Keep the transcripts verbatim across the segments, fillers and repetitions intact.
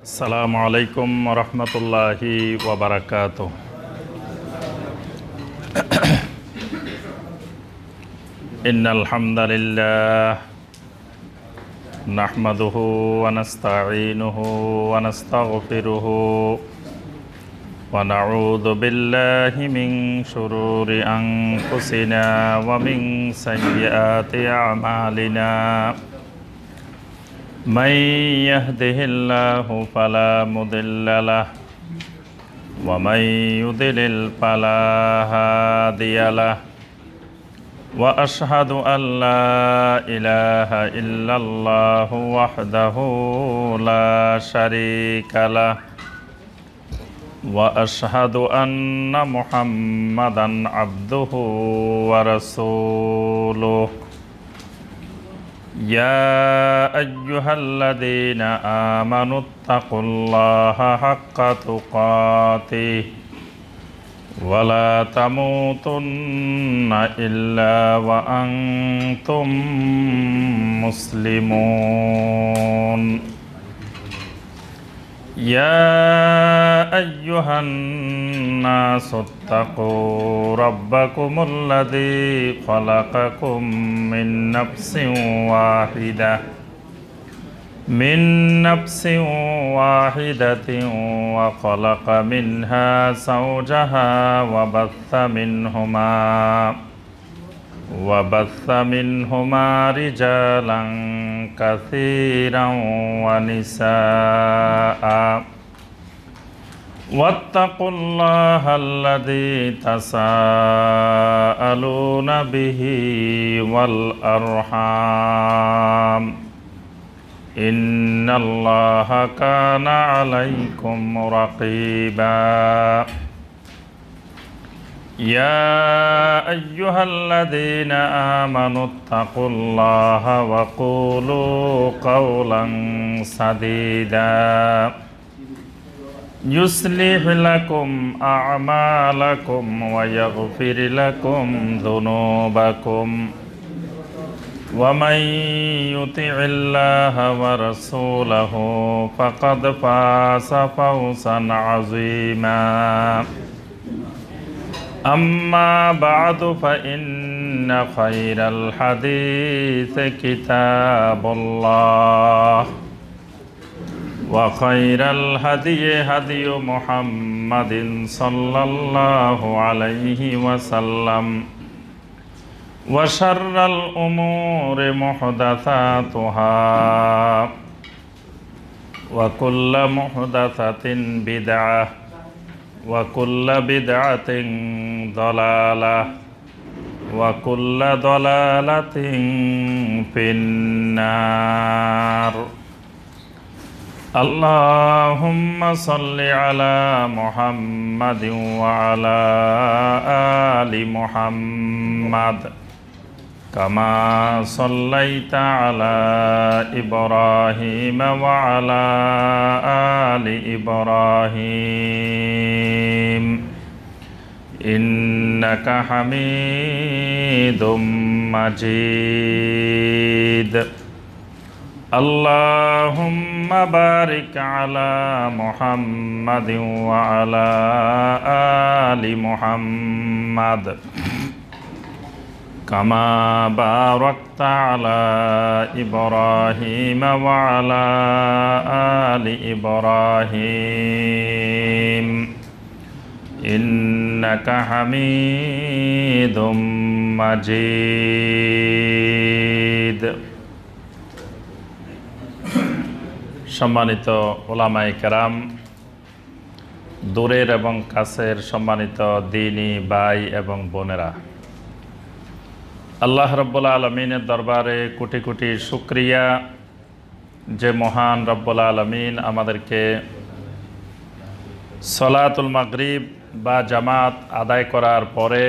আসসালামু আলাইকুম ওয়া রাহমাতুল্লাহি ওয়া বারাকাতুহু। ইন্নাল হামদালিল্লাহ নাহমাদুহু ওয়া নাস্তাঈনুহু ওয়া নাস্তাগফিরুহু ওয়া নাউযু বিল্লাহি মিন শুরুরি আনফুসিনা ওয়া মিন সাইয়্যাতি আ'মালিনা। من يهده الله فلا مضل له ومن يضلل فلا هادي له وأشهد أن لا إله إلا الله وحده لا شريك له وأشهد أن محمدا عبده ورسوله يا أيها الذين آمنوا اتقوا الله حق تقاته ولا تموتن إلا وأنتم مسلمون يا أيها الناس اتقوا ربكم الذي خلقكم من نفس واحدة من نفس واحدة وخلق منها زوجها وبث منهما وبث منهما رجالا كثيرا ونساء واتقوا الله الذي تساءلون به والأرحام إن الله كان عليكم رقيبا يا أيها الذين آمنوا اتقوا الله وقولوا قولا سديدا يصلح لكم أعمالكم ويغفر لكم ذنوبكم ومن يطع الله ورسوله فقد فاز فوزا عظيما أما بعد فإن خير الحديث كتاب الله وخير الهدي هدي محمد صلى الله عليه وسلم وشر الأمور محدثاتها وكل محدثة بدعة وكل بدعة ضلالة وكل ضلالة في النار اللهم صل على محمد وعلى آل محمد كما صليت على إبراهيم وعلى آل إبراهيم إنك حميد مجيد اللهم بارك على محمد وعلى آل محمد كما باركت على إبراهيم وعلى آل إبراهيم إنك حميد مجيد সম্মানিত ওলামায়ে কেরাম, দূরের এবং কাছের সম্মানিত দ্বীনী ভাই এবং বোনেরা, আল্লাহ রাব্বুল আলামিনের দরবারে কোটি কোটি শুকরিয়া যে মহান রাব্বুল আলামিন আমাদেরকে সলাতুল মাগরিব বা জামাত আদায় করার পরে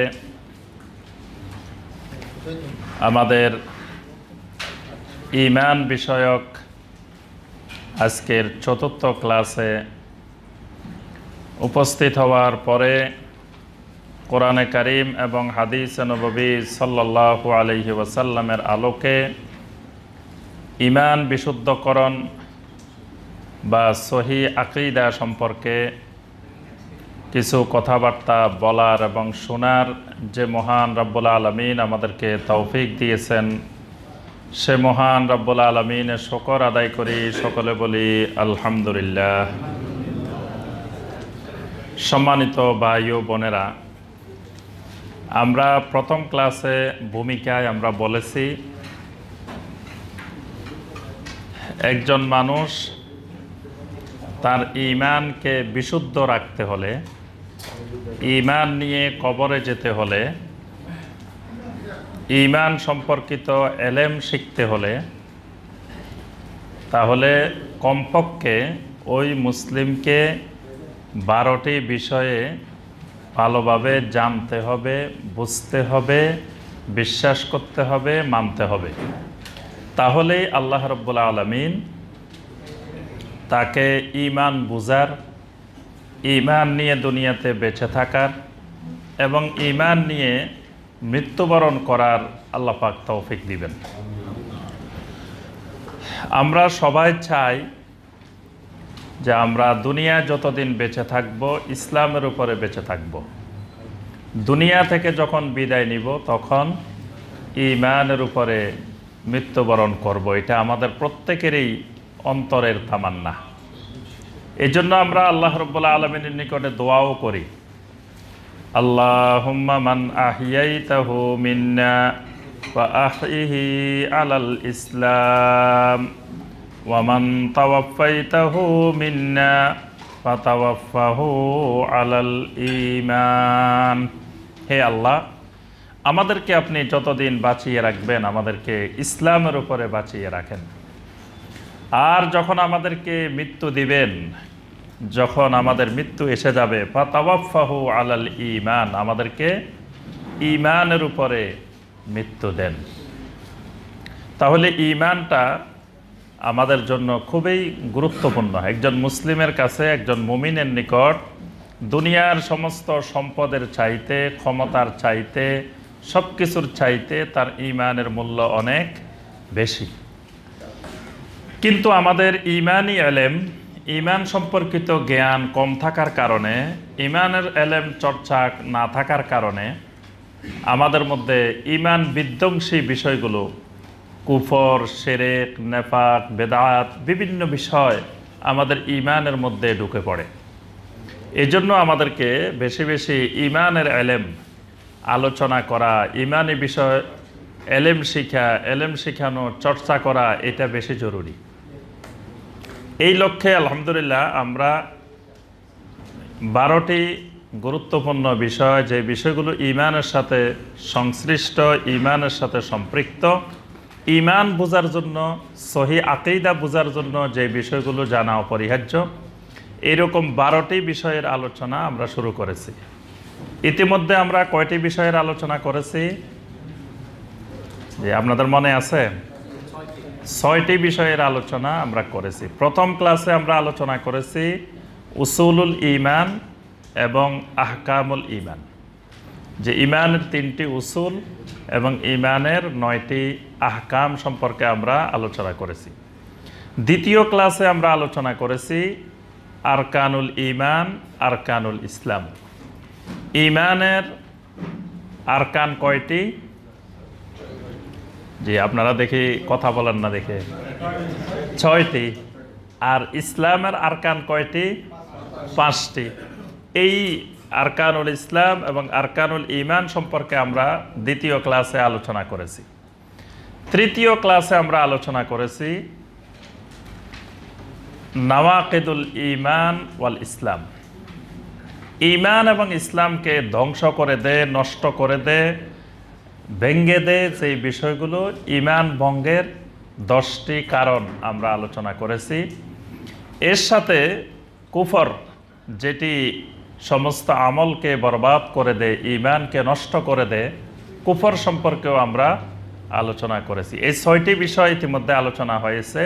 আমাদের ঈমান বিষয়ক আজকের চতুর্থ ক্লাসে উপস্থিত হওয়ার পরে কোরআনে কারীম এবং হাদিসে নববী সাল্লাল্লাহু আলাইহি ওয়াসাল্লামের আলোকে ঈমান বিশুদ্ধকরণ বা সহি আকীদা সম্পর্কে কিছু কথাবার্তা বলার এবং শোনার যে মহান রব্বুল আলামিন আমাদেরকে তৌফিক দিয়েছেন, সে মহান রব্বুল আলামিনের শুকর আদায় করি, সকলে বলি আলহামদুলিল্লাহ। সম্মানিত ভাই ও বোনেরা, আমরা প্রথম ক্লাসে ভূমিকায় আমরা বলেছি একজন মানুষ তার ঈমানকে বিশুদ্ধ রাখতে হলে, ঈমান নিয়ে কবরে যেতে হলে, ঈমান সম্পর্কিত এলেম শিখতে হলে, তাহলে কমপক্ষে ওই মুসলিমকে বারোটি বিষয়ে ভালোভাবে জানতে হবে, বুঝতে হবে, বিশ্বাস করতে হবে, মানতে হবে। তাহলেই আল্লাহ রাব্বুল আলামিন তাকে ঈমান বুঝার, ঈমান নিয়ে দুনিয়াতে বেঁচে থাকার এবং ঈমান নিয়ে মৃত্যুবরণ করার আল্লাহ পাক তৌফিক দিবেন। আমরা সবাই চাই যে আমরা দুনিয়ায় যতদিন বেঁচে থাকব ইসলামের উপরে বেঁচে থাকব। দুনিয়া থেকে যখন বিদায় নিব তখন ঈমানের উপরে মৃত্যুবরণ করব। এটা আমাদের প্রত্যেকেরই অন্তরের তামান্না। এই জন্য আমরা আল্লাহ রাব্বুল আলামিনের নিকটে দোয়াও করি, আল্লাহুম্মা মান আহিয়াইতাহু মিন্না ওয়া আহিহি আলাল ইসলাম ওয়া মান তাওয়াফাইতাহু মিন্না ওয়া তাওয়াফাহু আলাল ঈমান। হে আল্লাহ, আমাদেরকে আপনি যতদিন বাঁচিয়ে রাখবেন আমাদেরকে ইসলামের উপরে বাঁচিয়ে রাখেন, আর যখন আমাদেরকে মৃত্যু দিবেন, যখন আমাদের মৃত্যু এসে যাবে, ফাতাওয়াফাহু আলাল ঈমান, আমাদেরকে ঈমানের উপরে মৃত্যু দেন। তাহলে ঈমানটা আমাদের জন্য খুবই গুরুত্বপূর্ণ। একজন মুসলিমের কাছে, একজন মুমিনের নিকট দুনিয়ার সমস্ত সম্পদের চাইতে, ক্ষমতার চাইতে, সব কিছুর চাইতে তার ঈমানের মূল্য অনেক বেশি। কিন্তু আমাদের ঈমানি এলেম, ঈমান সম্পর্কিত জ্ঞান কম থাকার কারণে, ঈমানের এলেম চর্চা না থাকার কারণে আমাদের মধ্যে ঈমান বিধ্বংসী বিষয়গুলো, কুফর, শিরক, নেফাক, বেদাত, বিভিন্ন বিষয় আমাদের ঈমানের মধ্যে ঢুকে পড়ে। এই জন্য আমাদেরকে বেশি বেশি ঈমানের এলেম আলোচনা করা, ঈমানি বিষয় এলেম শিখা, এলেম শিখানো, চর্চা করা, এটা বেশি জরুরি। এই লক্ষ্যে আলহামদুলিল্লাহ আমরা বারোটি গুরুত্বপূর্ণ বিষয়, যে বিষয়গুলো ঈমানের সাথে সংশ্লিষ্ট, ঈমানের সাথে সম্পৃক্ত, ঈমান বোঝার জন্য, সহি আকীদা বোঝার জন্য যে বিষয়গুলো জানা অপরিহার্য, এরকম বারোটি বিষয়ের আলোচনা আমরা শুরু করেছি। ইতিমধ্যে আমরা কয়টি বিষয়ের আলোচনা করেছি যে আপনাদের মনে আছে? ছয়টি বিষয়ের আলোচনা আমরা করেছি। প্রথম ক্লাসে আমরা আলোচনা করেছি উসুলুল ঈমান এবং আহকামুল ঈমান, যে ঈমানের তিনটি উসুল এবং ঈমানের নয়টি আহকাম সম্পর্কে আমরা আলোচনা করেছি। দ্বিতীয় ক্লাসে আমরা আলোচনা করেছি আরকানুল ঈমান, আরকানুল ইসলাম। ঈমানের আরকান কয়টি? জি, আপনারা দেখি কথা বলেন না দেখে, ছয়টি। আর ইসলামের আরকান কয়টি? পাঁচটি। এই আরকানুল ইসলাম এবং আরকানুল ঈমান সম্পর্কে আমরা দ্বিতীয় ক্লাসে আলোচনা করেছি। তৃতীয় ক্লাসে আমরা আলোচনা করেছি নাওয়াকিদুল ঈমান ওয়াল ইসলাম। ঈমান এবং ইসলামকে ধ্বংস করে দে, নষ্ট করে দে, ভেঙ্গে দে সেই বিষয়গুলো, ঈমান ভঙ্গের দশটি কারণ আমরা আলোচনা করেছি। এর সাথে কুফর, যেটি সমস্ত আমলকে বরবাদ করে দেয়, ঈমানকে নষ্ট করে দেয়, কুফর সম্পর্কেও আমরা আলোচনা করেছি। এই ছয়টি বিষয় ইতিমধ্যে আলোচনা হয়েছে।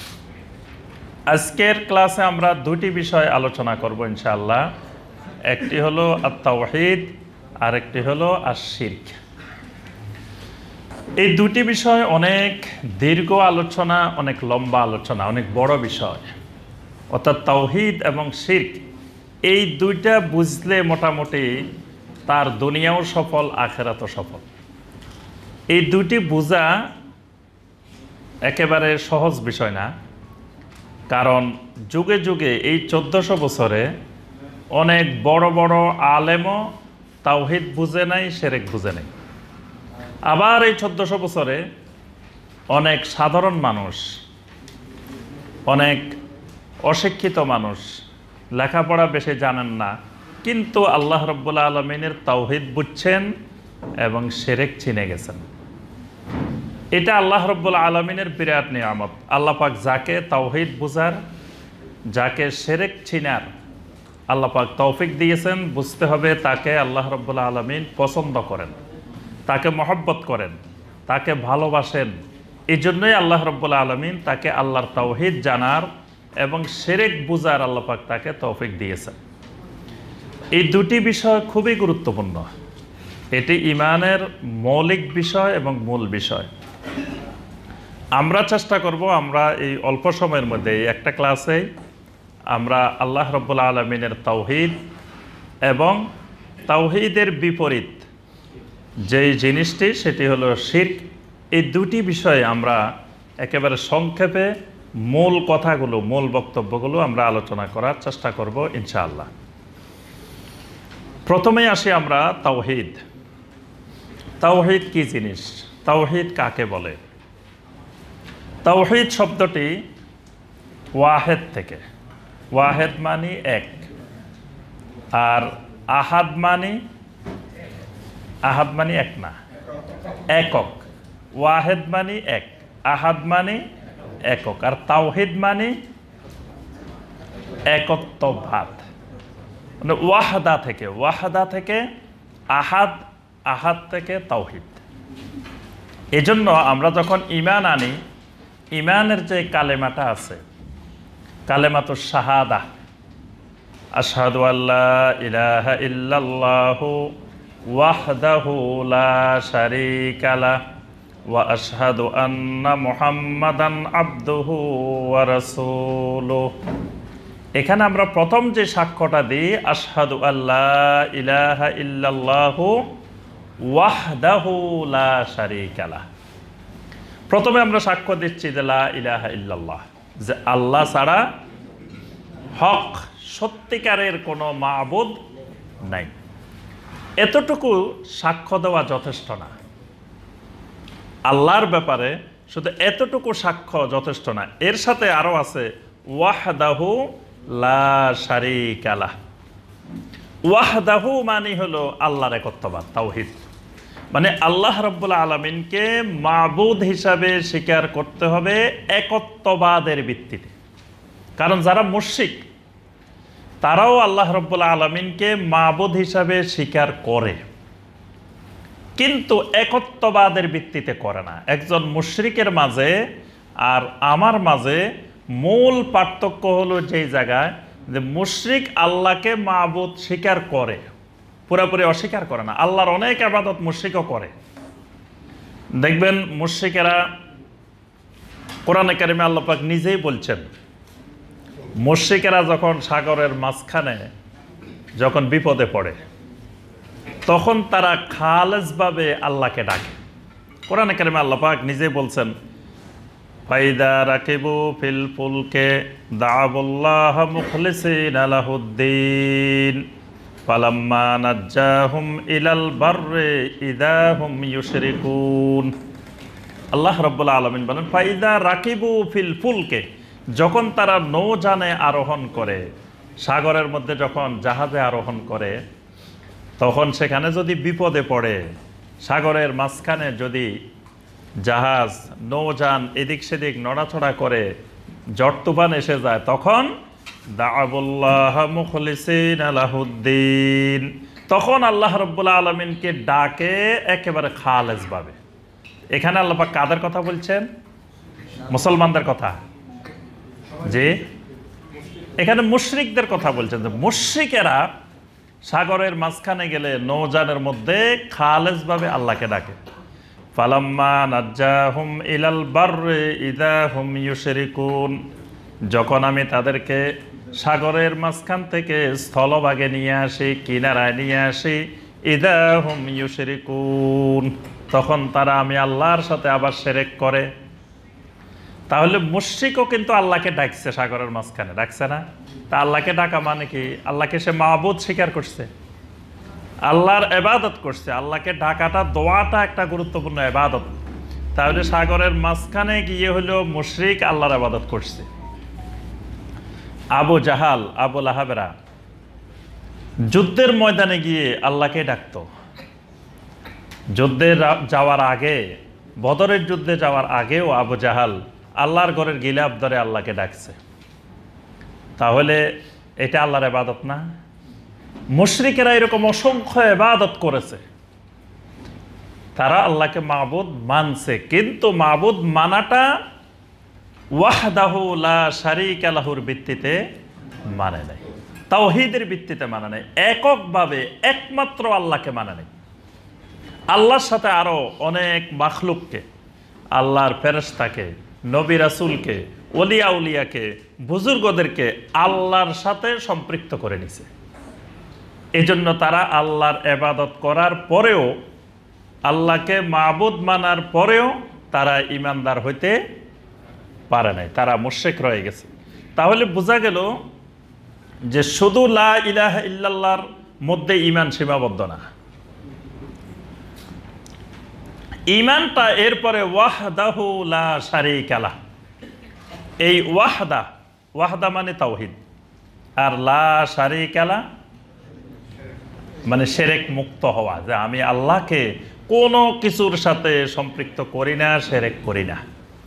আজকের ক্লাসে আমরা দুটি বিষয় আলোচনা করব ইনশাআল্লাহ। একটি হলো আত-তাওহীদ, আর একটি হলো আশ-শিরক। এই দুটি বিষয় অনেক দীর্ঘ আলোচনা, অনেক লম্বা আলোচনা, অনেক বড় বিষয়। অর্থাৎ তাওহীদ এবং শিরক এই দুইটা বুঝলে মোটামুটি তার দুনিয়াও সফল, আখিরাতও সফল। এই দুটি বোঝা একেবারে সহজ বিষয় না, কারণ যুগে যুগে এই চোদ্দশো বছরে অনেক বড় বড় আলেমও তাওহীদ বুঝে নাই, শিরক বুঝে নাই। আবার এই চোদ্দশো বছরে অনেক সাধারণ মানুষ, অনেক অশিক্ষিত মানুষ, লেখাপড়া বেশি জানেন না, কিন্তু আল্লাহ রাব্বুল আলামিনের তাওহীদ বুঝছেন এবং শিরক চিনে গেছেন। এটা আল্লাহ রাব্বুল আলামিনের বিরাট নিয়ামত। আল্লাহ পাক যাকে তাওহীদ বুঝার, যাকে শিরক চিনার আল্লাহ পাক তৌফিক দিয়েছেন, বুঝতে হবে তাকে আল্লাহ রাব্বুল আলামিন পছন্দ করেন, তাকে মহব্বত করেন, তাকে ভালোবাসেন। এই জন্যই আল্লাহ রাব্বুল আলামিন তাকে আল্লাহর তাওহীদ জানার এবং শিরক বুঝার আল্লাহ পাক তাকে তৌফিক দিয়েছেন। এই দুটি বিষয় খুবই গুরুত্বপূর্ণ। এটি ঈমানের মৌলিক বিষয় এবং মূল বিষয়। আমরা চেষ্টা করব আমরা এই অল্প সময়ের মধ্যে এই একটা ক্লাসে আমরা আল্লাহ রাব্বুল আলামিনের তাওহীদ এবং তাওহীদের বিপরীত যেই জিনিসটি সেটি হলো শিরক, এই দুটি বিষয়ে আমরা একেবারে সংক্ষেপে মূল কথাগুলো, মূল বক্তব্যগুলো আমরা আলোচনা করার চেষ্টা করব ইনশাআল্লাহ। প্রথমেই আসি আমরা তাওহীদ। তাওহীদ কি জিনিস? তাওহীদ কাকে বলে? তাওহীদ শব্দটি ওয়াহেদ থেকে, ওয়াহেদ মানে এক, আর আহাদ মানে, আহাদ মানে এক না, একক। ওয়াহেদ মানে এক, আহাদ মানে একক, আর তাওহীদ মানে একত্ববাদ। মানে ওয়াহদা থেকে, ওয়াহদা থেকে আহাদ, আহাদ থেকে তাওহীদ। এজন্য আমরা যখন ঈমান আনি, ঈমানের যে কালেমাটা আছে, কালেমাতুশ শাহাদা, আশহাদু আল্লা ইলাহা ইল্লাল্লাহু ওয়াহদাহু লা শারীকা লাহু ওয়া আশহাদু আন্না মুহাম্মাদান আবদুহু ওয়া রাসূলুহু। এখানে আমরা প্রথম যে সাক্ষ্যটা দিই, আশহাদু আল্লা ইলাহা ইল্লাল্লাহু ওয়াহদাহু লা শারীকা লাহু। প্রথমে আমরা সাক্ষ্য দিচ্ছি যে লা ইলাহা ইল্লাল্লাহ, যে আল্লাহ ছাড়া হক সত্যিকারের কোনো মাবুদ নাই। এতটুকু সাক্ষ্য দেওয়া যথেষ্ট না। আল্লাহর ব্যাপারে শুধু এতটুকু সাক্ষ্য যথেষ্ট না, এর সাথে আরো আছে ওয়াহদাহু লা শারীকা লাহু। ওয়াহদাহু মানে হলো আল্লাহর একত্ববাদ, তাওহীদ। মানে আল্লাহ রাব্বুল আলামিনকে মাবুদ হিসাবে স্বীকার করতে হবে একত্ববাদের ভিত্তিতে। কারণ যারা মুশরিক তারাও আল্লাহ রাব্বুল আলামিনকে মাবুদ হিসাবে স্বীকার করে, কিন্তু একত্ববাদের ভিত্তিতে করে না। একজন মুশরিকের মাঝে আর আমার মাঝে মূল পার্থক্য হলো যেই জায়গায় যে মুশরিক আল্লাহকে মাবুদ স্বীকার করে, পুরোপুরি অস্বীকার করে না। আল্লাহর অনেক ইবাদত মুশরিকও করে। দেখবেন মুশরিকেরা, কোরআনে কারিমে আল্লাহ পাক নিজেই বলছেন, মুশরিকেরা যখন সাগরের মাঝখানে যখন বিপদে পড়ে তখন তারা খালেসভাবে আল্লাহকে ডাকে। কোরআনে কারিমে আল্লাহ পাক নিজেই বলছেন, ফাইদা রাকিবু ফিল ফুলকে দাআবুল্লাহ মুখলিসিনা লাহুদ্দিন ফালাম্মা নাজ্জাহুম ইলাল বাররি ইযা হুম ইউশরিকুন। আল্লাহ রাব্বুল আলামিন বলেন, ফাইদা রাকিবু ফিল ফুলকে, যখন তারা নৌযানে আরোহণ করে, সাগরের মধ্যে যখন জাহাজে আরোহণ করে, তখন সেখানে যদি বিপদে পড়ে, সাগরের মাঝখানে যদি জাহাজ, নৌযান এদিক সেদিক নড়াচড়া করে, ঝড় তুফান এসে যায়, তখন দাআবুল্লাহ মুখলিসিনা লাহুদ্দিন, তখন আল্লাহ রাব্বুল আলামিনকে ডাকে একেবারে খালেসভাবে। এখানে আল্লাহ পাক কাদের কথা বলছেন? মুসলমানদের কথা। যে এখানে মুশরিকদের কথা বলছেন, যে মুশরিকেরা সাগরের মাঝখানে গেলে নৌযানের মধ্যে খালেসভাবে আল্লাহকে ডাকে। ফালাম্মা নাজ্জাহুম ইলাল বাররি ইযা হুম ইউশরিকুন, যখন আমি তাদেরকে সাগরের মাঝখান থেকে স্থলভাগে নিয়ে আসি, কিনারায় নিয়ে আসি, ইদা হুম ইউশরিকুন, তখন তারা আমি আল্লাহর সাথে আবার শিরক করে। তাহলে মুশরিকও কিন্তু আল্লাহকে ডাকছে, সাগরের মাঝখানে ডাকছে না? তা আল্লাহকে ডাকা মানে কি? আল্লাহকে সে মাবুদ স্বীকার করছে, আল্লাহর ইবাদত করছে। আল্লাহকে ডাকাটা, দোয়াটা একটা গুরুত্বপূর্ণ ইবাদত। তাহলে সাগরের মাঝখানে গিয়ে হলো মুশরিক আল্লাহর ইবাদত করছে। আবু জাহাল, আবু লাহাবেরা যুদ্ধের ময়দানে গিয়ে আল্লাহকে ডাকতো। যুদ্ধে যাওয়ার আগে, বদরের যুদ্ধে যাওয়ার আগেও আবু জাহাল আল্লাহর ঘরের গিলাফ ধরে আল্লাহকে ডাকছে। তাহলে এটা আল্লাহর ইবাদত না? মুশরিকেরা এরকম অসংখ্য ইবাদত করেছে, তারা আল্লাহকে মাবুদ মানছে, কিন্তু মাবুদ মানাটা ওয়াহদাহু লা শারীকা লাহুর ভিত্তিতে মানে নাই, তাওহীদের ভিত্তিতে মানে নাই, এককভাবে একমাত্র আল্লাহকে মানে নাই। আল্লাহর সাথে আরো অনেক মাখলুককে, আল্লাহর ফেরেশতাকে, নবী রাসূলকে, ওলিয়া উলিয়াকে, বুজুর্গদেরকে আল্লাহর সাথে সম্পৃক্ত করে নিছে। এজন্য তারা আল্লাহর ইবাদত করার পরেও, আল্লাহকে মাবুদ মানার পরেও তারা ঈমানদার হইতে পারে নাই, তারা মুশরিক রয়ে গেছে। তাহলে বোঝা গেল যে শুধু লা ইলাহা ইল্লাল্লাহর মধ্যে ঈমান সীমাবদ্ধ না, ঈমানটা এরপরে ওয়াহদাহু লা শারীকা লাহ। এই ওয়াহদা, ওয়াহদা মানে তাওহীদ, আর লা শারীকা লাহ মানে শিরক মুক্ত হওয়া, যে আমি আল্লাহকে কোনো কিছুর সাথে সম্পৃক্ত করি না, শিরক করি না।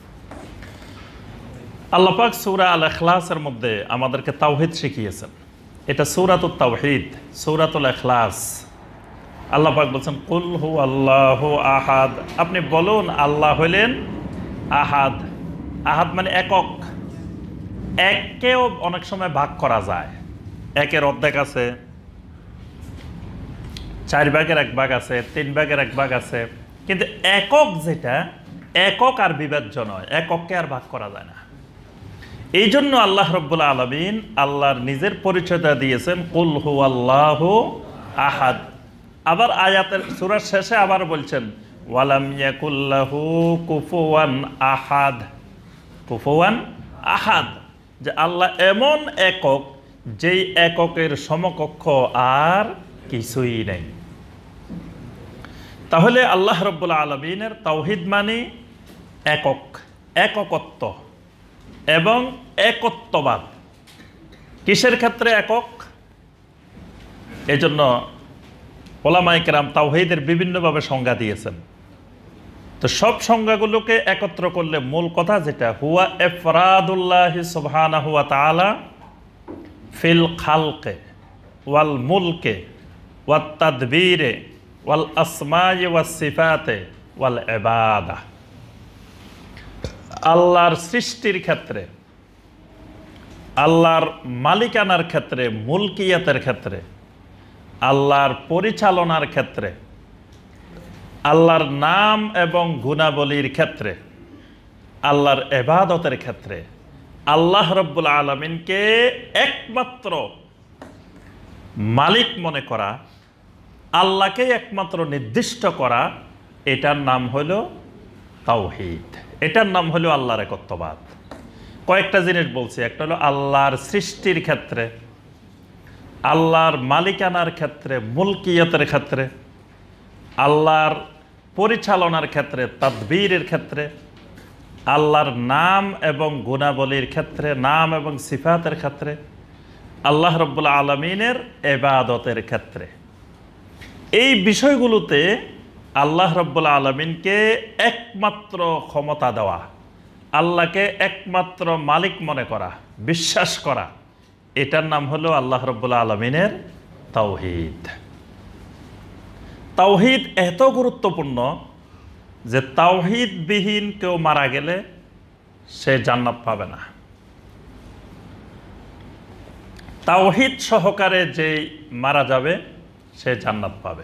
আল্লাহ পাক সূরা আল ইখলাসের মধ্যে আমাদেরকে তাওহীদ শিখিয়েছেন। এটা সূরাতুত তাওহীদ, সূরাতুল ইখলাস। আল্লাহ পাক বলছেন কুল হু আল্লাহু আহাদ, আপনি বলুন আল্লাহ হইলেন আহাদ। আহাদ মানে একক। এককেও অনেক সময় ভাগ করা যায়, একের অর্ধেক আছে, চার ভাগের এক ভাগ আছে, তিন ভাগের এক ভাগ আছে, কিন্তু একক যেটা, একক আর বিভাজ্য নয়, একককে আর ভাগ করা যায় না। এই জন্য আল্লাহ রাব্বুল আলামিন আল্লাহর নিজের পরিচয়টা দিয়েছেন কুল হু আল্লাহু আহাদ। আবার আয়াতের সূরার শেষে আবার বলছেন ওয়ালাম ইয়াকুল্লাহু কুফুয়ান আহাদ, কুফুয়ান আহাদ, যে আল্লাহ এমন একক যেই এককের সমকক্ষ আর কিছুই নাই। তাহলে আল্লাহ রাব্বুল আলামিনের তাওহীদ মানে একক, এককত্ব এবং একত্ববাদ। কিসের ক্ষেত্রে একক? এজন্য ওলামায়ে কেরাম তাওহীদের বিভিন্নভাবে সংজ্ঞা দিয়েছেন। তো সব সংজ্ঞাগুলোকে একত্র করলে মূল কথা যেটা, হুয়া ইফরাদুল্লাহি সুবহানাহু ওয়া তাআলা ফিল খালকে ওয়াল মুলকে ওয়াত তাদবীরে ওয়াল আসমায়ে ওয়াস সিফাতে ওয়াল ইবাদা। আল্লাহর সৃষ্টির ক্ষেত্রে, আল্লাহর মালিকানার ক্ষেত্রে, মুলকিয়াতের ক্ষেত্রে, আল্লাহর পরিচালনার ক্ষেত্রে, আল্লাহর নাম এবং গুণাবলীর ক্ষেত্রে, আল্লাহর ইবাদতের ক্ষেত্রে আল্লাহ রাব্বুল আলামিনকে একমাত্র মালিক মনে করা, আল্লাহকে একমাত্র নির্দিষ্ট করা, এটার নাম হলো তাওহীদ, এটার নাম হলো আল্লাহর একত্ববাদ। কয়েকটা জিনিস বলছি, একটা হলো আল্লাহর সৃষ্টির ক্ষেত্রে, আল্লাহর মালিকানার ক্ষেত্রে, মুলকিয়তের ক্ষেত্রে, আল্লাহর পরিচালনার ক্ষেত্রে, তাদবীরের ক্ষেত্রে, আল্লাহর নাম এবং গুণাবলীর ক্ষেত্রে, নাম এবং সিফাতের ক্ষেত্রে, আল্লাহ রাব্বুল আলামিনের ইবাদতের ক্ষেত্রে। এই বিষয়গুলোতে আল্লাহ রাব্বুল আলামিনকে একমাত্র ক্ষমতা দেওয়া, আল্লাহকে একমাত্র মালিক মনে করা, বিশ্বাস করা, এটার নাম হলো আল্লাহ রাব্বুল আলামিনের তাওহীদ। তাওহীদ এত গুরুত্বপূর্ণ যে তাওহীদবিহীন কেউ মারা গেলে সে জান্নাত পাবে না। তাওহীদ সহকারে যে মারা যাবে সে জান্নাত পাবে।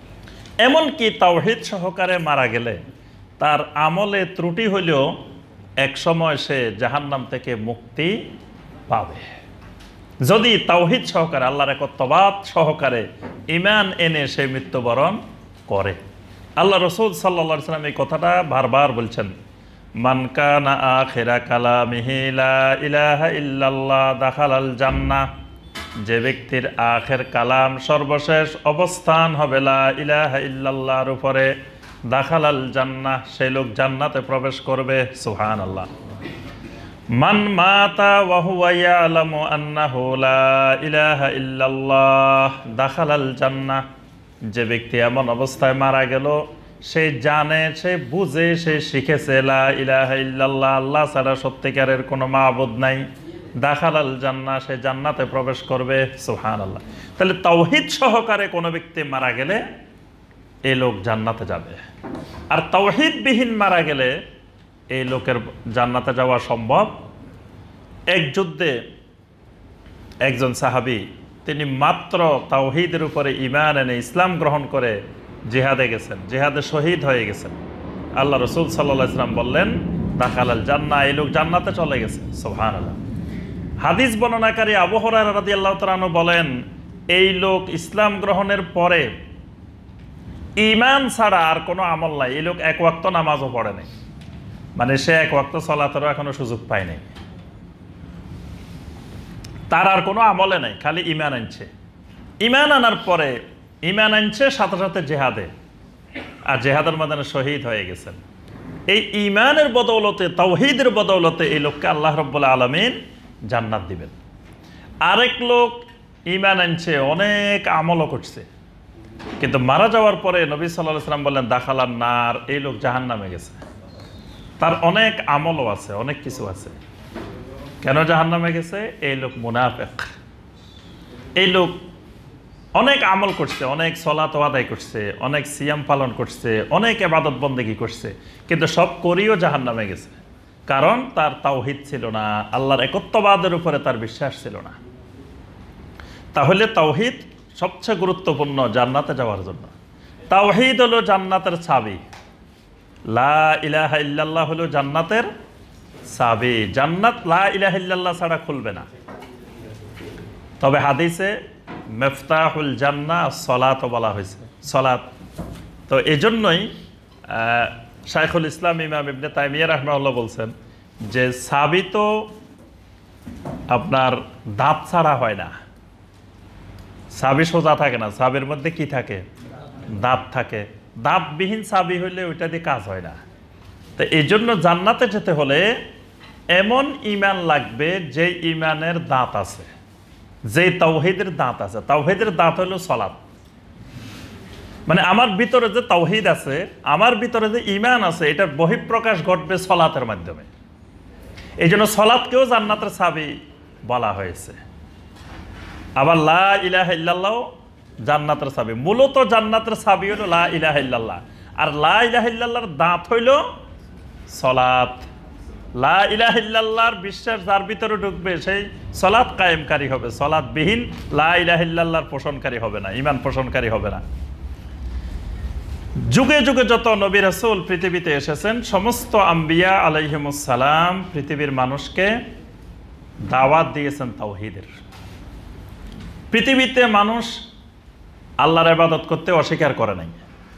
এমনকি তাওহীদ সহকারে মারা গেলে তার আমলে ত্রুটি হলেও এক সময় সে জাহান্নাম থেকে মুক্তি পাবে যদি তাওহীদ সহকারে আল্লাহর একত্ববাদ সহকারে ঈমান এনে সে মৃত্যুবরণ করে। আল্লাহ রাসূল সাল্লাল্লাহু আলাইহি ওয়াসাল্লাম এই কথাটা বারবার বলছেন, মান কানা আখিরা কালামিহি লা ইলাহা ইল্লাল্লাহ দাখালাল জান্নাহ। যে ব্যক্তির আখের কালাম সর্বশেষ অবস্থান হবে লা ইলাহা ইল্লাল্লাহর উপরে, দাখালাল জান্নাহ, সেই লোক জান্নাতে প্রবেশ করবে। সুবহানাল্লাহ। মান মাতা ওয়া হুয়া ইয়ালামু আন্নাহু লা ইলাহা ইল্লাল্লাহ দাখালাল জান্নাহ। যে ব্যক্তি এমন অবস্থায় মারা গেল সে জানে, সে বুঝে, সে শিখেছে লা ইলাহা ইল্লাল্লাহ, আল্লাহ ছাড়া সত্যিকারের কোনো মাবুদ নাই, দাখালাল জান্নাহ, সে জান্নাতে প্রবেশ করবে। সুবহানাল্লাহ। তাহলে তাওহীদ সহকারে কোনো ব্যক্তি মারা গেলে এই লোক জান্নাতে যাবে, আর তাওহীদবিহীন মারা গেলে এই লোকের জান্নাতে যাওয়া সম্ভব। এক যুদ্ধে একজন সাহাবী তিনি মাত্র তাওহীদের উপরে ঈমান এনে ইসলাম গ্রহণ করে জিহাদে গেছেন, জিহাদে শহীদ হয়ে গেছেন। আল্লাহ রাসূল সাল্লাল্লাহু আলাইহি ওয়াসাল্লাম বললেন দাখালাল জান্নাহ, এই লোক জান্নাতে চলে গেছে। সুবহানাল্লাহ। হাদিস বর্ণনাকারী আবু হুরায়রা রাদিয়াল্লাহু তাআলা আনহু বলেন, এই লোক ইসলাম গ্রহণের পরে ঈমান ছাড়া আর কোনো আমল নাই, এই লোক এক ওয়াক্ত নামাজও পড়ে নাই, মানে সে এক ওয়াক্ত সালাতেরও এখনো সুযোগ পায় নাই, তার আর কোনো আমলে নাই, খালি ঈমান আনছে। ঈমান আনার পরে ঈমান আনছে সাথে সাথে জেহাদে, আর জেহাদের ময়দানে শহীদ হয়ে গেছেন। এই ঈমানের বদৌলতে, তাওহীদের বদৌলতে এই লোককে আল্লাহ রাব্বুল আলামিন জান্নাত দিবেন। আরেক লোক ঈমান আনছে, অনেক আমলও করছে, কিন্তু মারা যাওয়ার পরে নবী সাল্লাল্লাহু আলাইহি ওয়াসাল্লাম বললেন দাখালান নার, এই লোক জাহান্নামে গেছে। তার অনেক আমলও আছে, অনেক কিছু আছে, কেন জাহান্নামে গেছে? এই লোক মুনাফিক। এই লোক অনেক আমল করছে, অনেক সালাত আদায় করছে, অনেক সিয়াম পালন করছে, অনেক ইবাদত বন্দেগী করছে, কিন্তু সব করিও জাহান্নামে গেছে, কারণ তার তাওহীদ ছিল না, আল্লাহর একত্ববাদের উপরে তার বিশ্বাস ছিল না। তাহলে তাওহীদ সবচেয়ে গুরুত্বপূর্ণ জান্নাতে যাওয়ার জন্য। তাওহীদ হলো জান্নাতের চাবি, লা ইলাহা ইল্লাল্লাহ হলো জান্নাতের চাবি। জান্নাত লা ইলাহা ইল্লাল্লাহ ছাড়া খুলবে না। তবে হাদিসে মিফতাহুল জান্নাহ সলাত বলা হয়েছে, সলাত। তো এই জন্যই শাইখুল ইসলাম ইমাম ইবনে তাইমিয়া রাহিমাহুল্লাহ বলছেন যে চাবি তো আপনার দাঁত ছাড়া হয় না, চাবি সোজা থাকে না, চাবির মধ্যে কি থাকে? দাঁত থাকে। দাঁতবিহীন চাবি হইলে ওইটা দিয়ে কাজ হয় না। তো এই জন্য জান্নাতে যেতে হলে এমন ঈমান লাগবে যে ঈমানের দাঁত আছে, যে তাওহীদের দাঁত আছে। তাওহীদের দাঁত হলো সালাত, মানে আমার ভিতরে যে তাওহীদ আছে, আমার ভিতরে যে ঈমান আছে, এটার বহিঃপ্রকাশ ঘটবে সালাতের মাধ্যমে। এই জন্য সালাতকেও জান্নাতের চাবি বলা হয়েছে। আবার লা ইলাহা ইল্লাল্লাহ জান্নাতের চাবি। মূলত জান্নাতের চাবি হলো লা ইলাহা ইল্লাল্লাহ, আর লা ইলাহা ইল্লাল্লাহর দাঁত হইল সালাত। লা ইলাহা ইল্লাল্লাহর বিশ্বাস যার ভিতরে ঢুকবে সেই সালাত কায়েমকারী হবে, সালাতবিহীন লা ইলাহা ইল্লাল্লাহর পোষণকারী হবে না, ঈমান পোষণকারী হবে না। যুগে যুগে যত নবী রাসূল পৃথিবীতে এসেছেন, সমস্ত আম্বিয়া আলাইহিমুস সালাম পৃথিবীর মানুষকে দাওয়াত দিয়েছেন তাওহীদের। পৃথিবীতে মানুষ আল্লাহর ইবাদত করতে অস্বীকার করে নাই।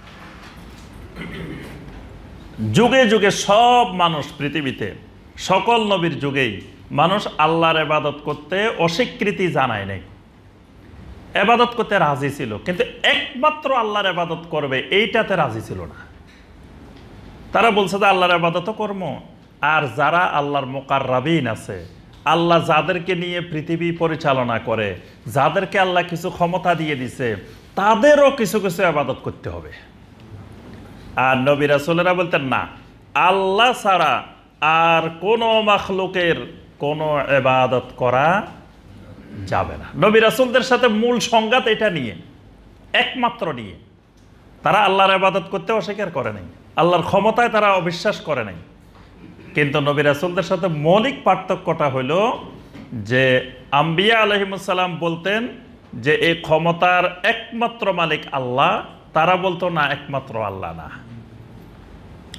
যুগে যুগে সব মানুষ পৃথিবীতে, সকল নবীর যুগেই মানুষ আল্লাহর ইবাদত করতে অস্বীকৃতি জানায় নাই, ইবাদত করতে রাজি ছিল, কিন্তু একমাত্র আল্লাহর ইবাদত করবে এইটাতে রাজি ছিল না। তারা বলছে যে আল্লাহর ইবাদত করব, আর যারা আল্লাহর মুকাররাবিন আছে, আল্লাহ যাদেরকে নিয়ে পৃথিবী পরিচালনা করে, যাদেরকে আল্লাহ কিছু ক্ষমতা দিয়ে দিছে, তাদেরও কিছু কিছু ইবাদত করতে হবে। আর নবী রাসূলেরা বলতেন না, আল্লাহ ছাড়া আর কোনো মাখলুকের কোনো ইবাদত করা যাবে না। নবী রাসূলদের সাথে মূল সংঘাত এটা নিয়ে, একমাত্র নিয়ে। তারা আল্লাহর ইবাদত করতে অস্বীকার করে নাই, আল্লাহর ক্ষমতায় তারা অবিশ্বাস করে নাই। কিন্তু নবী রাসূলদের সাথে মৌলিক পার্থক্যটা হলো যে আম্বিয়া আলাইহিমুস সালাম বলতেন যে এই ক্ষমতার একমাত্র মালিক আল্লাহ, তারা বলতো না একমাত্র আল্লাহ না।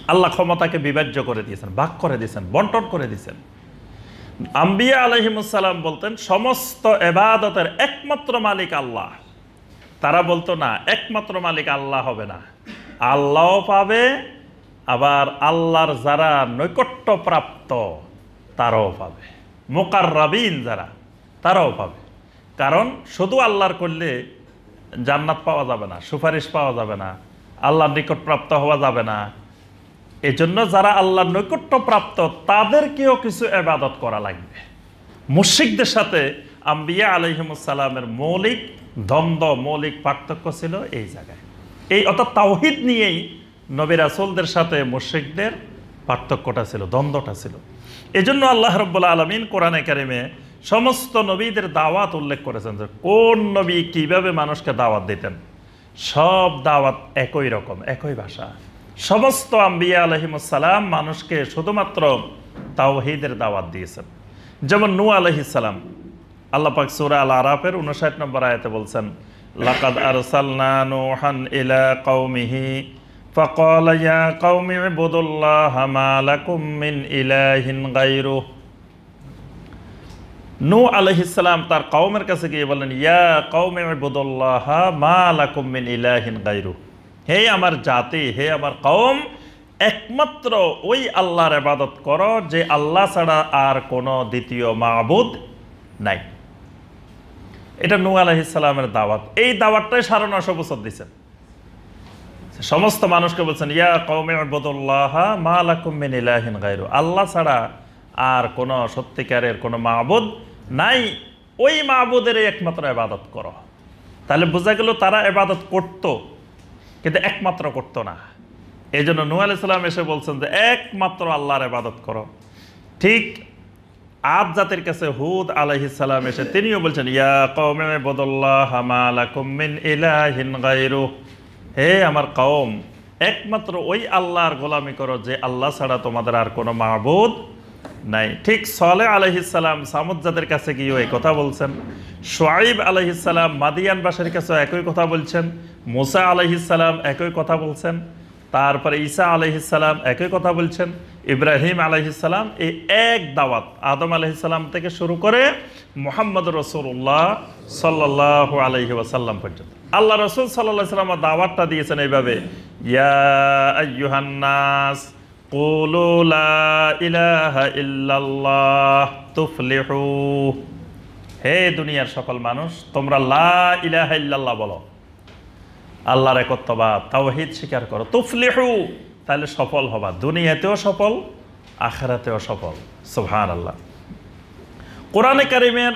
আল্লাহ ক্ষমতাকে বিভাজ্য করে দিয়েছেন, ভাগ করে দিয়েছেন, বন্টন করে দিয়েছেন। আম্বিয়া আলাইহিমুসসালাম বলতেন সমস্ত ইবাদতের একমাত্র মালিক আল্লাহ। তারা বলতো না, একমাত্র মালিক আল্লাহ হবে না, আল্লাহও পাবে, আবার আল্লাহর যারা নৈকট্য প্রাপ্ত তারাও পাবে, মুকাররাবিন যারা তারাও পাবে। কারণ শুধু আল্লাহর করলে জান্নাত পাওয়া যাবে না, সুপারিশ পাওয়া যাবে না, আল্লাহর নিকটপ্রাপ্ত হওয়া যাবে না। এজন্য যারা আল্লাহর নৈকট্য প্রাপ্ত তাদেরকেও কিছু ইবাদত করা লাগবে। মুশরিকদের সাথে আম্বিয়া আলাইহিমুসসালামের মৌলিক দ্বন্দ্ব, মৌলিক পার্থক্য ছিল এই জায়গায়। এই অর্থাৎ তাওহীদ নিয়েই নবী রাসূলদের সাথে মুশরিকদের পার্থক্যটা ছিল, দ্বন্দ্বটা ছিল। এজন্য আল্লাহ রাব্বুল আলামিন কোরআনে কারিমে সমস্ত নবীদের দাওয়াত উল্লেখ করেছেন যে কোন নবী কিভাবে মানুষকে দাওয়াত দিতেন। সব দাওয়াত একই রকম, একই ভাষা। সমস্ত আম্বিয়া আলাইহিমুসসালাম মানুষকে শুধুমাত্র তাওহীদের দাওয়াত দিয়েছেন। যেমন নূহ আলাইহিস সালাম, আল্লাহ পাক সূরা আল আরাফের উনষাট নম্বর আয়াতে বলছেন, লাকাদ আরসালনা নূহান ইলা কওমিহি ফাকালা ইয়া কওমি ইবুদুল্লাহা মা লাকুম মিন ইলাহিন গায়রুহু। নূহ আলাইহিস সালাম তার কওমের কাছে গিয়ে বললেন, ইয়া কওমি ইবুদুল্লাহা মা লাকুম মিন ইলাহিন গায়রুহু, হে আমার জাতি, হে আমার কওম, একমাত্র ওই আল্লাহর ইবাদত করো যে আল্লাহ ছাড়া আর কোনো দ্বিতীয় মাবুদ নাই। এটা নূহ আলাইহিস সালামের দাওয়াত। এই দাওয়াতটাই সাড়ে নশো বছর দিচ্ছেন, সমস্ত মানুষকে বলছেন, ইয়া কওমি ইবুদুল্লাহা মা লাকুম মিন ইলাহিন গায়রুহু, আল্লাহ ছাড়া আর কোনো সত্যিকারের কোনো মাবুদ নাই, ওই মাবুদের একমাত্র ইবাদত করো। তাহলে বোঝা গেল তারা ইবাদত করত কিন্তু একমাত্র করতো না। এই জন্য নূহ আলাইহিস সালাম এসে বলছেন যে একমাত্র আল্লাহর ইবাদত করো। ঠিক আদ জাতির কাছে হুদ আলাইহিস সালাম এসে তিনিও বলছেন, ইয়া কওমি ইবুদুল্লাহা মা লাকুম মিন ইলাহিন গায়রুহু, হে আমার কওম, একমাত্র ওই আল্লাহর গোলামি করো যে আল্লাহ ছাড়া তোমাদের আর কোনো মাবুদ নাই। ঠিক সালেহ আলাইহিস সালাম সামুদ জাতির কাছে গিয়েও এই কথা বলছেন। শুআইব আলাইহিস সালাম মাদিয়ানবাসীর কাছে একই কথা বলছেন। মুসা আলাইহিস সালাম একই কথা বলছেন। তারপরে ঈসা আলাইহিস সালাম একই কথা বলছেন। ইব্রাহিম আলাইহিস সালাম, এই এক দাওয়াত আদম আলাইহিস সালাম থেকে শুরু করে মুহাম্মদ রাসূলুল্লাহ সাল্লাল্লাহু আলাইহি ওয়াসাল্লাম পর্যন্ত আল্লাহ রাসূল সাল্লাল্লাহু আলাইহি ওয়াসাল্লাম দাওয়াতটা দিয়েছেন এইভাবে, ইয়া আইয়ুহান নাস কুলু লা ইলাহা ইল্লাল্লাহ তুফলিহু, হে দুনিয়ার সকল মানুষ তোমরা লা ইলাহা ইল্লাল্লাহ বলো, আল্লাহর একত্ববাদ তাওহীদ স্বীকার করো, তুফলিহু, তাহলে সফল হবা, দুনিয়াতেও সফল, আখিরাতেও সফল। সুবহানাল্লাহ। কোরআনে কারিমের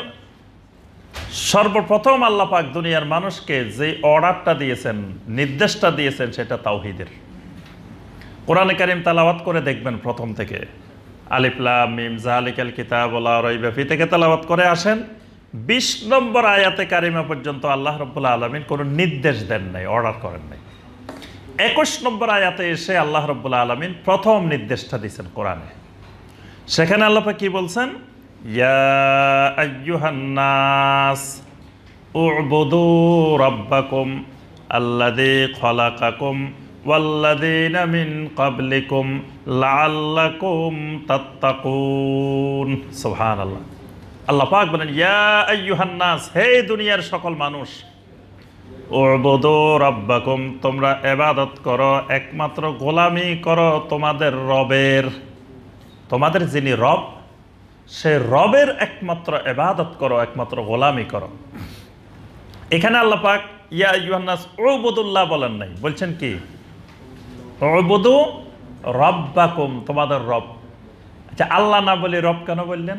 সর্বপ্রথম আল্লাহ পাক দুনিয়ার মানুষকে যে অর্ডারটা দিয়েছেন, নির্দেশটা দিয়েছেন, সেটা তাওহীদের। কোরআনে কারিম তেলাওয়াত করে দেখবেন প্রথম থেকে, আলিফ লাম মিম যালিকাল কিতাবু লা রাইবা ফি থেকে তেলাওয়াত করে আসেন, বিশ নম্বর আয়াতে কারিমা পর্যন্ত আল্লাহ রাব্বুল আলামিন কোনো নির্দেশ দেন নাই, অর্ডার করেন নাই। একুশ নম্বর আয়াতে এসে আল্লাহ রাব্বুল আলামিন প্রথম নির্দেশটা দিয়েছেন কোরআনে। সেখানে আল্লাহ পাক কি বলছেন, ইয়া আইয়ুহান নাস উ'বুদু রাব্বাকুম আল্লাযী খালাকাকুম ওয়াল্লাযীনা মিন ক্বাবলিকুম লাআল্লাকুম তাত্তাকুন। সুবহানাল্লাহ। আল্লাহ পাক বলেন, ইয়া আইয়ুহান নাস, হে দুনিয়ার সকল মানুষ, উ'বুদু রাব্বাকুম, তোমরা ইবাদত করো, একমাত্র গোলামি করো তোমাদের রবের। তোমাদের যিনি রব, সে রবের একমাত্র ইবাদত করো, একমাত্র গোলামি করো। এখানে আল্লাহ পাক ইয়া আইয়ুহান নাস উ'বুদুল্লাহ বলেন নাই, বলছেন কি, উ'বুদু রাব্বাকুম, তোমাদের রব। আচ্ছা, আল্লাহ না বলে রব কেন বললেন?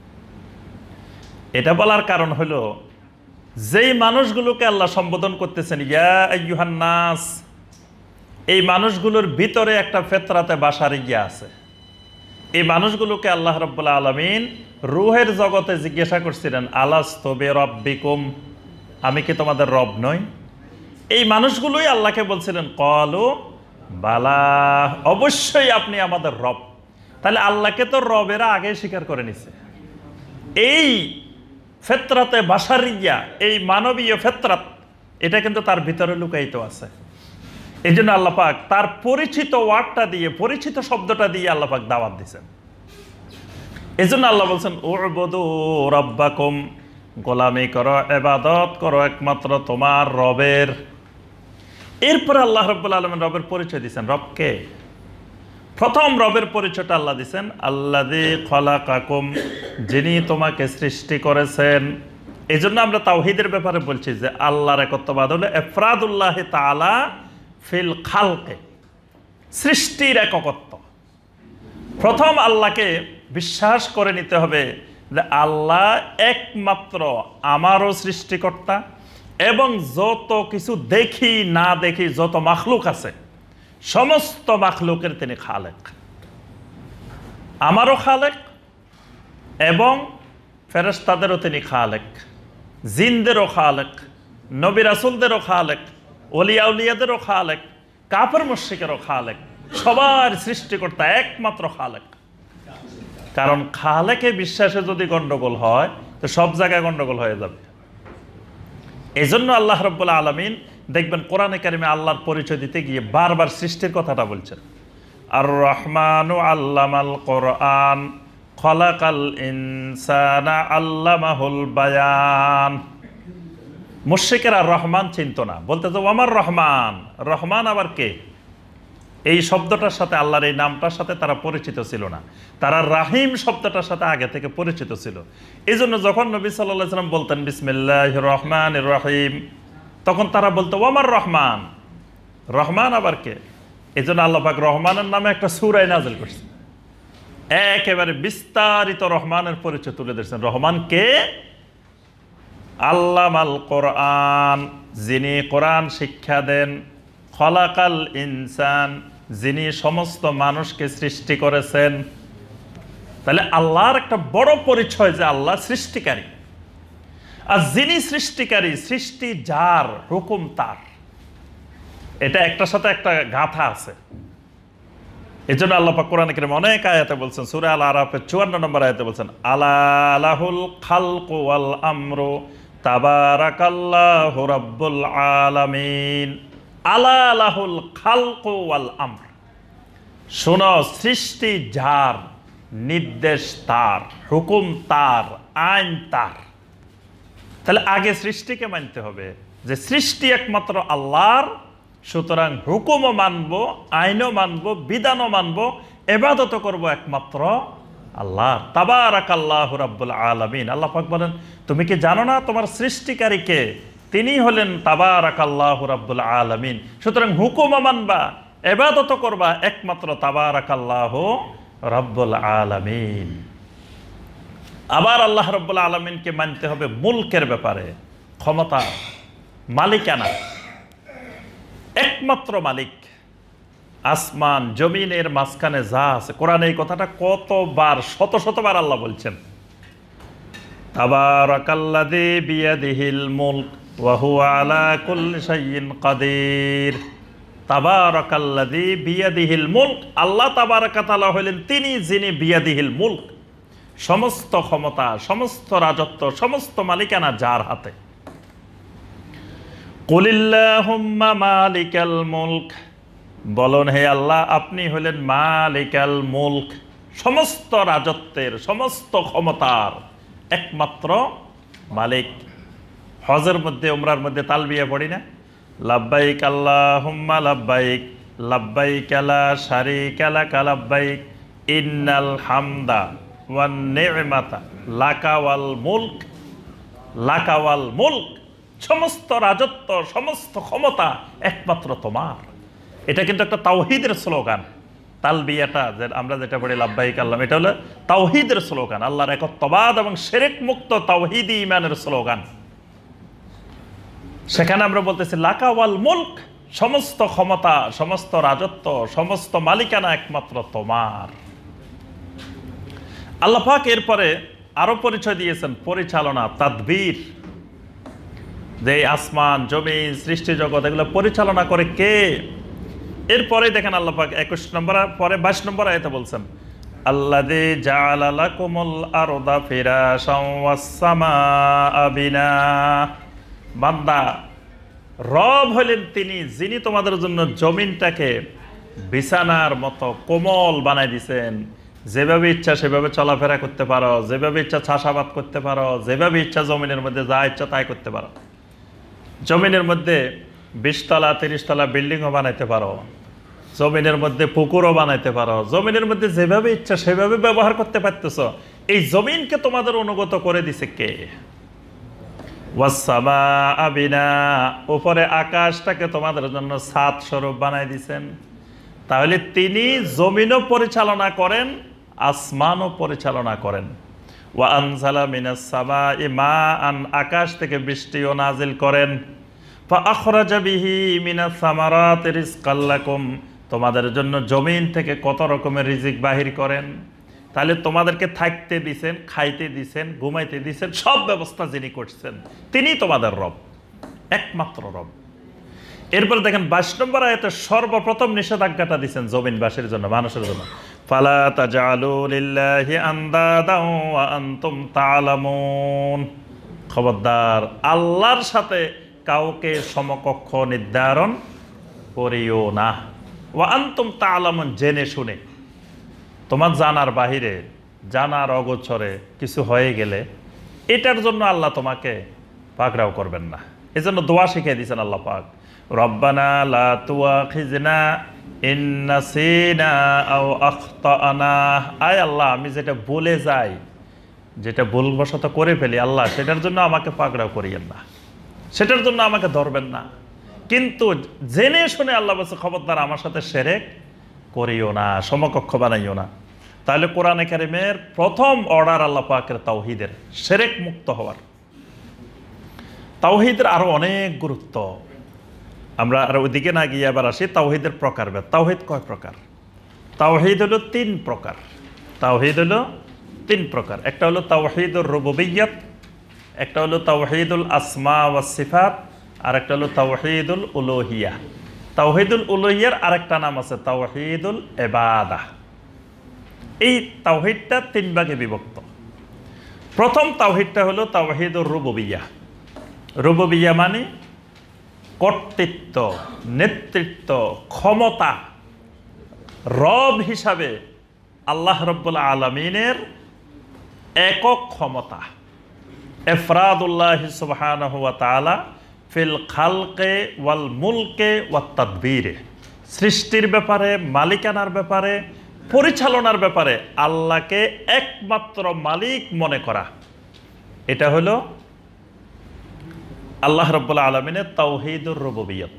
এটা বলার কারণ হলো, যেই মানুষগুলোকে আল্লাহ সম্বোধন করতেছেন ইয়া আইয়ুহান নাস, এই মানুষগুলোর ভিতরে একটা ফেতরাতে বাসার ইয়া আছে। এই মানুষগুলোকে আল্লাহ রাব্বুল আলামিন রূহের জগতে জিজ্ঞাসা করছিলেন, আলাস্তু বিরাব্বিকুম, আমি কি তোমাদের রব নই? এই মানুষগুলোই আল্লাহকে বলছিলেন, ক্বালু বালা, অবশ্যই আপনি আমাদের রব। তাহলে আল্লাহকে তো রবেরা আগে স্বীকার করে নিছে। এই ফেতরাতে বাসারিয়া, এই মানবীয় ফেতরাত, এটা কিন্তু তার ভিতরে লুকায়িত আছে। এই জন্য আল্লাহ পাক তার পরিচিত ওয়ার্ডটা দিয়ে, পরিচিত শব্দটা দিয়ে আল্লাহ পাক দাওয়াত দিয়েছেন। এই জন্য আল্লাহ বলছেন উ'বুদু রাব্বাকুম, গোলামি করো, ইবাদত করো একমাত্র তোমার রবের। এরপরে আল্লাহ রাব্বুল আলামিন রবের পরিচয় দিয়েছেন। রবকে প্রথম রবের পরিচয়টা আল্লাহ দিয়েছেন আল্লাযী খলাকাকুম, যিনি তোমাকে সৃষ্টি করেছেন। এই জন্য আমরা তাওহীদের ব্যাপারে বলছি যে আল্লাহর একত্ববাদ হলো ইফরাদুল্লাহ তাআলা ফিল খালকে, সৃষ্টির একত্ব। প্রথম আল্লাহকে বিশ্বাস করে নিতে হবে যে আল্লাহ একমাত্র আমারও সৃষ্টিকর্তা, এবং যত কিছু দেখি না দেখি যত মাখলুক আছে সমস্ত মাখলুকের তিনি খালেক, আমারও খালেক এবং ফেরেশতাদেরও তিনি খালেক, জিনদেরও খালেক, নবী রাসূলদেরও খালেক, ওলিয়া উলিয়াদেরও খালেক, কাফের মুশরিকেরও খালেক, সবার সৃষ্টিকর্তা একমাত্র খালেক। কারণ খালেকে বিশ্বাসে যদি গন্ডগোল হয় তো সব জায়গায় গন্ডগোল হয়ে যাবে। এই জন্য আল্লাহ রাব্বুল আলামিন দেখবেন কোরআনে কারিমে আল্লাহর পরিচয় দিতে গিয়ে বারবার সৃষ্টির কথাটা বলছেন। আর রহমানু আল্লামাল কোরআন খলাকাল ইনসানা আল্লামাহুল বায়ান। মুশরিকেরা রহমান চিনত না, বলতে তো আমার রহমান, রহমান আবার কে? এই শব্দটার সাথে, আল্লাহর এই নামটার সাথে তারা পরিচিত ছিল না। তারা রাহিম শব্দটার সাথে আগে থেকে পরিচিত ছিল। এই জন্য যখন নবী সাল্লাল্লাহু আলাইহি ওয়াসাল্লাম বলতেন বিসমিল্লাহির রহমানির রহিম, তখন তারা বলতো আমার রহমান, রহমান আবার কে? এই জন্য আল্লাহ পাক রহমানের নামে একটা সূরা নাযিল করছেন, একেবারে বিস্তারিত রহমানের পরিচয় তুলে দিয়েছেন। রহমান কে? আল্লামাল কোরআন, যিনি কোরআন শিক্ষা দেন, খলাকাল ইনসান, যিনি সমস্ত মানুষকে সৃষ্টি করেছেন। তাহলে আল্লাহর একটা বড় পরিচয় যে আল্লাহ সৃষ্টিকারী, আর যিনি সৃষ্টিকারী, সৃষ্টি যার, হুকুম তার। এটা একটার সাথে একটা গাথা আছে। এই জন্য আল্লাহ পাক কোরআনে কারীমে অনেক আয়াতে বলছেন। সূরা আল আরাফের চুয়ান্ন নম্বর আয়াতে বলছেন আলা লাহুল খালকু ওয়াল আমরু তাবারাকাল্লাহু রাব্বুল আলামিন। আলা লাহুল খালকু ওয়াল আমর, শোনো, সৃষ্টি যার, নির্দেশ তার, হুকুম তার, আইন তার। তাহলে আগে সৃষ্টিকে মানতে হবে যে সৃষ্টি একমাত্র আল্লাহর, সুতরাং হুকুমও মানব, আইনও মানব, বিধানও মানব, ইবাদত করব একমাত্র আল্লাহর। তাবারাকাল্লাহু রাব্বুল আলামিন। আল্লাহ পাক বলেন তুমি কি জানো না তোমার সৃষ্টিকারী কে? তিনি হলেন তাবারাকাল্লাহু রাব্বুল আলামিন। সুতরাং হুকুমও মানবা, ইবাদত করবা একমাত্র তাবারাকাল্লাহু রাব্বুল আলামিন। আবার আল্লাহ রাব্বুল আলামিনকে মানতে হবে মুলকের ব্যাপারে, ক্ষমতা, মালিকানা। একমাত্র মালিক, আসমান জমিনের মাঝখানে যা আছে। কোরআনে এই কথাটা কতবার, শত শতবার আল্লাহ বলছেন। তাবারাকাল্লাযী বিয়াদিহিল মুলক ওয়া হুয়া আলা কুল্লি শাইইন কাদির। তাবারাকাল্লাযী বিয়াদিহিল মুলক, আল্লাহ তাবারাকা তাআলা হলেন তিনি যিনি বিয়াদিহিল মুলক, সমস্ত ক্ষমতা, সমস্ত রাজত্ব, সমস্ত মালিকানা যার হাতে। কুলিল্লাহুম্মা মালিকাল মুলক, বলুন হে আল্লাহ আপনি হলেন মালিকাল মুলক, সমস্ত রাজত্বের, সমস্ত ক্ষমতার একমাত্র মালিক। হজের মধ্যে, উমরার মধ্যে তালবিয়া পড়ি না? লাব্বাইক আল্লাহুম্মা লাব্বাইক, লাব্বাইক লা শারীকা লাকা লাব্বাইক, ইন্নাল হামদা ওয়ান নি'মাতা লাকা ওয়াল মুলক, লাকা ওয়াল মুলক, সমস্ত রাজত্ব, সমস্ত ক্ষমতা একমাত্র তোমার। এটা কিন্তু একটা তাওহীদের স্লোগান। তালবিয়াটা যে আমরা যেটা পড়ি লাব্বাইক আল্লাহ, এটা হলো তাওহীদের স্লোগান, আল্লাহর একত্ববাদ এবং শিরক মুক্ত তাওহীদি ঈমানের স্লোগান। সেখানে আমরা বলতেছি লাকা ওয়াল মুলক, সমস্ত ক্ষমতা, সমস্ত রাজত্ব, সমস্ত মালিকানা একমাত্র তোমার। আল্লাহ পাক এরপরে আরো পরিচয় দিয়েছেন পরিচালনা, তাদবীর, যে আসমান জমিন সৃষ্টি জগৎ এগুলো পরিচালনা করে কে? এরপরে দেখেন আল্লাহ পাক একুশ নম্বর পরে বাইশ নম্বর আয়াতে বলছেন আল্লাযী জাআলা লাকুমুল আরদা ফিরাশান ওয়াস সামাআ বিনা। বান্দা, রব হলেন তিনি যিনি তোমাদের জন্য জমিনটাকে বিছানার মতো কোমল বানাই দিয়েছেন, যেভাবে ইচ্ছা সেভাবে চলাফেরা করতে পারো, যেভাবে ইচ্ছা চাষাবাদ করতে পারো, যেভাবে ইচ্ছা জমিনের মধ্যে যা ইচ্ছা তাই করতে পারো। জমিনের মধ্যে বিশতলা তিরিশতলা বিল্ডিংও বানাইতে পারো, জমিনের মধ্যে পুকুরও বানাইতে পারো, জমিনের মধ্যে যেভাবে ইচ্ছা সেভাবে ব্যবহার করতে পারতেছ। এই জমিনকে তোমাদের অনুগত করে দিছে কে? ওয়াসসামাআ বিনা, উপরে আকাশটাকে তোমাদের জন্য ছাদ স্বরূপ বানাই দিছেন। তাহলে তিনি জমিনও পরিচালনা করেন, আসমানও পরিচালনা করেন। ওয়া আনজালা মিনাস সামাই মাআন, আকাশ থেকে বৃষ্টিও নাজিল করেন। ফা আখরাজা বিহি মিনাস সামারাতি রিজকাল লাকুম, তোমাদের জন্য জমিন থেকে কত রকমের রিজিক বাহির করেন। তাহলে তোমাদেরকে থাকতে দিছেন, খাইতে দিছেন, ঘুমাইতে দিছেন, সব ব্যবস্থা যিনি করছেন তিনি তোমাদের রব, একমাত্র রব। এরপর দেখেন বাইশ নম্বর আয়াতে সর্বপ্রথম নিষেধাজ্ঞাটা দিচ্ছেন জমিনবাসীর জন্য, মানুষের জন্য। ফালা তাজআলু লিল্লাহি আনদাদাও ওয়া আনতুম তা'লামুন, খবরদার আল্লাহর সাথে কাউকে সমকক্ষ নির্ধারণ করিও না। ওয়া আনতুম তা'লামুন, জেনে শুনে। তোমার জানার বাহিরে, জানার অগোচরে কিছু হয়ে গেলে এটার জন্য আল্লাহ তোমাকে পাকড়াও করবেন না। এজন্য দোয়া শিখিয়ে দিয়েছেন আল্লাহ পাক, রব্বানা লা তুআখিযনা ইন নাসিনা আও আখতানা, আয় আল্লাহ আমি যেটা বলে যাই, যেটা ভুলবশত করে ফেলি আল্লাহ সেটার জন্য আমাকে পাকড়াও করিয়েন না, সেটার জন্য আমাকে ধরবেন না। কিন্তু জেনে শুনে আল্লাহ বলছে খবরদার আমার সাথে শিরক করিও না, সমকক্ষ বানাইও না। তাহলে কোরআনে কারিমের প্রথম অর্ডার আল্লাহ পাকের তাওহীদের, শিরক মুক্ত হওয়ার। তাওহীদের আরো অনেক গুরুত্ব, আমরা আর ওইদিকে না গিয়ে আবার আসি তাওহীদের প্রকারভেদ। তাওহীদ কয় প্রকার? তাওহীদ হলো তিন প্রকার। তাওহীদ হলো তিন প্রকার। একটা হলো তাওহীদুর রুবুবিয়্যাত, একটা হলো তাওহীদুল আসমা ওয়াস সিফাত, আর একটা হলো তাওহীদুল উলুহিয়া। তাওহীদুল উলুহিয়ার আরেকটা নাম আছে তাওহীদুল ইবাদাহ। এই তাওহীদটা তিন ভাগে বিভক্ত। প্রথম তাওহীদটা হলো তাওহীদুর রুবুবিয়্যা। রুবুবিয়্যা মানে কর্তৃত্ব, নেতৃত্ব, ক্ষমতা, রব হিসাবে আল্লাহ রাব্বুল আলামিনের একক ক্ষমতা। ইফরাদুল্লাহ সুবহানাহু ওয়া তাআলা ফিল খালকে ওয়াল মুলকে ওয়াত তাদবীরে, সৃষ্টির ব্যাপারে, মালিকানার ব্যাপারে, পরিচালনার ব্যাপারে আল্লাহকে একমাত্র মালিক মনে করা, এটা হলো আল্লাহ রাব্বুল আলামিনের তাওহীদুর রুবুবিয়্যাত।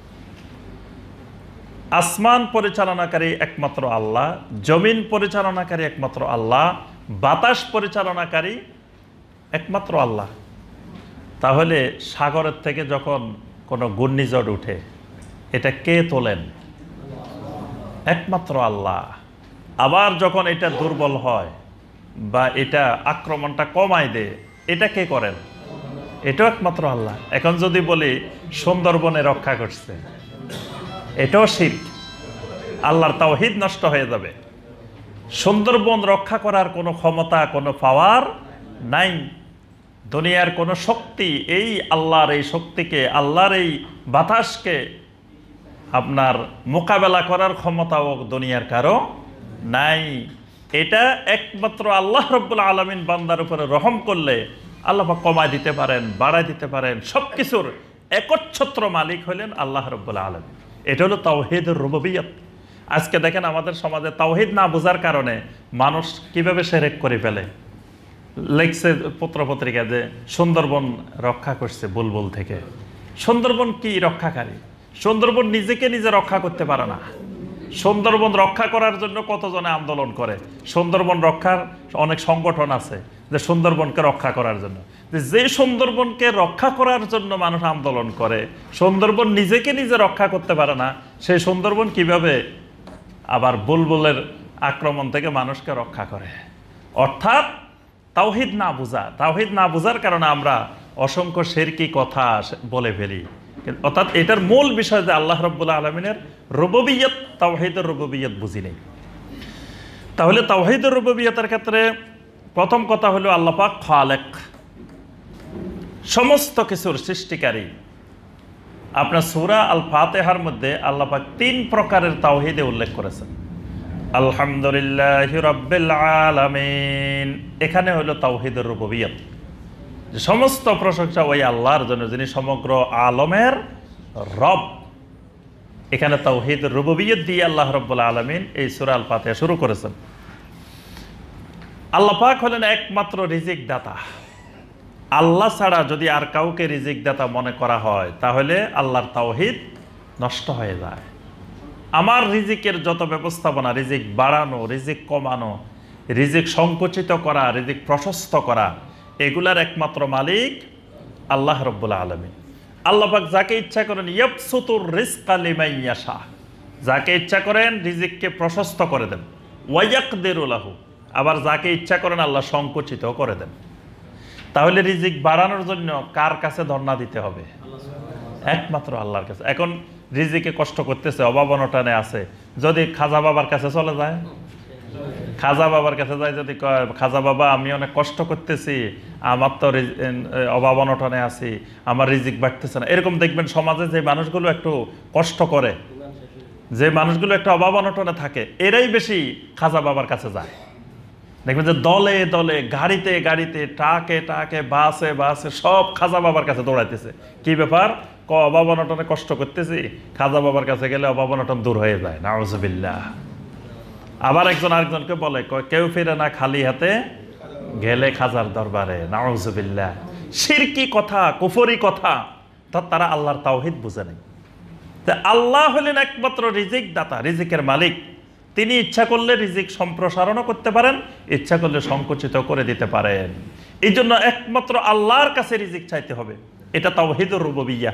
আসমান পরিচালনাকারী একমাত্র আল্লাহ, জমিন পরিচালনাকারী একমাত্র আল্লাহ, বাতাস পরিচালনাকারী একমাত্র আল্লাহ। তাহলে সাগরের থেকে যখন কোনো ঘূর্ণিঝড় উঠে এটা কে তোলেন? একমাত্র আল্লাহ। আবার যখন এটা দুর্বল হয় বা এটা আক্রমণটা কমায় দেয় এটা কে করেন? এটাও একমাত্র আল্লাহ। এখন যদি বলি সুন্দরবনে রক্ষা করছে, এটাও শিরক, আল্লাহর তাওহীদ নষ্ট হয়ে যাবে। সুন্দরবন রক্ষা করার কোনো ক্ষমতা, কোনো পাওয়ার নাই। দুনিয়ার কোনো শক্তি এই আল্লাহর এই শক্তিকে, আল্লাহর এই বাতাসকে আপনার মোকাবেলা করার ক্ষমতাও দুনিয়ার কারো নাই। এটা একমাত্র আল্লাহ রাব্বুল আলামিন বান্দার উপরে রহম করলে আল্লাহ পাক কমায় দিতে পারেন, বাড়ায় দিতে পারেন। সব কিছুর একচ্ছত্র মালিক হলেন আল্লাহ রাব্বুল আলামিন। এটা হলো তাওহীদুর রুবুবিয়্যাত। আজকে দেখেন আমাদের সমাজে তাওহীদ না বোঝার কারণে মানুষ কিভাবে শিরক করে ফেলে। লেখছে পত্রপত্রিকা যে সুন্দরবন রক্ষা করছে বুলবুল থেকে। সুন্দরবন কি রক্ষাকারী? সুন্দরবন নিজেকে নিজে রক্ষা করতে পারে না। সুন্দরবন রক্ষা করার জন্য কতজনে আন্দোলন করে। সুন্দরবন রক্ষার অনেক সংগঠন আছে যে সুন্দরবনকে রক্ষা করার জন্য। যে সুন্দরবনকে রক্ষা করার জন্য মানুষ আন্দোলন করে, সুন্দরবন নিজেকে নিজে রক্ষা করতে পারে না, সেই সুন্দরবন কিভাবে আবার বুলবুলের আক্রমণ থেকে মানুষকে রক্ষা করে? অর্থাৎ তাওহীদ না বুঝা, তাওহীদ না বুঝার কারণে আমরা অসংখ্য শিরকি কথা বলে ফেলি। অর্থাৎ এটার মূল বিষয় যে আল্লাহ রাব্বুল আলামিনের রুবুবিয়্যাত, তাওহীদুর রুবুবিয়্যাত বুঝি নেই। তাহলে তাওহীদুর রুবুবিয়্যাতের ক্ষেত্রে প্রথম কথা হলো আল্লাহ পাক খালেক, সমস্ত কিছুর সৃষ্টিকারী। আপনার সূরা আল ফাতিহার মধ্যে আল্লাহ পাক তিন প্রকারের তাওহীদে উল্লেখ করেছেন। আলহামদুলিল্লাহি রাব্বিল আলামিন, এখানে হলো তাওহীদুর রুবুবিয়্যাত, সমস্ত প্রশংসা ওই আল্লাহর জন্য যিনি সমগ্র আলমের রব। এখানে তাওহীদুর রুবুবিয়্যাত দিয়ে আল্লাহ রাব্বুল আলামিন এই সূরা আল ফাতিহা শুরু করেছেন। আল্লাহ পাক হলেন একমাত্র রিজিক দাতা। আল্লাহ ছাড়া যদি আর কাউকে রিজিক দাতা মনে করা হয় তাহলে আল্লাহর তাওহীদ নষ্ট হয়ে যায়। আমার রিজিকের যত ব্যবস্থাপনা, রিজিক বাড়ানো, রিজিক কমানো, রিজিক সংকুচিত করা, রিজিক প্রশস্ত করা, এগুলার একমাত্র মালিক আল্লাহ রাব্বুল আলামিন। আল্লাহ পাক যাকে ইচ্ছা করেন ইয়াবসুতুর রিজকা লিমান ইয়াশা, যাকে ইচ্ছা করেন রিজিককে প্রশস্ত করে দেন। ওয়া ইয়াকদিরু লাহু, আবার যাকে ইচ্ছা করেন আল্লাহ সংকুচিত করে দেন। তাহলে রিজিক বাড়ানোর জন্য কার কাছে ধর্ণা দিতে হবে? একমাত্র আল্লাহর কাছে। এখন রিজিকে কষ্ট করতেছে, অভাব অনটনে আছে, যদি খাজা বাবার কাছে চলে যায়, খাজা বাবার কাছে যায়, যদি কয় খাজা বাবা আমি অনেক কষ্ট করতেছি, আমার তো অভাব অনটনে আছি, আমার রিজিক বাড়তেছে না, এরকম দেখবেন সমাজে যে মানুষগুলো একটু কষ্ট করে, যে মানুষগুলো একটু অভাব অনটনে থাকে, এরাই বেশি খাজা বাবার কাছে যায়। দেখবেন যে দলে দলে, গাড়িতে গাড়িতে, ট্রাকে ট্রাকে, বাসে বাসে সব খাজা বাবার কাছে দৌড়াইতেছে। কি ব্যাপার? ক অভাব অনটনে কষ্ট করতেছি, খাজা বাবার কাছে গেলে অভাব অনটন দূর হয়ে যায়। নাউজুবিল্লাহ। আবার একজন আরেকজনকে বলে কেউ ফিরে না খালি হাতে গেলে খাজার দরবারে। নাউজুবিল্লাহ। শিরকি কথা, কুফরি কথা, তারা আল্লাহর তাওহীদ বুঝে নেই। আল্লাহ হলেন একমাত্র রিজিক দাতা, রিজিকের মালিক। তিনি ইচ্ছা করলে রিজিক সম্প্রসারণও করতে পারেন, ইচ্ছা করলে সংকুচিত করে দিতে পারেন। এই জন্য একমাত্র আল্লাহর কাছে রিজিক চাইতে হবে। এটা তাওহীদুর রুবুবিয়্যাহ।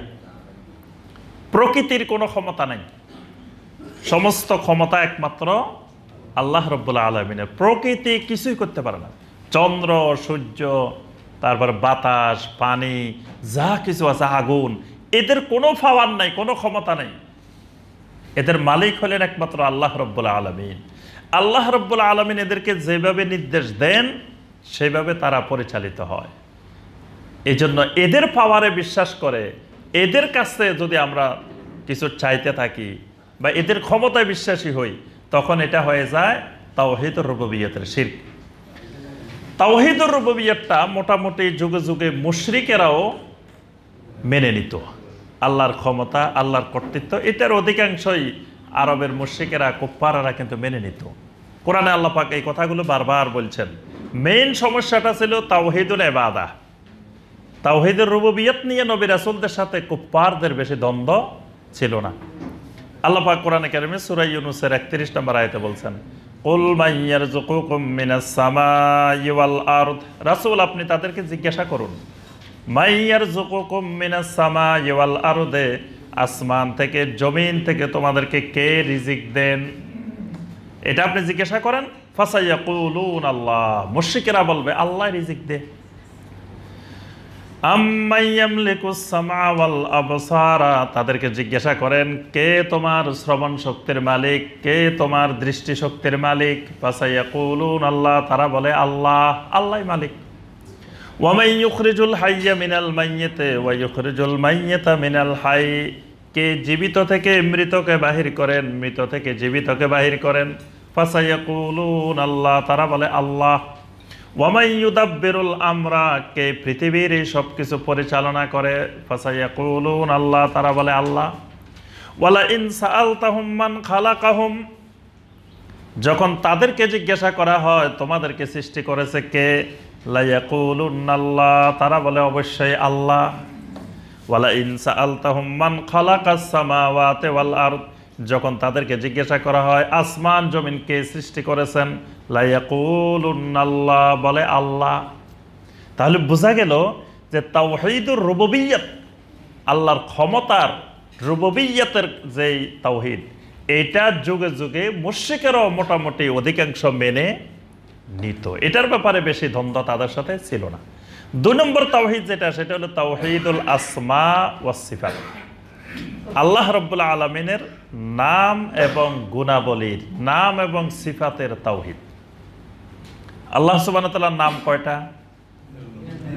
প্রকৃতির কোনো ক্ষমতা নেই, সমস্ত ক্ষমতা একমাত্র আল্লাহ রাব্বুল আলামিনের। প্রকৃতি কিছুই করতে পারে না। চন্দ্র, সূর্য, তারপর বাতাস, পানি, যা কিছু আছে, আগুন, এদের কোনো পাওয়ার নাই, কোনো ক্ষমতা নেই। এদের মালিক হলেন একমাত্র আল্লাহ রাব্বুল আলামিন। আল্লাহ রাব্বুল আলামিন এদেরকে যেভাবে নির্দেশ দেন সেভাবে তারা পরিচালিত হয়। এই জন্য এদের পাওয়ারে বিশ্বাস করে এদের কাছে যদি আমরা কিছু চাইতে থাকি বা এদের ক্ষমতায় বিশ্বাসী হই, তখন এটা হয়ে যায় তাওহীদুর রুবুবিয়্যাতের শিরক। তাওহীদুর রুবুবিয়্যাতটা মোটামুটি যুগে যুগে মুশরিকেরাও মেনে নিত। আল্লাহর ক্ষমতা, আল্লাহর কর্তৃত্ব, এটার অধিকাংশই আরবের মুশরিকেরা, কুফফাররা কিন্তু মেনে নিত। কোরআনে আল্লাহ পাক এই কথাগুলো বারবার বলছেন। মেইন সমস্যাটা ছিল তাওহীদুল ইবাদাহ। তাওহীদুর রুবুবিয়্যাত নিয়ে নবী রাসূলদের সাথে কুফফারদের বেশি দ্বন্দ্ব ছিল না। আল্লাহ পাক কোরআনে কারিমে সূরা ইউনূসের একত্রিশ নম্বর আয়াতে বলছেন, কুল মান ইয়ারযুকুকুম মিনাস সামাই ওয়াল আরদ, রাসূল আপনি তাদেরকে জিজ্ঞাসা করুন, মান ইয়ারযুকুকুম মিনাস সামাই ওয়াল আরদে, আসমান থেকে জমিন থেকে তোমাদেরকে কে রিজিক দেন, এটা আপনি জিজ্ঞাসা করেন। ফাসায়াকুলুন আল্লাহ, মুশরিকেরা বলবে আল্লাহ রিজিক দেয়। আম্মান ইয়ামলিকুস সামআ ওয়াল আবসারা, তাদেরকে জিজ্ঞাসা করেন কে তোমার শ্রবণ শক্তির মালিক, কে তোমার দৃষ্টি শক্তির মালিক। ফাসায়াকুলুন আল্লাহ, তারা বলে আল্লাহ, আল্লাহই মালিক। ওয়া মান ইউখরিজুল হাইয়্যা মিনাল মাইয়্যিতি ওয়া ইউখরিজুল মাইয়্যিতা মিনাল হাই, কে জীবিত থেকে মৃতকে বাহির করেন, মৃত থেকে জীবিতকে বাহির করেন। ফাসায়াকুলুন আল্লাহ, তারা বলে আল্লাহ। ওয়া মান ইউদাব্বিরুল আমরা, কে পৃথিবীর এই সব কিছু পরিচালনা করে। ফাসায়াকুলুন আল্লাহ, তারা বলে আল্লাহ। ওয়ালা ইন সাআলতাহুম মান খালাকাহুম, যখন তাদেরকে জিজ্ঞাসা করা হয় তোমাদেরকে সৃষ্টি করেছে কে, লা ইয়াকুলুনাল্লাহ, তারা বলে অবশ্যই আল্লাহ। ওয়ালা ইন সাআলতাহুম মান খালাকাস সামাওয়াতি ওয়াল আরদ, যখন তাদেরকে জিজ্ঞাসা করা হয় আসমান জমিন কে সৃষ্টি করেছেন, লা ইয়াকুলুনাল্লাহ, বলে আল্লাহ। তাহলে বোঝা গেল যে তাওহীদুর রুবুবিয়্যাত, আল্লাহর ক্ষমতার রুবুবিয়্যাতের যেই তাওহীদ, এটা যুগে যুগে মুশরিকেরাও মোটামুটি অধিকাংশ মেনে নিত। এটার ব্যাপারে বেশি দ্বন্দ্ব তাদের সাথে ছিল না। দুই নম্বর তাওহীদ যেটা, সেটা হলো তাওহীদুল আসমা ওয়াস সিফাত। আল্লাহ রাব্বুল আলামিনের নাম এবং গুণাবলীর, নাম এবং সিফাতের তাওহীদ। আল্লাহ সুবহানাহু ওয়া তাআলার নাম কয়টা?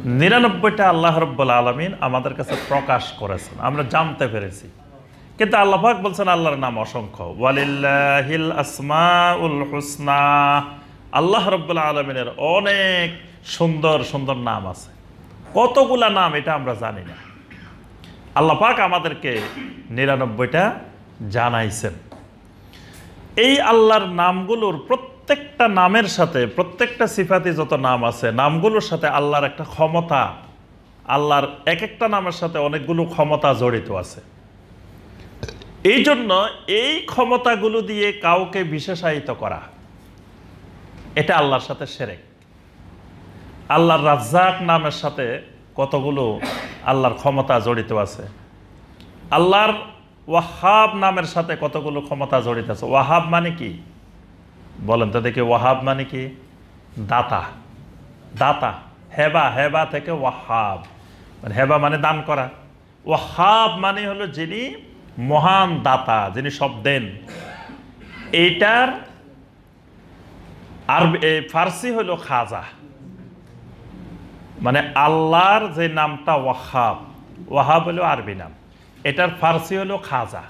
নিরানব্বইটা আল্লাহ রাব্বুল আলামিন আমাদের কাছে প্রকাশ করেছেন, আমরা জানতে পেরেছি। কিন্তু আল্লাহ পাক বলছেন আল্লাহর নাম অসংখ্য, ওয়ালিল্লাহিল আসমাউল হুসনা, আল্লাহ রাব্বুল আলামিনের অনেক সুন্দর সুন্দর নাম আছে। কতগুলা নাম এটা আমরা জানি না। আল্লাহ পাক আমাদেরকে নিরানব্বইটা জানাইছেন। এই আল্লাহর নামগুলোর প্রত্যেকটা নামের সাথে, প্রত্যেকটা সিফাতি যত নাম আছে, নামগুলোর সাথে আল্লাহর একটা ক্ষমতা, আল্লাহর এক একটা নামের সাথে অনেকগুলো ক্ষমতা জড়িত আছে। এই জন্য এই ক্ষমতাগুলো দিয়ে কাউকে বিশেষায়িত করা, এটা আল্লাহর সাথে শিরক। আল্লাহর রাজ্জাক নামের সাথে কতগুলো আল্লাহর ক্ষমতা জড়িত আছে। আল্লাহর ওয়াহাব নামের সাথে কতগুলো ক্ষমতা জড়িত আছে। ওয়াহাব মানে কি বলেন তো দেখি? ওয়াহাব মানে কি? দাতা, দাতা। হেবা, হেবা থেকে ওয়াহাব, মানে হেবা মানে দান করা। ওয়াহাব মানে হলো যিনি মহান দাতা, যিনি সব দেন। এইটার আর ফার্সি হলো খাজা, মানে আল্লাহর যে নামটা ওয়াহাব, ওয়াহাব হলো আরবি নাম, এটার ফার্সি হলো খাজা।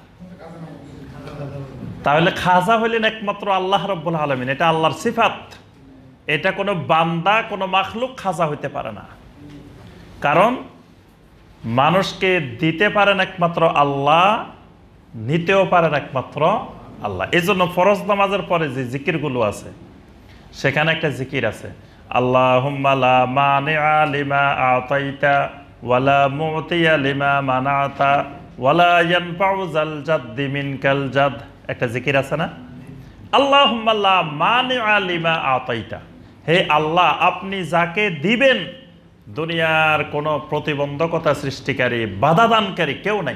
তাহলে খাজা হলেন একমাত্র আল্লাহ রাব্বুল আলামিন, এটা আল্লাহর সিফাত। এটা কোনো বান্দা, কোনো মাখলুক খাজা হইতে পারে না। কারণ মানুষকে দিতে পারেন একমাত্র আল্লাহ, নিতেও পারেন একমাত্র আল্লাহ। এই জন্য ফরজ নামাজের পরে যে জিকিরগুলো আছে, সেখানে একটা জিকির আছে, আল্লাহুম্মা লা মানিআ লিমা আতাইতা ওয়ালা মুতিয়া লিমা মানাতা ওয়ালা ইয়ানফাউ যাল জাদ্দি মিনকাল জাদ। একটা জিকির আছে না? আল্লাহুম্মা লা মানিআ লিমা আতাইতা, হে আল্লাহ আপনি যাকে দিবেন দুনিয়ার কোনো প্রতিবন্ধকতা সৃষ্টিকারী, বাধাদানকারী কেউ নাই।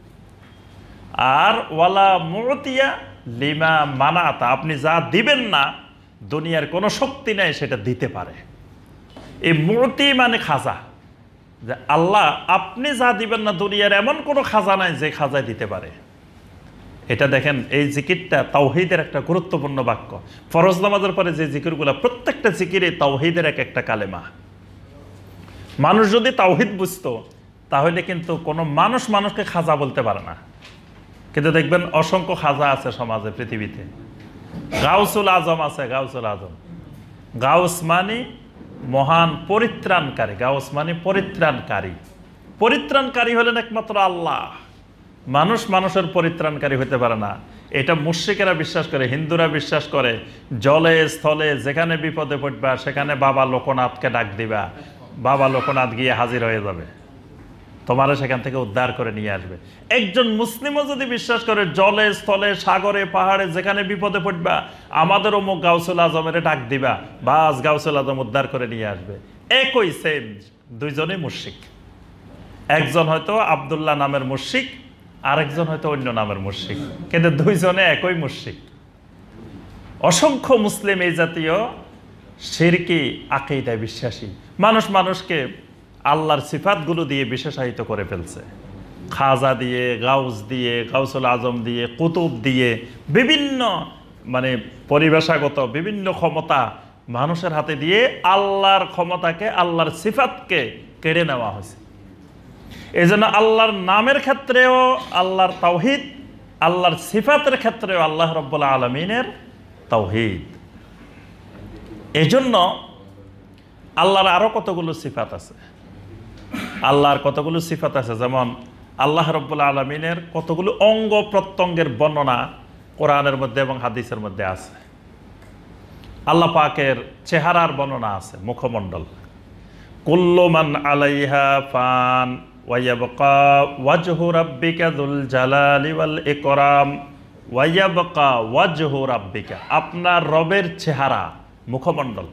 আর ওয়ালা মুতিয়া লিমা মানাতা, আপনি যা দিবেন না দুনিয়ার কোনো শক্তি নাই সেটা দিতে পারে। এই মুতি মানে খাজা, যে আল্লাহ আপনি যা দিবেন না দুনিয়ার এমন কোনো খাজা নাই যে খাজায় দিতে পারে। এটা দেখেন, এই জিকিরটা তাওহীদের একটা গুরুত্বপূর্ণ বাক্য। ফরজ নামাজের পরে যে জিকিরগুলো, প্রত্যেকটা জিকিরে তাওহীদের এক একটা কালেমা। মানুষ যদি তাওহীদ বুঝতো তাহলে কিন্তু কোনো মানুষ মানুষকে খাজা বলতে পারে না। কিন্তু দেখবেন অসংখ্য খাজা আছে সমাজে, পৃথিবীতে। গাউসুল আজম আছে, গাউসুল আজম। গাউস মানে মহান পরিত্রাণকারী, গাউস মানে পরিত্রাণকারী। পরিত্রাণকারী হলেন একমাত্র আল্লাহ। মানুষ মানুষের পরিত্রাণকারী হতে পারে না। এটা মুশরিকেরা বিশ্বাস করে, হিন্দুরা বিশ্বাস করে। জলে স্থলে যেখানে বিপদে পড়বা সেখানে বাবা লোকনাথকে ডাক দিবা, বাবা লোকনাথ গিয়ে হাজির হয়ে যাবে, তোমারা সেখান থেকে উদ্ধার করে নিয়ে আসবে। একজন মুসলিমও যদি বিশ্বাস করে জলে স্থলে সাগরে পাহাড়ে যেখানে বিপদে পড়বা আমাদের অমুক গাউসুল আজমের ডাক দিবা, বাস গাউসুল আজম উদ্ধার করে নিয়ে আসবে, একই সেম। দুইজনই মুশরিক। একজন হয়তো আব্দুল্লাহ নামের মুশরিক, আরেকজন হয়তো অন্য নামের মুশরিক, কিন্তু দুইজনে একই মুশরিক। অসংখ্য মুসলিম এই জাতীয় শিরকি আকীদায় বিশ্বাসী। মানুষ মানুষকে আল্লাহর সিফাতগুলো দিয়ে বিশেষায়িত করে ফেলছে। খাজা দিয়ে, গাউস দিয়ে, গাউসুল আজম দিয়ে, কুতুব দিয়ে, বিভিন্ন মানে পরিবেশাগত বিভিন্ন ক্ষমতা মানুষের হাতে দিয়ে আল্লাহর ক্ষমতাকে, আল্লাহর সিফাতকে কেড়ে নেওয়া হয়েছে। এই জন্য আল্লাহর নামের ক্ষেত্রেও আল্লাহর তাওহীদ, আল্লাহর সিফাতের ক্ষেত্রেও আল্লাহ রাব্বুল আলামিনের তাওহীদ। এই জন্য আল্লাহর আরো কতগুলো সিফাত আছে। আল্লাহর কতগুলো সিফাত আছে, যেমন আল্লাহ রাব্বুল আলামিনের কতগুলো অঙ্গ প্রত্যঙ্গের বর্ণনা কোরআনের মধ্যে এবং হাদিসের মধ্যে আছে। আল্লাহ পাকের চেহারার বর্ণনা আছে, মুখমণ্ডল। কুল্লু মান আলাইহা ফান ওয়া ইয়াবকা ওয়াজহু রাব্বিকা যুল জালালি ওয়াল ইকরাম। ওয়া ইয়াবকা ওয়াজহু রাব্বিকা, আপনার রবের চেহারা, মুখমণ্ডল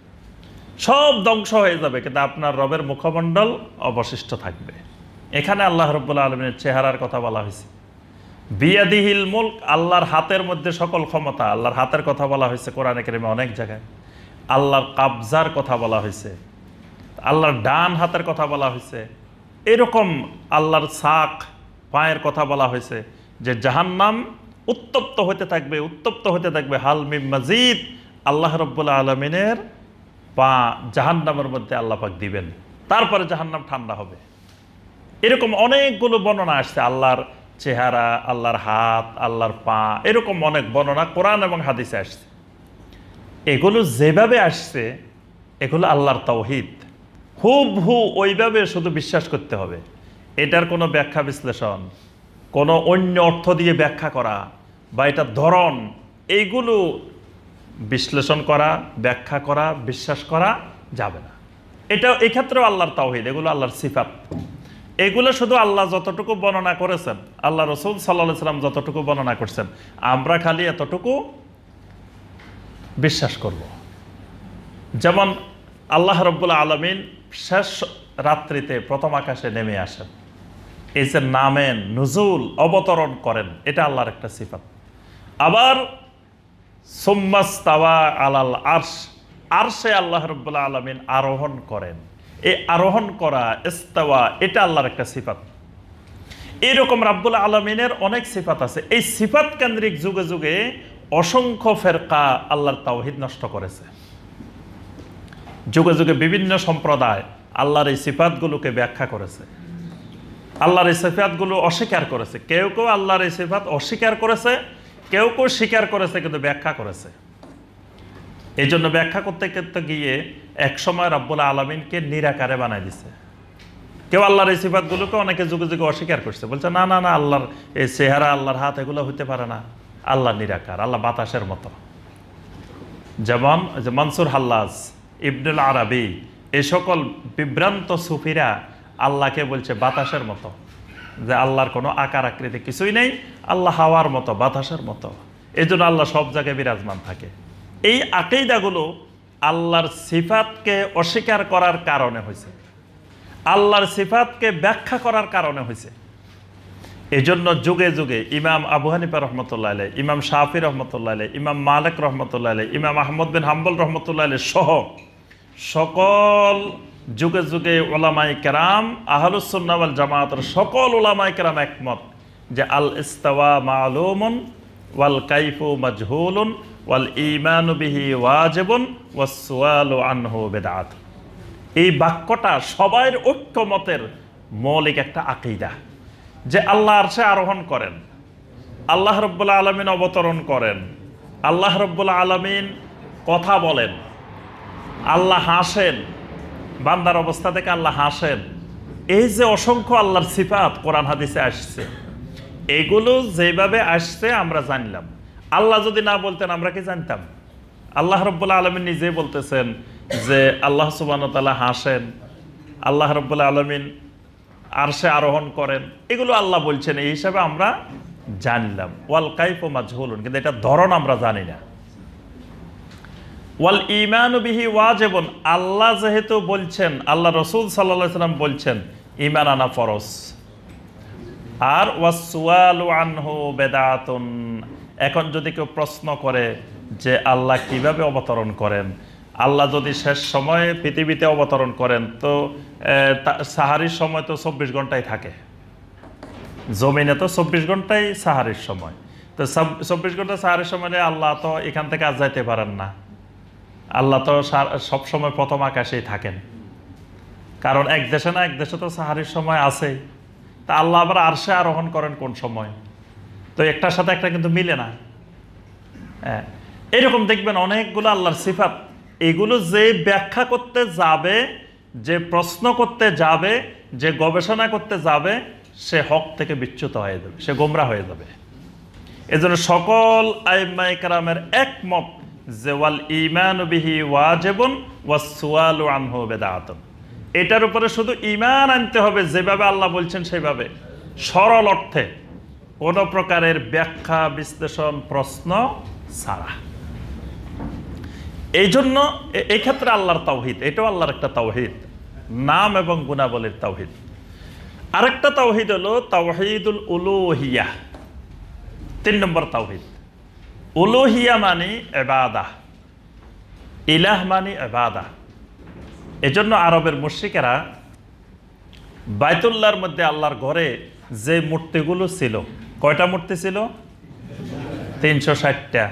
সব ধ্বংস হয়ে যাবে, কিন্তু আপনার রবের মুখমণ্ডল অবশিষ্ট থাকবে। এখানে আল্লাহ রাব্বুল আলামিনের চেহারার কথা বলা হয়েছে। বিয়াদিহিল মুলক, আল্লাহর হাতের মধ্যে সকল ক্ষমতা, আল্লাহর হাতের কথা বলা হয়েছে কোরআনে কারিমে অনেক জায়গায়। আল্লাহর কাবজার কথা বলা হয়েছে, আল্লাহর ডান হাতের কথা বলা হয়েছে। এরকম আল্লাহর সাক, পায়ের কথা বলা হয়েছে, যে জাহান্নাম উত্তপ্ত হতে থাকবে, উত্তপ্ত হতে থাকবে। হাল মিম মাজিদ, আল্লাহ রাব্বুল আলামিনের পা জাহান্নামের মধ্যে আল্লাহ পাক দিবেন। তারপরে জাহান্নাম ঠান্ডা হবে। এরকম অনেকগুলো বর্ণনা আসছে, আল্লাহর চেহারা, আল্লাহর হাত, আল্লাহর পা, এরকম অনেক বর্ণনা কোরআন এবং হাদিসে আসছে। এগুলো যেভাবে আসছে এগুলো আল্লাহর তাওহীদ, হুবহু ওইভাবে শুধু বিশ্বাস করতে হবে। এটার কোনো ব্যাখ্যা বিশ্লেষণ, কোনো অন্য অর্থ দিয়ে ব্যাখ্যা করা বা এটার ধরন, এইগুলো বিশ্লেষণ করা, ব্যাখ্যা করা, বিশ্বাস করা যাবে না। এটা এক্ষেত্রেও আল্লাহর তাওহীদ, এগুলো আল্লাহর সিফাত। এগুলো শুধু আল্লাহ যতটুকু বর্ণনা করেছেন, আল্লাহ রসুল সাল্লাল্লাহু আলাইহি সাল্লাম যতটুকু বর্ণনা করছেন, আমরা খালি এতটুকু বিশ্বাস করব। যেমন আল্লাহ রাব্বুল আলামিন শেষ রাত্রিতে প্রথম আকাশে নেমে আসেন, এই যে নামেন, নুজুল, অবতরণ করেন, এটা আল্লাহর একটা সিফাত। আবার সুম্মাস্তাওয়া আলাল আরশ, আরশে আল্লাহ রাব্বুল আলামিন আরোহণ করেন, এই আরোহণ করা, ইস্তাওয়া, এটা আল্লাহর একটা সিফাত। এইরকম রাব্বুল আলামিনের অনেক সিফাত আছে। এই সিফাত কেন্দ্রিক যুগে যুগে অসংখ্য ফেরকা আল্লাহর তাওহীদ নষ্ট করেছে। যুগে যুগে বিভিন্ন সম্প্রদায় আল্লাহর এই সিফাতগুলোকে ব্যাখ্যা করেছে, আল্লাহর এই সিফাতগুলো অস্বীকার করেছে। কেউ কেউ আল্লাহর এই সিফাত অস্বীকার করেছে, কেউ কেউ স্বীকার করেছে, কিন্তু ব্যাখ্যা করেছে। এই জন্য ব্যাখ্যা করতে করতে গিয়ে এক সময় রাব্বুল আলামিনকে নিরাকারে বানাই দিছে। কেউ আল্লাহর এই সিফাতগুলোকে অনেকে যুগে যুগে অস্বীকার করছে, বলছে না না না, আল্লাহর এই চেহারা, আল্লাহর হাত, এগুলো হইতে পারে না, আল্লাহ নিরাকার, আল্লাহ বাতাসের মতো। যেমন যে মনসুর হাল্লাজ, ইবনুল আরাবি, এই সকল বিভ্রান্ত সুফিরা আল্লাহকে বলছে বাতাসের মতো, যে আল্লাহর কোনো আকার আকৃতি কিছুই নেই, আল্লাহ হাওয়ার মতো, বাতাসের মতো, এই জন্য আল্লাহ সব জায়গায় বিরাজমান থাকে। এই আকীদাগুলো আল্লাহর সিফাতকে অস্বীকার করার কারণে হয়েছে, আল্লাহর সিফাতকে ব্যাখ্যা করার কারণে হয়েছে। এই জন্য যুগে যুগে ইমাম আবু হানিফা রহমতুল্লাহ আলাইহি, ইমাম শাফি রহমতুল্লাহ আলাইহি, ইমাম মালিক রহমতুল্লাহ আলাইহি, ইমাম আহমদ বিন হাম্বল রহমতুল্লাহ আলাইহি সহ সকল যুগে যুগে উলামায়ে কেরাম, আহলুস সুন্নাহ ওয়াল জামাতের সকল উলামায়ে কেরাম একমত যে আল ইস্তাওয়া মালুমুন ওয়াল কাইফু মাজহুলুন ওয়াল ঈমানু বিহি ওয়াজিবুন ওয়াস সুআলু আনহু বিদআত। এই বাক্যটা সবার ঐক্যমতের মৌলিক একটা আকীদা, যে আল্লাহ আরশে আরোহণ করেন, আল্লাহ রাব্বুল আলামিন অবতরণ করেন, আল্লাহ রাব্বুল আলামিন কথা বলেন, আল্লাহ হাসেন, বান্দার অবস্থা থেকে আল্লাহ হাসেন। এই যে অসংখ্য আল্লাহর সিফাত কোরআন হাদিসে আসছে, এগুলো যেভাবে আসছে আমরা জানলাম। আল্লাহ যদি না বলতেন আমরা কি জানতাম? আল্লাহ রাব্বুল আলামিন নিজে বলতেছেন যে আল্লাহ সুবহানাহু ওয়া তাআলা হাসেন, আল্লাহ রাব্বুল আলামিন আরশে আরোহণ করেন, এগুলো আল্লাহ বলছেন, এই হিসাবে আমরা জানলাম। ওয়াল কাইফু মাজহুলুন, কিন্তু এটা ধরন আমরা জানি না। ওয়াল ঈমানু বিহি ওয়াজিবুন, আল্লাহ যেহেতু বলছেন, আল্লাহ রাসূল সাল্লাল্লাহু আলাইহি সাল্লাম বলছেন, ঈমান আনা ফরজ। আর ওয়াস সুআলু আনহু বিদআতুন, এখন যদি কেউ প্রশ্ন করে যে আল্লাহ কিভাবে অবতরণ করেন, আল্লাহ যদি শেষ সময়ে পৃথিবীতে অবতরণ করেন তো সাহারির সময় তো চব্বিশ ঘন্টায় থাকে, জমিনে তো চব্বিশ ঘন্টায় সাহারির সময়, তো চব্বিশ ঘন্টা সাহারির সময় আল্লাহ তো এখান থেকে আজ যাইতে পারেন না, আল্লাহ তো সব সময় প্রথম আকাশেই থাকেন, কারণ এক দেশে না এক দেশে তো সাহারির সময় আছে। তা আল্লাহ আবার আরশে আরোহণ করেন কোন সময়? তো একটার সাথে একটা কিন্তু মিলে না। হ্যাঁ, এরকম দেখবেন অনেকগুলো আল্লাহর সিফাত, এগুলো যে ব্যাখ্যা করতে যাবে, যে প্রশ্ন করতে যাবে, যে গবেষণা করতে যাবে, সে হক থেকে বিচ্যুত হয়ে যাবে, সে গোমরা হয়ে যাবে। এজন্য সকল আইম্মায়ে কেরামের একমত যে ওয়াল ঈমানু বিহি ওয়াজিবুন ওয়াস সুআলু আনহু বিদআতুন, এটার উপরে শুধু ঈমান আনতে হবে, যেভাবে আল্লাহ বলছেন সেভাবে, সরল অর্থে, কোনো প্রকারের ব্যাখ্যা বিশ্লেষণ প্রশ্ন ছাড়া। এই জন্য এই ক্ষেত্রে আল্লাহর তাওহীদ, এটাও আল্লাহর একটা তাওহীদ, নাম এবং গুণাবলীর তাওহীদ। আরেকটা তাওহীদ হলো তাওহীদুল উলুহিয়া, তিন নম্বর তাওহীদ। উলুহিয়া মানে ইবাদা, ইলাহ মানে ইবাদা। এজন্য আরবের মুশরিকেরা বাইতুল্লাহর মধ্যে আল্লাহর ঘরে যে মূর্তিগুলো ছিল, কয়টা মূর্তি ছিল? তিনশো ষাটটা।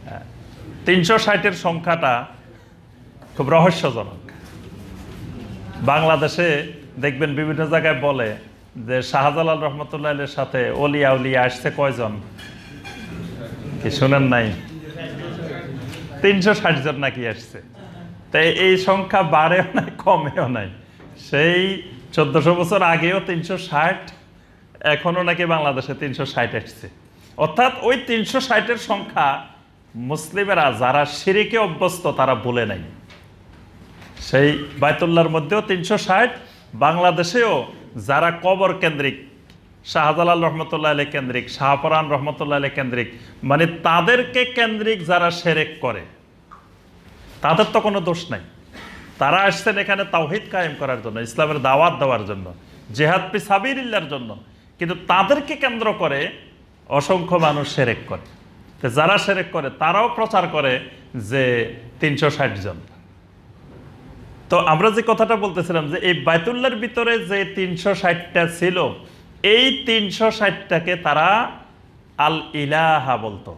তিনশো ষাটের সংখ্যাটা খুব রহস্যজনক। বাংলাদেশে দেখবেন বিভিন্ন জায়গায় বলে যে শাহজালাল রহমতুল্লাহের সাথে অলিয়া উলিয়া আসছে কয়জন, কি শুনেন নাই? তিনশো ষাট জন নাকি আসছে। তাই এই সংখ্যা বাড়েও নাই কমেও নাই, সেই চোদ্দশো বছর আগেও তিনশো ষাট, এখনো নাকি বাংলাদেশে তিনশো ষাট আসছে। অর্থাৎ ওই তিনশো ষাটের সংখ্যা মুসলিমেরা যারা শিরকে অভ্যস্ত তারা ভুলে নাই। সেই বায়তুল্লাহর মধ্যেও তিনশো ষাট, বাংলাদেশেও যারা কবর কেন্দ্রিক, শাহজালাল রহমতুল্লাহ আলী কেন্দ্রিক, শাহপরান রহমতুল্লাহ আলী কেন্দ্রিক, মানে তাদেরকে কেন্দ্রিক যারা শিরক করে তাদের তো কোনো দোষ নাই। তারা আসছেন এখানে তাওহীদ কায়েম করার জন্য, ইসলামের দাওয়াত দেওয়ার জন্য, জিহাদ ফি সাবিলিল্লাহর জন্য, কিন্তু তাদেরকে কেন্দ্র করে অসংখ্য মানুষ শিরক করে। তো যারা শিরক করে তারাও প্রচার করে যে তিনশো ষাট জন। তো আমরা যে কথাটা বলতেছিলাম যে এই বায়তুল্লাহর ভিতরে যে তিনশো ষাটটা ছিল, এই তিনশো ষাটটাকে তারা আল ইলাহা বলতো।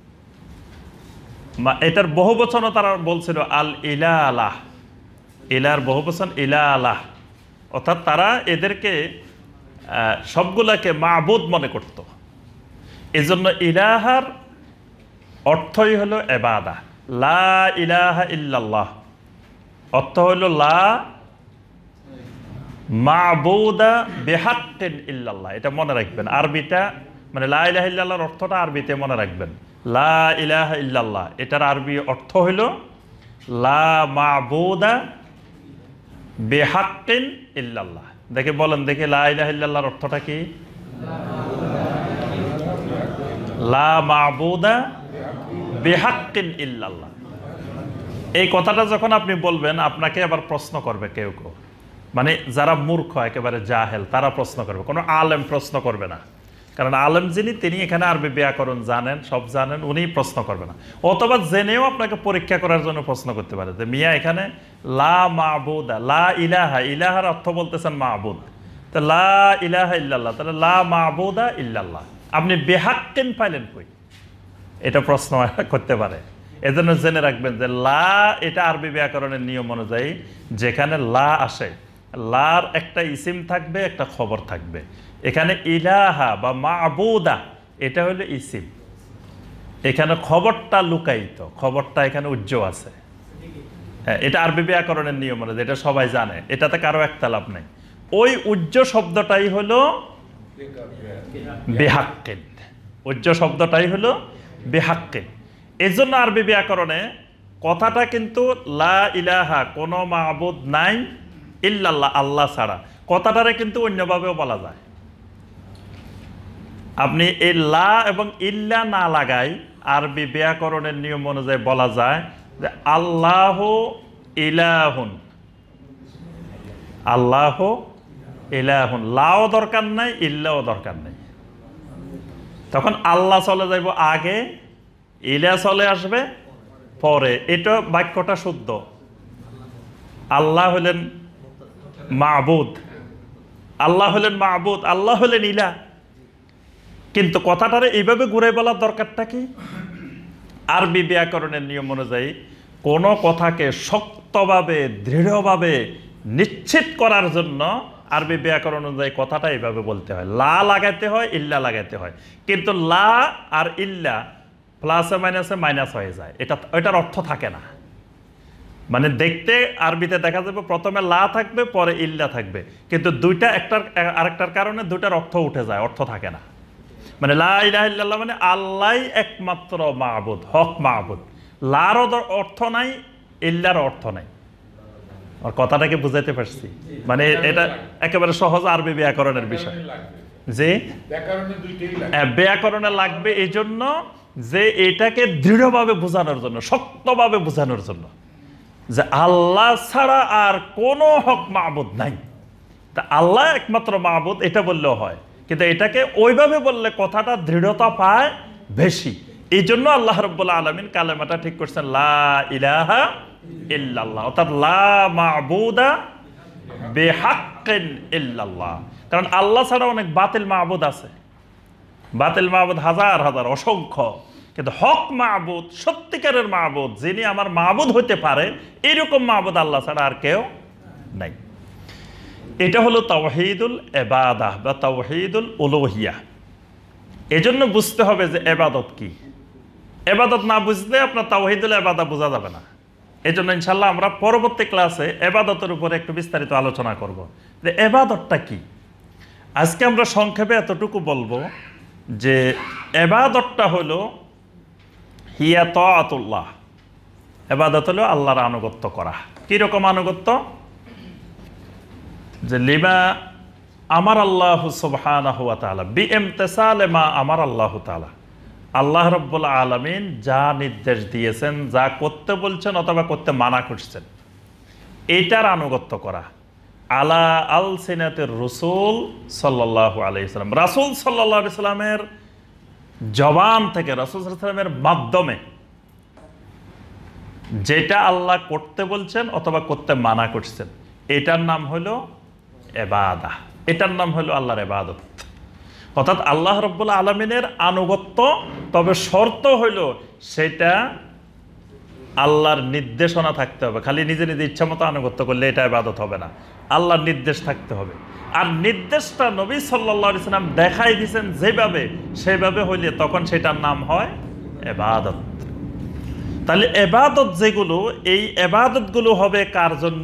এটার বহু বচনও তারা বলছিল আল ইলাহ, ইলার বহু বচন ইলাহ, অর্থাৎ তারা এদেরকে সবগুলাকে মাবুদ মনে করত। এজন্য ইলাহার অর্থই হলো ইবাদা, লা ইলাহা ইল্লাল্লাহ অর্থ হলো লা মাবুদা বিহাক্কিন ইল্লাল্লাহ। এটা মনে রাখবেন, আরবিটা মানে লা ইলাহা ইল্লাল্লাহর অর্থটা আরবিতে মনে রাখবেন। লা ইলাহা ইল্লাল্লাহ এটার আরবি অর্থ হইল লা মাবুদা বিহাক্কিন ইল্লাল্লাহ। দেখে বলেন দেখে লা ইলাহা ইল্লাল্লাহর অর্থটা কি? লা মাবুদা বিহাক্কিন ইল্লাল্লাহ। এই কথাটা যখন আপনি বলবেন আপনাকে আবার প্রশ্ন করবে কেউ কেউ, মানে যারা মূর্খ একেবারে জাহেল তারা প্রশ্ন করবে, কোনো আলেম প্রশ্ন করবে না। কারণ আলেম যিনি তিনি এখানে আরবি ব্যাকরণ জানেন, সব জানেন, উনি প্রশ্ন করবে না। অথবা জেনেও আপনাকে পরীক্ষা করার জন্য প্রশ্ন করতে পারে যে মিয়া এখানে লা মাবুদা, লা ইলাহা, ইলাহার অর্থ বলতেছেন মাবুদ, তো লা ইলাহা ইল্লাল্লাহ, তাহলে লা মাবুদা ইল্লাল্লাহ আপনি বেহাক্কিন পাইলেন কই? এটা প্রশ্ন করতে পারে। এজন্য জেনে রাখবেন যে লা এটা আরবি ব্যাকরণের নিয়ম অনুযায়ী যেখানে লা আসে, লার একটা ইসিম থাকবে, একটা খবর থাকবে। এখানে ইলাহা বা মাবুদা এটা হলো ইসিম, এখানে খবরটা লুকায়িত, খবরটা এখানে উজ্জ্বল আছে। হ্যাঁ, এটা আরবি ব্যাকরণের নিয়ম অনুযায়ী, এটা সবাই জানে, এটাতে কারো একতালাপ নেই। ওই উজ্জ্বল শব্দটাই হলো বিহাক্কিন, উজ্জ্বল শব্দটাই হলো বিহাক্কিন। এই জন্য আরবি ব্যাকরণে কথাটা কিন্তু লা ইলাহা, কোনো মাবুদ নাই ইল্লাল্লাহ, আল্লাহ ছাড়া, কথাটারে কিন্তু অন্যভাবেও বলা যায়। আপনি এই লা এবং ইল্লা না লাগাই আরবি ব্যাকরণের নিয়ম অনুযায়ী বলা যায় যে আল্লাহ ইলাহুন, আল্লাহ ইলাহুন, লাও দরকার নাই, ইল্লাও দরকার নাই। তখন আল্লাহ চলে যাইব আগে, ইলা চলে আসবে পরে। এটা বাক্যটা শুদ্ধ। আল্লাহ হলেন মাবুদ, আল্লাহ হলেন মাবুদ, আল্লাহ হলেন ইলা, কিন্তু কথাটারে এইভাবে ঘুরে বলার দরকারটা কি? আরবি ব্যাকরণের নিয়ম অনুযায়ী কোনো কথাকে শক্তভাবে দৃঢ়ভাবে নিশ্চিত করার জন্য আরবি ব্যাকরণ অনুযায়ী কথাটা এইভাবে বলতে হয়, লা লাগাতে হয়, ইল্লা লাগাতে হয়। কিন্তু লা আর ইল্লা প্লাসে মাইনাসে মাইনাস হয়ে যায়, এটা এটার অর্থ থাকে না। মানে দেখতে আরবিতে দেখা যাবে প্রথমে লা থাকবে পরে ইল্লা থাকবে, কিন্তু দুইটা একটার আরেকটার কারণে দুইটার অর্থ উঠে যায়, অর্থ থাকে না। মানে লা ইলাহা ইল্লাল্লাহ মানে আল্লাহই একমাত্র মাবুদ, হক মাবুদ, লারও অর্থ নাই, ইল্লার অর্থ নাই। আর কথাটাকে বুঝাইতে পারছি? মানে এটা একেবারে সহজ আরবি ব্যাকরণের বিষয়। যে ব্যাকরণে লাগবে এই জন্য যে এটাকে দৃঢ়ভাবে বোঝানোর জন্য, শক্তভাবে বোঝানোর জন্য যে আল্লাহ ছাড়া আর কোনো হক মাবুদ নাই, তা আল্লাহ একমাত্র মাবুদ এটা বললেও হয়, কিন্তু এটাকে ওইভাবে বললে কথাটা দৃঢ়তা পায় বেশি। এই জন্য আল্লাহ রাব্বুল আলামিন কালেমাটা ঠিক করছেন লা ইলাহা ইল্লাল্লাহ, অর্থাৎ লা মাবুদা বিহাক্কিন ইল্লাল্লাহ। কারণ আল্লাহ ছাড়া অনেক বাতিল মাবুদ আছে, বাতিল মাবুদ হাজার হাজার অসংখ্য, কিন্তু হক মাবুদ, সত্যিকারের মাবুদ, যিনি আমার মাবুদ হতে পারে এরকম মাবুদ আল্লাহ ছাড়া আর কেউ নাই। এটা হলো তাওহীদুল ইবাদাহ বা তাওহীদুল উলুহিয়া। এজন্য বুঝতে হবে যে ইবাদত কি। ইবাদত না বুঝলে আপনার তাওহীদুল ইবাদাহ বোঝা যাবে না। এজন্য ইনশাআল্লাহ আমরা পরবর্তী ক্লাসে ইবাদতের উপরে একটু বিস্তারিত আলোচনা করব যে ইবাদতটা কি। আজকে আমরা সংক্ষেপে এতটুকু বলবো যে ইবাদতটা হলো হিয়া তাআতুল্লাহ। ইবাদত হলো আল্লাহর আনুগত্য করা। কিরকম আনুগত্য? যে লিমা আমার আল্লাহ সুবহানাহু ওয়া তাআলা বিইমতিসালি মা আমার আল্লাহ তাআলা, আল্লাহ রাব্বুল আলামিন যা নির্দেশ দিয়েছেন, যা করতে বলছেন অথবা করতে মানা করছেন, এইটার আনুগত্য করা। আলা আল সিনাতের রসুল সাল্লাল্লাহু আলাইহি সাল্লাম, রাসূল সাল্লাল্লাহু আলাইহি সাল্লামের জবান থেকে, রাসূল সাল্লাল্লাহু আলাইহি সাল্লামের মাধ্যমে যেটা আল্লাহ করতে বলছেন অথবা করতে মানা করছেন, এটার নাম হলো ইবাদাহ। এটার নাম হলো আল্লাহর ইবাদত। অর্থাৎ আল্লাহ রাব্বুল আলামিনের আনুগত্য, তবে শর্ত হইল সেটা আল্লাহর নির্দেশনা থাকতে হবে। খালি নিজে নিজে ইচ্ছা মতো আনুগত্য করলে এটা ইবাদত হবে না, আল্লাহর নির্দেশ থাকতে হবে। আর নির্দেশটা নবী সাল্লাল্লাহু আলাইহি সাল্লাম দেখাই দিয়েছেন যেভাবে, সেভাবে হইলে তখন সেটার নাম হয় ইবাদত। তাহলে ইবাদত যেগুলো, এই ইবাদতগুলো হবে কার জন্য?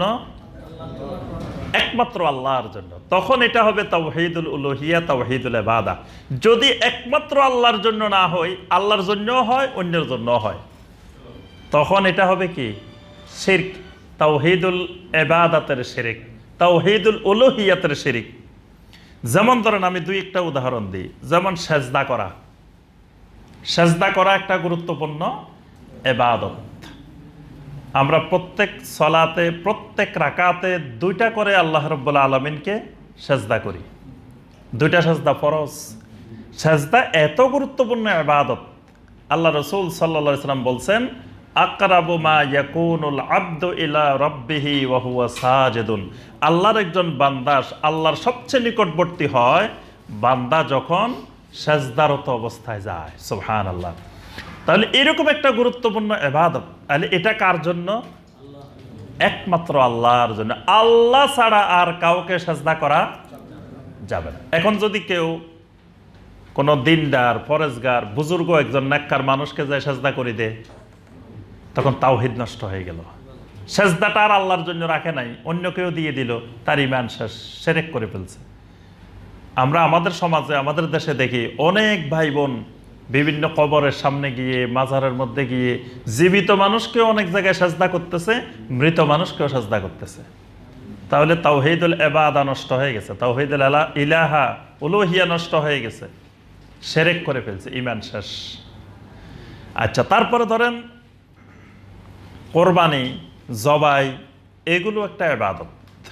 একমাত্র আল্লাহর জন্য। তখন এটা হবে তাওহীদুল উলুহিয়া, তাওহীদুল ইবাদাহ। যদি একমাত্র আল্লাহর জন্য না হয়, আল্লাহর জন্যও হয়, অন্যের জন্যও হয়, তখন এটা হবে কি? শিরক। তাওহীদুল ইবাদাতের শিরক, তাওহীদুল উলুহিয়াতের শিরক। যেমন ধরেন আমি দুই একটা উদাহরণ দিই। যেমন সেজদা করা। সেজদা করা একটা গুরুত্বপূর্ণ ইবাদত। আমরা প্রত্যেক সলাতে, প্রত্যেক রাকাতে দুইটা করে আল্লাহ রাব্বুল আলামিনকে সেজদা করি। দুইটা সেজদা ফরজ। সেজদা এত গুরুত্বপূর্ণ ইবাদত, আল্লাহ রাসূল সাল্লাল্লাহু আলাইহি সাল্লাম বলছেন, আকরাবু মা ইয়াকুনুল আবদু ইলা রাব্বিহি ওয়া হুয়া সাজিদুন। আল্লাহর একজন বান্দা আল্লাহর সবচেয়ে নিকটবর্তী হয় বান্দা যখন সেজদারত অবস্থায় যায়। সুবহানাল্লাহ। তাহলে এরকম একটা গুরুত্বপূর্ণ ইবাদত, তাহলে এটা কার জন্য? একমাত্র আল্লাহর জন্য। আল্লাহ ছাড়া আর কাউকে সেজদা করা যাবে না। এখন যদি কেউ কোনো দিনদার, ফরেজগার, বুজুর্গ একজন নেককার মানুষকে যায় সেজদা করে দে, তখন তাওহীদ নষ্ট হয়ে গেল। সেজদাটা আর আল্লাহর জন্য রাখে নাই, অন্য কেউ দিয়ে দিল, তার ঈমান শেষ, শিরক করে ফেলছে। আমরা আমাদের সমাজে, আমাদের দেশে দেখি অনেক ভাই বোন বিভিন্ন কবরের সামনে গিয়ে, মাজারের মধ্যে গিয়ে জীবিত মানুষকেও অনেক জায়গায় সেজদা করতেছে, মৃত মানুষকেও সেজদা করতেছে। তাহলে তাওহীদুল ইবাদাহ নষ্ট হয়ে গেছে, তাওহীদুল ইলাহা উলুহিয়া নষ্ট হয়ে গেছে, শিরক করে ফেলছে, ঈমান শেষ। আচ্ছা, তারপরে ধরেন কোরবানি, জবাই, এগুলো একটা ইবাদত।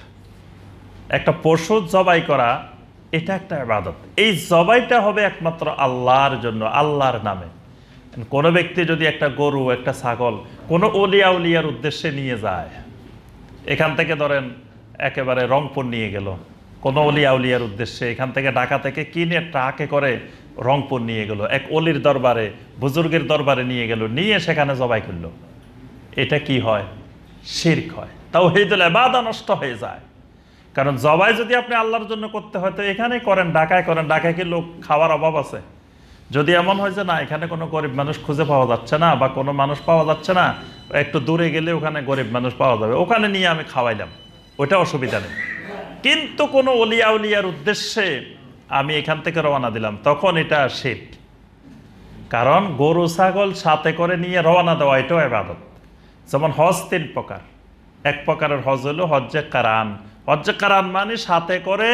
একটা পশু জবাই করা, এটা একটা ইবাদত। এই জবাইটা হবে একমাত্র আল্লাহর জন্য, আল্লাহর নামে। কোনো ব্যক্তি যদি একটা গরু, একটা ছাগল কোনো ওলিয়া উলিয়ার উদ্দেশ্যে নিয়ে যায়, এখান থেকে ধরেন একেবারে রংপুর নিয়ে গেল কোনো ওলিয়া উলিয়ার উদ্দেশ্যে, এখান থেকে ঢাকা থেকে কিনে ট্রাকে করে রংপুর নিয়ে গেল, এক অলির দরবারে, বুজুর্গের দরবারে নিয়ে গেল, নিয়ে সেখানে জবাই করলো, এটা কি হয়? শিরক হয়। তাওহীদুল ইবাদাহ নষ্ট হয়ে যায়। কারণ জবাই যদি আপনি আল্লাহর জন্য করতে হয় তো এখানেই করেন, ঢাকায় করেন। ঢাকায় কি লোক খাওয়ার অভাব আছে? যদি এমন হয় যে না, এখানে কোনো গরিব মানুষ খুঁজে পাওয়া যাচ্ছে না, বা কোনো মানুষ পাওয়া যাচ্ছে না, একটু দূরে গেলে ওখানে গরিব মানুষ পাওয়া যাবে, ওখানে নিয়ে আমি খাওয়াইলাম, ওইটা অসুবিধা নেই। কিন্তু কোনো ওলিয়া উলিয়ার উদ্দেশ্যে আমি এখান থেকে রওনা দিলাম, তখন এটা শিরক। কারণ গরু ছাগল সাথে করে নিয়ে রওনা দেওয়া, এটাও ইবাদত। যেমন হজ তিন প্রকার। এক প্রকারের হজ হলো হজ্জে কারান। হজ্জে কারান মানে সাথে করে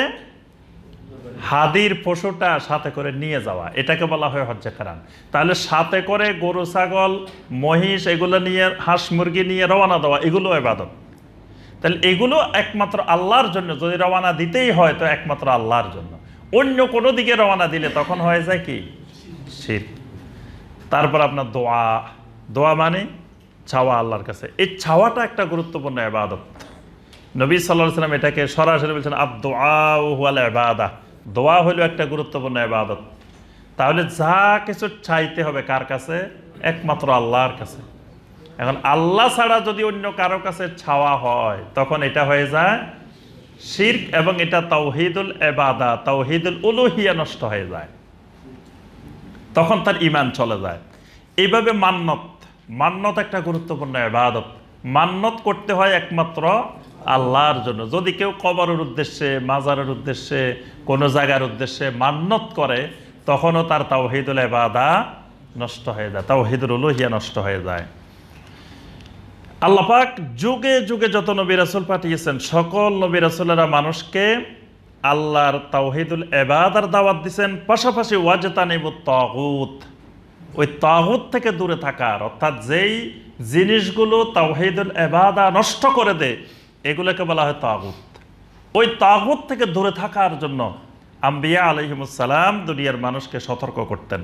হাদির পশুটা সাথে করে নিয়ে যাওয়া, এটাকে বলা হয় হজ্জে কারান। তাহলে সাথে করে গরু ছাগল মহিষ এগুলো নিয়ে, হাঁস মুরগি নিয়ে রওনা দেওয়া, এগুলো ইবাদত। তাহলে এগুলো একমাত্র আল্লাহর জন্য যদি রওনা দিতেই হয় তো একমাত্র আল্লাহর জন্য। অন্য কোনো দিকে রওনা দিলে তখন হয়ে যায় কি? শিরক। তারপর আপনার দোয়া। দোয়া মানে চাওয়া আল্লাহর কাছে। এই চাওয়াটা একটা গুরুত্বপূর্ণ ইবাদত। নবী সাল্লাল্লাহু আলাইহি ওয়াসাল্লাম এটাকে সরাসরি বলছেন, আদ-দুআউ হুয়াল ইবাদাহ। দোয়া হলো একটা গুরুত্বপূর্ণ ইবাদত। তাহলে যা কিছু চাইতে হবে কার কাছে? একমাত্র আল্লাহর কাছে। এখন আল্লাহ ছাড়া যদি অন্য কারো কাছে চাওয়া হয় তখন এটা হয়ে যায় শিরক এবং এটা তাওহীদুল ইবাদা, তাওহীদুল উলুহিয়া নষ্ট হয়ে যায়, তখন তার ঈমান চলে যায়। এইভাবে মান্নত, মান্নত একটা গুরুত্বপূর্ণ ইবাদত। মান্নত করতে হয় একমাত্র আল্লাহর জন্য। যদি কেউ কবরের উদ্দেশ্যে, মাজারের উদ্দেশ্যে, কোনো জায়গার উদ্দেশ্যে মান্নত করে, তখনও তার তাওহীদুল ইবাদা নষ্ট হয়ে যায়, তাওহীদুল উলুহিয়া নষ্ট হয়ে যায়। আল্লাহ পাক যুগে যুগে যত নবী রাসূল পাঠিয়েছেন, সকল নবী রাসূলেরা মানুষকে আল্লাহর তাওহীদুল ইবাদার দাওয়াত দিয়েছেন, পাশাপাশি ওয়াজতানিবুত তাগুত, ওই তাগুত থেকে দূরে থাকার, অর্থাৎ যেই জিনিসগুলো তাওহীদুল ইবাদা নষ্ট করে দেয় এগুলোকে বলা হয় তাগুত। ওই তাগুত থেকে দূরে থাকার জন্য আম্বিয়া আলাইহিমুস সালাম দুনিয়ার মানুষকে সতর্ক করতেন।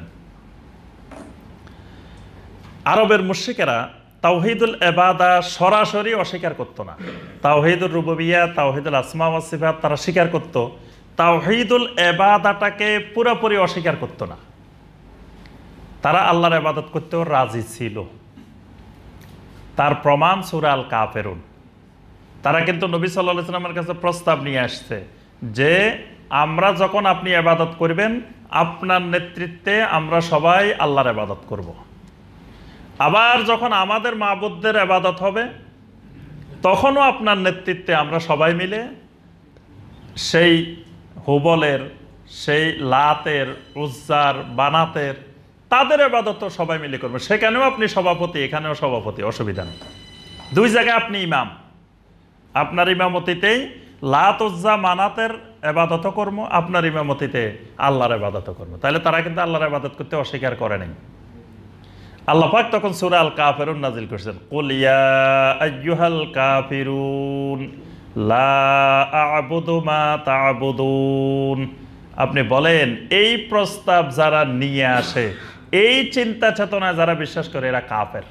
আরবের মুশরিকেরা তাওহীদুল ইবাদা সরাসরি অস্বীকার করতো না। তাওহীদুর রুবুবিয়্যা, তাওহীদুল আসমা ওয়াস সিফাত তারা স্বীকার করত, তাওহীদুল ইবাদাটাকে পুরোপুরি অস্বীকার করতো না। তারা আল্লাহর ইবাদত করতেও রাজি ছিল। তার প্রমাণ সূরা আল কাফিরুন। তারা কিন্তু নবী সাল্লাল্লাহু আলাইহি ওয়াসাল্লামের কাছে প্রস্তাব নিয়ে আসছে যে আমরা যখন আপনি ইবাদত করবেন, আপনার নেতৃত্বে আমরা সবাই আল্লাহর ইবাদত করব। আবার যখন আমাদের মাবুদদের ইবাদত হবে, তখনও আপনার নেতৃত্বে আমরা সবাই মিলে সেই হুবলের, সেই লাতের, উজ্জার, বানাতের, তাদের ইবাদতও সবাই মিলে করবো। সেখানেও আপনি সভাপতি, এখানেও সভাপতি, অসুবিধা নেই। দুই জায়গায় আপনি ইমাম, আপনার ইমামতিতেই লাত, উজ্জা, মানাতের ইবাদতও করবো, আপনার ইমামতিতে আল্লাহর ইবাদতও করবো। তাহলে তারা কিন্তু আল্লাহর ইবাদত করতে অস্বীকার করে নাই। আল্লাহ পাক তখন সূরা আল কাফিরুন নাজিল করেছেন, কুল ইয়া আইয়ুহাল কাফিরুন লা আ'বুদু মা তা'বুদুন। আপনি বলেন, এই প্রস্তাব যারা নিয়ে আসে, এই চিন্তা চেতনায় যারা বিশ্বাস করে, এরা কাফের।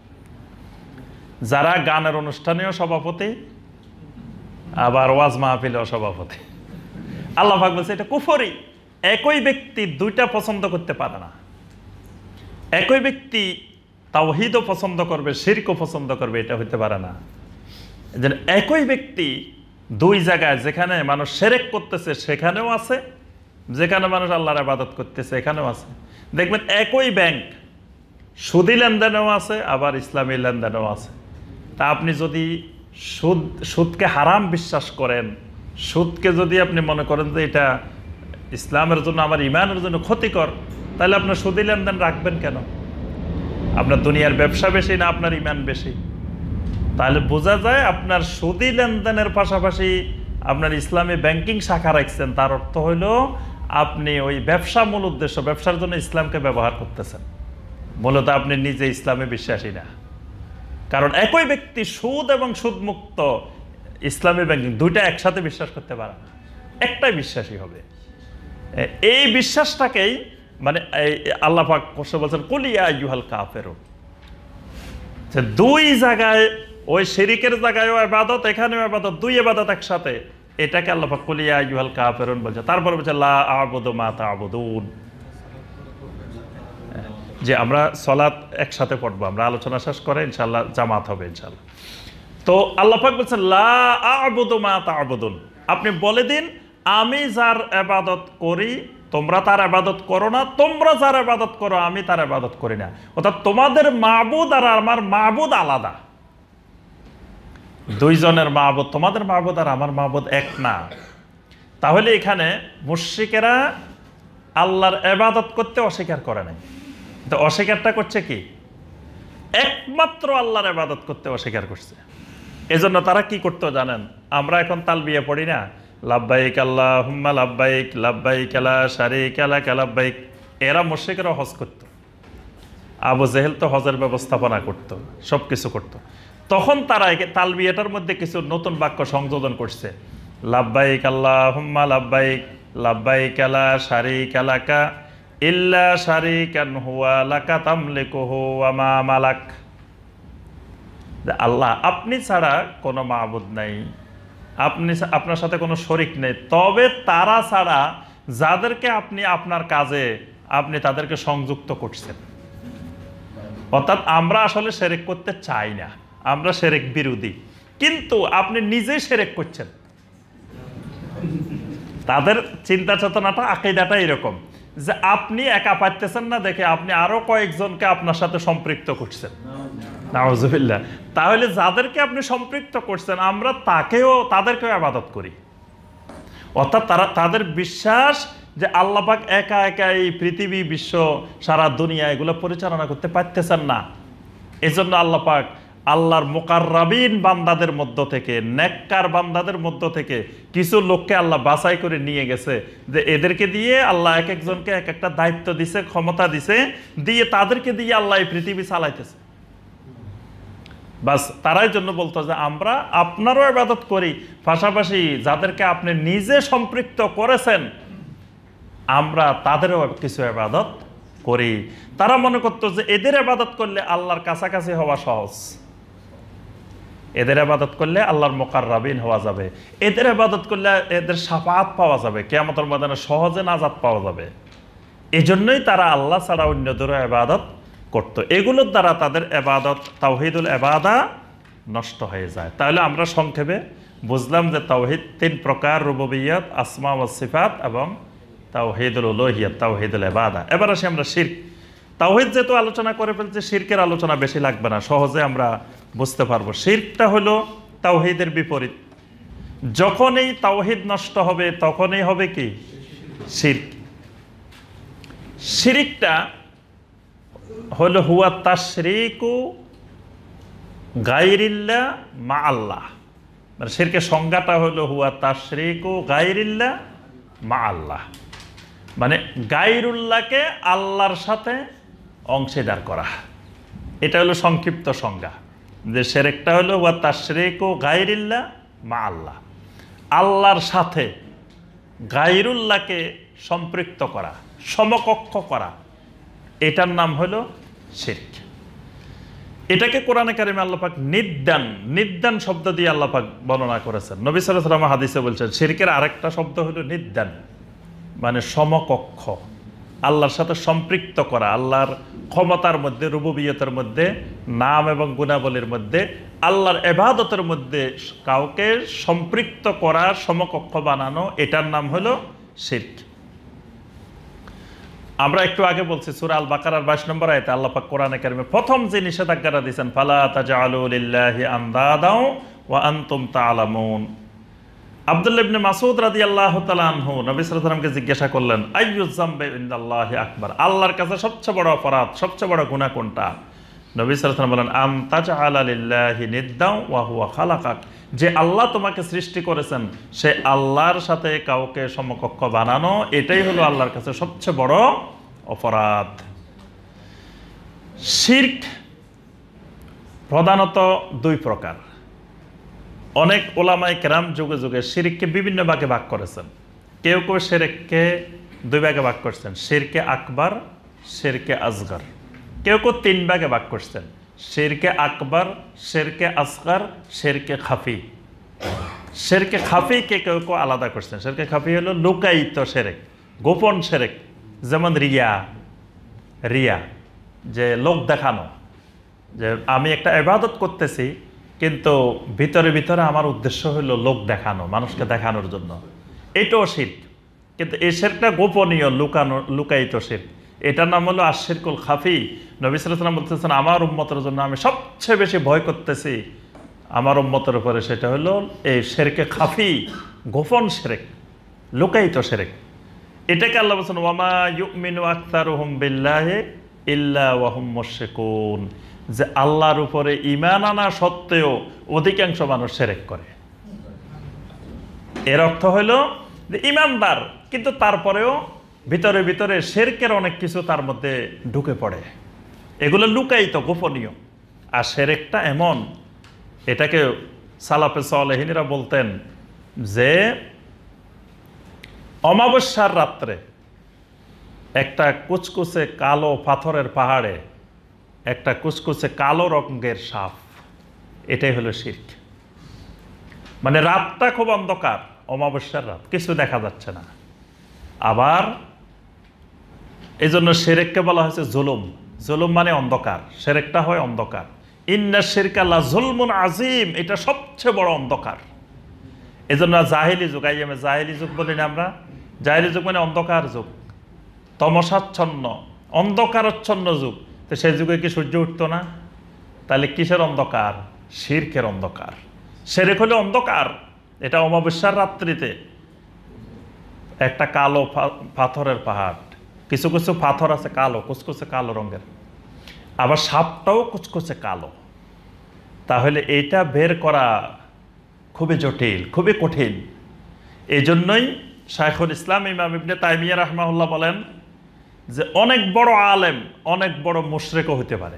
যারা গানের অনুষ্ঠানেও সভাপতি, আবার ওয়াজ মাহফিলেও সভাপতি। আল্লাহ পাক বলছে এটা কুফরি। একই ব্যক্তি দুইটা পছন্দ করতে পারে না। একই ব্যক্তি তাওহীদও পছন্দ করবে, শিরকও পছন্দ করবে, এটা হতে পারে না। যেন একই ব্যক্তি দুই জায়গায়, যেখানে মানুষ শিরক করতেছে সেখানেও আছে, যেখানে মানুষ আল্লাহর ইবাদত করতেছে এখানেও আছে। দেখবেন একই ব্যাংক সুদী লেনদেনেও আছে, আবার ইসলামী লেনদেনেও আছে। তা আপনি যদি সুদ সুদকে হারাম বিশ্বাস করেন, সুদকে যদি আপনি মনে করেন যে এটা ইসলামের জন্য, আমার ইমানের জন্য ক্ষতিকর, তাহলে আপনার সুদী লেনদেন রাখবেন কেন? আপনার দুনিয়ার ব্যবসা বেশি না আপনার ইমান বেশি? তাহলে বোঝা যায় আপনার সুদী লেনদেনের পাশাপাশি আপনার ইসলামী ব্যাংকিং শাখা রাখছেন, তার অর্থ হইল আপনি ওই ব্যবসা মূল উদ্দেশ্য, ব্যবসার জন্য ইসলামকে ব্যবহার করতেছেন। মূলত আপনি নিজে ইসলামে বিশ্বাসী না। কারণ একই ব্যক্তি সুদ এবং সুদমুক্ত ইসলামী ব্যাংকিং দুইটা একসাথে বিশ্বাস করতে পারে না, একটাই বিশ্বাসী হবে। এই বিশ্বাসটাকেই মানে আল্লাহ পাক বলছেন কুল ইয়া আইয়ুহাল কাফিরুন। দুই জায়গায়, ওই শিরিকের জায়গায়ও ইবাদত, এখানেও ইবাদত, দুই ইবাদত একসাথে, এটাকে আল্লাহ পাক কুল ইয়া আইয়ুহাল কাফিরুন বলছে। তারপর বলছে লা আ'বুদু মা তা'বুদুন, যে আমরা সালাত একসাথে পড়বো। আমরা আলোচনা শেষ করে ইনশাআল্লাহ জামাত হবে ইনশাআল্লাহ। তো আল্লাহ পাক বলছেন লা আ'বুদু মা তা'বুদুন, আপনি বলে দিন আমি যার ইবাদত করি তোমরা তার ইবাদত করো না, তোমরা যার ইবাদত করো আমি তার ইবাদত করি না। অর্থাৎ তোমাদের মাবুদ আর আমার মাবুদ আলাদা, দুইজনের মাবুদ, তোমাদের মাবুদ আর আমার মাবুদ এক না। তাহলে এখানে মুশরিকেরা আল্লাহর ইবাদত করতে অস্বীকার করে নাই। তো অস্বীকারটা করছে কি? একমাত্র আল্লাহর ইবাদত করতে অস্বীকার করছে। এজন্য তারা কি করতো জানেন? আমরা এখন তালবিয়া পড়ি না, লাব্বাইক আল্লাহুম্মা লাব্বাইক, লাব্বাইক লা শারীকা লাক লাব্বাইক। এরা মুশরিকরা হজ করতো। আবু জেহেল তো হজের ব্যবস্থাপনা করতো, সব কিছু করতো। তখন তারা তালবিয়াটার মধ্যে কিছু নতুন বাক্য সংযোজন করছে। লাব্বাইক আল্লাহুম্মা লাব্বাইক, লাব্বাইক লা শারীকা লাকা ইল্লা শারীকান হুয়া লাকা তামলিকুহু ওয়া মা মালাক। আল্লাহ আপনি ছাড়া কোনো মাবুদ নাই, আপনি আপনার সাথে কোনো শরিক নেই, তবে তারা ছাড়া যাদেরকে আপনি আপনার কাজে আপনি তাদেরকে সংযুক্ত করছেন। অর্থাৎ আমরা আসলে শিরক করতে চাই না, আমরা শিরক বিরোধী, কিন্তু আপনি নিজেই শিরক করছেন। তাদের চিন্তা চেতনাটা, আকীদাটা এরকম যে আপনি একা পারতেছেন না দেখে আপনি আরো কয়েকজনকে আপনার সাথে সম্পৃক্ত করছেন। নাউজুবিল্লাহ। তাহলে যাদেরকে আপনি সম্পৃক্ত করছেন আমরা তাকেও তাদেরকেও ইবাদত করি। অর্থাৎ তারা তাদের বিশ্বাস যে আল্লাহ পাক একা একা এই পৃথিবী, বিশ্ব, সারা দুনিয়া এগুলো পরিচালনা করতে পারতেছেন না। এজন্য আল্লাহ পাক আল্লাহর মুকাররাবিন বান্দাদের মধ্য থেকে, নেককার বান্দাদের মধ্য থেকে কিছু লোককে আল্লাহ বাছাই করে নিয়ে গেছে যে এদেরকে দিয়ে আল্লাহ এক একজনকে এক একটা দায়িত্ব দিছে, ক্ষমতা দিছে, দিয়ে তাদেরকে দিয়ে আল্লাহ এই পৃথিবী চালাইতেছে। বাস তারাই জন্য বলতো যে আমরা আপনারও ইবাদত করি, পাশাপাশি যাদেরকে আপনি নিজে সম্পৃক্ত করেছেন আমরা তাদেরও কিছু ইবাদত করি। তারা মনে করতো যে এদের ইবাদত করলে আল্লাহর কাছাকাছি হওয়া সহজ, এদের ইবাদত করলে আল্লাহর মুকাররাবিন হওয়া যাবে, এদের ইবাদত করলে এদের শাফাআত পাওয়া যাবে, কিয়ামতের ময়দানে সহজে নাজাত পাওয়া যাবে। এজন্যই তারা আল্লাহ ছাড়া অন্যদেরও ইবাদত করত। এগুলোর দ্বারা তাদের ইবাদত, তাওহীদুল ইবাদা নষ্ট হয়ে যায়। তাহলে আমরা সংক্ষেপে বুঝলাম যে তাওহীদ তিন প্রকার: রুবুবিয়্যাত, আসমা ওয়াস সিফাত এবং তাওহীদুল উলুহিয়্যাত, তাওহীদুল ইবাদা। এবার আসি আমরা শিরক। তাওহীদ যেহেতু আলোচনা করে ফেলছে, শিরকের আলোচনা বেশি লাগবে না, সহজে আমরা বুঝতে পারবো। শিরকটা হলো তাওহীদের বিপরীত। যখনই তাওহীদ নষ্ট হবে তখনই হবে কি? শিরক। শিরকটা হলো হুয়া তাশরিকু গায়রিল্লাহ মা আল্লাহ। মানে শিরকের সংজ্ঞাটা হলো হুয়া তাশরিকু গায়রিল্লাহ মা আল্লাহ, মানে গায়রুল্লাহকে আল্লাহর সাথে অংশীদার করা। এটা হলো সংক্ষিপ্ত সংজ্ঞা, যে শিরকটা হলো ওয়া তাশরিকু গায়রিল্লাহ মা আল্লাহ, আল্লাহর সাথে গায়রুল্লাহকে সম্পৃক্ত করা, সমকক্ষ করা, এটার নাম হলো শিরক। এটাকে কোরআনে কারিমে আল্লাহ পাক নিদ্দান, নিদ্দান শব্দ দিয়ে আল্লাহ পাক বর্ণনা করেছেন। নবী সাল্লাল্লাহু আলাইহি ওয়াসাল্লাম হাদিসে বলছেন শিরকের আরেকটা শব্দ হলো নিদ্দান, মানে সমকক্ষ, আল্লাহর সাথে সম্পৃক্ত করা, আল্লাহর ক্ষমতার মধ্যে, রুবুবিয়তের মধ্যে, নাম এবং গুণাবলীর মধ্যে, আল্লাহর ইবাদতের মধ্যে কাউকে সম্পৃক্ত করা, সমকক্ষ বানানো, এটার নাম হলো শিরক। আমরা একটু আগে বলছি সূরা আল বাকারার বাইশ নম্বর আয়াতে আল্লাহ পাক কোরআনে কারিমে প্রথম যে নিষেধাজ্ঞাটা দিয়েছেন, ফালা তাজআলু লিল্লাহি আনদাদা ওয়া আনতুম তা'লামুন। আব্দুল্লাহ ইবনে মাসউদ রাদিয়াল্লাহু তাআলা আনহু নবী সাল্লাল্লাহু আলাইহি ওয়াসাল্লামকে জিজ্ঞাসা করলেন, আইয়ু যামবি ইনদাল্লাহি আকবার, আল্লাহর কাছে সবচেয়ে বড় অপরাধ, সবচেয়ে বড় গুনাহ কোনটা? নবী সাল্লাল্লাহু আলাইহি ওয়াসাল্লাম বলেন, আন তাজআলা লিল্লাহি নিদ্দান ওয়া হুয়া খালাকাক, যে আল্লাহ তোমাকে সৃষ্টি করেছেন সে আল্লাহর সাথে কাউকে সমকক্ষ বানানো, এটাই হলো আল্লাহর কাছে সবচেয়ে বড় অপরাধ। শিরক প্রধানত দুই প্রকার। অনেক ওলামায়ে কেরাম যুগে যুগে শিরককে বিভিন্ন ভাগে ভাগ করেছেন। কেউ কেউ শিরককে দুই ভাগে ভাগ করছেন, শিরকে আকবার, শিরকে আসগর। কেউ কেউ তিন ভাগে ভাগ করছেন, শিরকে আকবার, শিরকে আসগর, শিরকে খাফি। শিরকে খাফিকে কেউ কেউ আলাদা করছেন। শিরকে খাফি হলো লুকায়িত শিরক, গোপন শিরক, যেমন রিয়া, রিয়া যে লোক দেখানো, যে আমি একটা ইবাদত করতেছি কিন্তু ভিতরে ভিতরে আমার উদ্দেশ্য হলো লোক দেখানো, মানুষকে দেখানোর জন্য, এটাও শিরক। কিন্তু এই শিরকটা গোপনীয়, লুকানো, লুকায়িত শিরক, এটার নাম হলো আশ-শিরকুল খাফি। নবী সাল্লাল্লাহু আলাইহি ওয়াসাল্লাম বলতেছেন আমার উম্মতের জন্য আমি সবচেয়ে বেশি ভয় করতেছি আমার উম্মতের উপরে, সেটা হলো এই শিরকে খাফি, গোপন শিরক, লুকায়িত শিরক। এটাকে আল্লাহ বলেছেন ওয়ামা ইউমিনু আকতারুহুম বিল্লাহি ইল্লা ওয়া হুম মুশরিকুন, যে আল্লাহর উপরে ঈমান আনা সত্ত্বেও অধিকাংশ মানুষ শিরক করে। এর অর্থ হলো যে ঈমানদার কিন্তু তারপরেও ভিতরে ভিতরে শিরকের অনেক কিছু তার মধ্যে ঢুকে পড়ে, এগুলো লুকায়িত, গোপনীয়। আর শিরকটা এমন, এটাকে সালাফে সালেহিনরা বলতেন যে অমাবস্যার রাত্রে একটা কুচকুচে কালো পাথরের পাহাড়ে একটা কুচকুচে কালো রঙের সাপ, এটাই হলো শিরক। মানে রাতটা খুব অন্ধকার, অমাবস্যার রাত, কিছু দেখা যাচ্ছে না। আবার এই জন্য শিরককে বলা হয়েছে জুলুম। জুলুম মানে অন্ধকার, শিরকটা হয় অন্ধকার। ইন্না শিরকা লা যুলমুন আযীম, এটা সবচেয়ে বড় অন্ধকার। এই জন্য জাহিলি যুগ, আইএমএ জাহিলি যুগ বলি না আমরা। জাহিলি যুগ মানে অন্ধকার যুগ, তমসাচ্ছন্ন অন্ধকারাচ্ছন্ন যুগ। তো সেই যুগে কি সূর্য উঠতো না? তাহলে কিসের অন্ধকার? শিরকের অন্ধকার। শিরক হলো অন্ধকার। এটা অমাবস্যার রাত্রিতে একটা কালো পাথরের পাহাড়, কিছু কিছু পাথর আছে কালো, কুচকুচে কালো রঙের, আবার সাপটাও কুচকুচে কালো। তাহলে এইটা বের করা খুবই জটিল, খুবই কঠিন। এই জন্যই শাইখুল ইসলাম ইমাম ইবনে তাইমিয়া রাহমাহুল্লাহ বলেন যে অনেক বড় আলেম অনেক বড় মুশরিকও হতে পারে।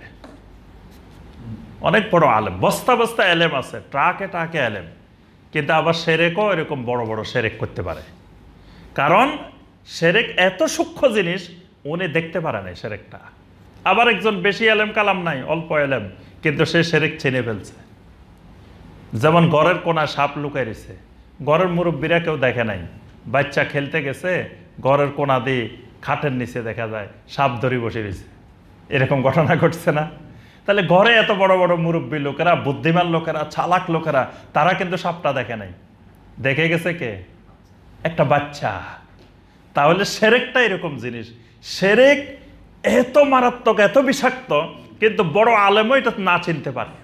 অনেক বড় আলেম, বস্তা বস্তা এলেম আছে, ট্রাকে ট্রাকে এলেম, কিন্তু আবার সেরেকও এরকম বড় বড় সেরেক করতে পারে। কারণ সেরেক এত সূক্ষ্ম জিনিস, উনি দেখতে পারে না সেরেকটা। আবার একজন বেশি এলেম কালাম নাই, অল্প এলেম, কিন্তু সে সেরেক চিনে ফেলছে। যেমন ঘরের কোনা সাপ লুকাই রয়েছে, ঘরের মুরব্বীরা কেউ দেখে নাই, বাচ্চা খেলতে গেছে, ঘরের কোনা দিয়ে খাটের নিচে দেখা যায় সাপ ধরে বসে রয়েছে। এরকম ঘটনা ঘটছে না? তাহলে ঘরে এত বড় বড় মুরব্বী লোকেরা, বুদ্ধিমান লোকেরা, চালাক লোকেরা, তারা কিন্তু সাপটা দেখে নাই, দেখে গেছে কে? একটা বাচ্চা। তাহলে সেরেকটা এরকম জিনিস, সেরেক এত মারাত্মক, এত বিষাক্ত, কিন্তু বড় আলেমও এটা না চিনতে পারে।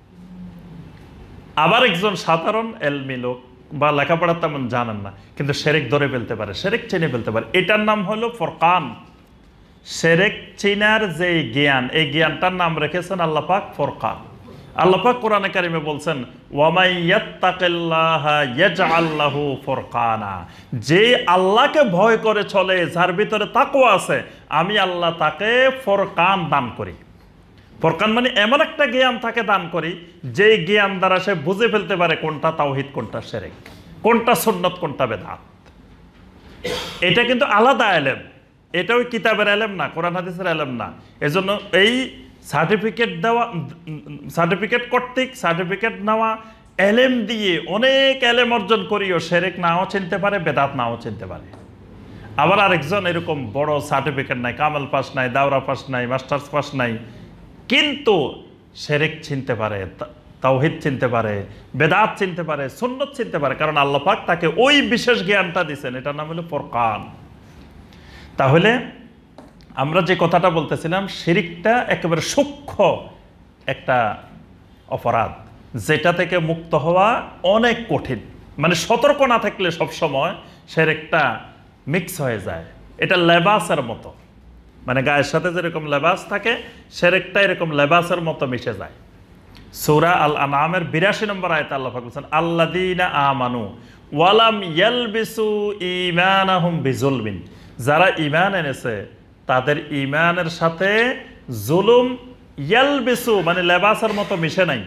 আবার একজন সাধারণ এলমি লোক বা লেখাপড়া তেমন জানেন না, কিন্তু সেরেক ধরে ফেলতে পারে, সেরেক চিনে ফেলতে পারে। এটার নাম হলো ফুরকান। সেরেক চিনার যে জ্ঞান, এই জ্ঞানটার নাম রেখেছেন আল্লাহ পাক ফুরকান। আল্লাহ পাক কোরআনে কারিমে বলছেন ওয়ামাই ইয়াত্তাকিল্লাহা ইয়াজআল লাহু ফুরকানা, যে আল্লাহকে ভয় করে চলে, যার ভিতরে তাকওয়া আছে, আমি আল্লাহ তাকে ফুরকান দান করি। ফুরকান মানে এমন একটা জ্ঞান তাকে দান করি, যে জ্ঞান দ্বারা সে বুঝে ফেলতে পারে কোনটা তাওহীদ, কোনটা শিরক, কোনটা সুন্নাত, কোনটা বেদাত। এটা কিন্তু আলাদা ইলম, এটা ওই কিতাবের ইলম না, কোরআন হাদিসের ইলম না। এজন্য এই সার্টিফিকেট দেওয়া, সার্টিফিকেট কর্তৃক সার্টিফিকেট নেওয়া এলেম দিয়ে অনেক এলেম অর্জন করিও শিরক নাও চিনতে পারে, বেদাত নাও চিনতে পারে। আবার আরেকজন এরকম বড় সার্টিফিকেট নাই, কামাল পাস নাই, দাওরা পাস নাই, মাস্টার্স পাস নাই, কিন্তু শিরক চিনতে পারে, তাওহীদ চিনতে পারে, বেদাত চিনতে পারে, সুন্নাত চিনতে পারে, কারণ আল্লাহ পাক তাকে ওই বিশেষ জ্ঞানটা দিয়েছেন। এটার নাম হলো ফুরকান। তাহলে আমরা যে কথাটা বলতেছিলাম, শিরকটা একেবারে সূক্ষ্ম একটা অপরাধ, যেটা থেকে মুক্ত হওয়া অনেক কঠিন। মানে সতর্ক না থাকলে সবসময় শিরকটা মিক্স হয়ে যায়। এটা লেবাসের মতো, মানে গায়ের সাথে যেরকম লেবাস থাকে, শিরকটা এরকম লেবাসের মতো মিশে যায়। সূরা আল আনআমের বিরাশি নম্বর আয়াতে আল্লাহ পাক বলেছেন আল্লাযীনা আমানু ওয়ালাম ইয়ালবিসু ঈমানাহুম বিজুলমিন, যারা ঈমান এনেছে তাদের ঈমানের সাথে জুলুম, ইয়ালবিসু মানে লেবাসের মতো মিশে নাই,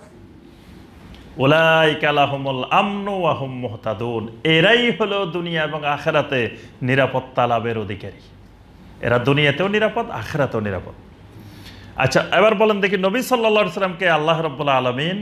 উলাইকা লাহুমুল আমনু ওয়া হুম মুহতাদুন, এরাই হলো দুনিয়া এবং আখিরাতে নিরাপত্তা লাভের অধিকারী। এরা দুনিয়াতেও নিরাপদ, আখিরাতেও নিরাপদ। আচ্ছা, এবার বলেন দেখি, নবী সাল্লাল্লাহু আলাইহি সাল্লামকে আল্লাহ রাব্বুল আলামিন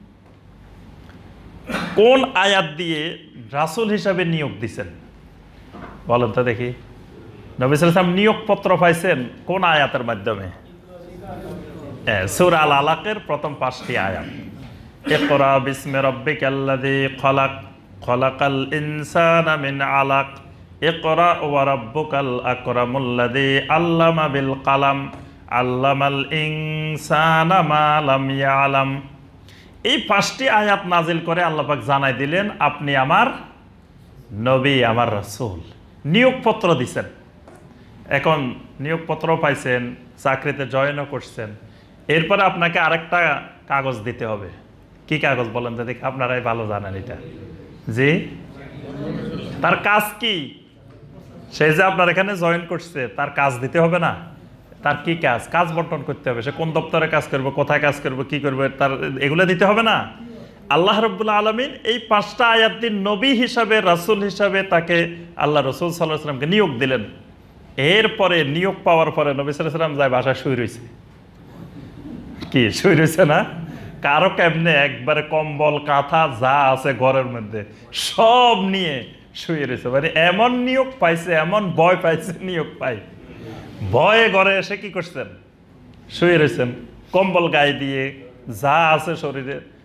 কোন আয়াত দিয়ে রাসূল হিসাবে নিয়োগ দিয়েছেন? বলেন তো দেখি। নবী সাল্লাল্লাহু আলাইহি সাল্লাম নিয়োগপত্র পাইছেন কোন আয়াতের মাধ্যমে? সূরা আল আলাকের প্রথম পাঁচটি আয়াত। ইকরা বিসমি রাব্বিকাল্লাযী খলাক, খলাকাল ইনসানা মিন আলাক, ইকরা ওয়া রাব্বুকাল আকরামুল্লাযী আল্লামা বিল কালাম, আল্লামাল ইনসানা মা লাম ইয়ালাম। এই পাঁচটি আয়াত নাজিল করে আল্লাহ পাক জানাই দিলেন, আপনি আমার নবী, আমার রাসূল। নিয়োগপত্র দিছেন। এখন নিয়োগপত্র পাইছেন, চাকরিতে জয়েনও করছেন, এরপরে আপনাকে আরেকটা কাগজ দিতে হবে। কি কাগজ বলেন তো দেখি? আপনারাই ভালো জানেন এটা। জি, তার কাজ কি? সে যে আপনার এখানে জয়েন করছে, তার কাজ দিতে হবে না? তার কি কাজ? কাজ বন্টন করতে হবে। সে কোন দপ্তরে কাজ করবে, কোথায় কাজ করবে, কি করবে, তার এগুলো দিতে হবে না? আল্লাহ রাব্বুল আলামিন এই পাঁচটা আয়াত দিয়ে নবী হিসাবে, রাসূল হিসাবে তাকে আল্লাহ রাসূল সাল্লাল্লাহু আলাইহি ওয়াসাল্লামকে নিয়োগ দিলেন। এরপরে নিয়োগ পাওয়ার পরে নবী সাল্লাল্লাহু আলাইহি ওয়াসাল্লাম যায় বাসায় শুয়ে রয়েছে। কি শুয়ে রয়েছে না? কারো কেমনে একবারে কম্বল কাঁথা যা আছে ঘরের মধ্যে সব নিয়ে শুয়ে রয়েছে। মানে এমন নিয়োগ পাইছে, এমন ভয় পাইছে, নিয়োগ পাই ভয়ে ঘরে এসে কি করছেন? শুয়ে রয়েছেন, কম্বল গায়ে দিয়ে, যা আছে শরীরে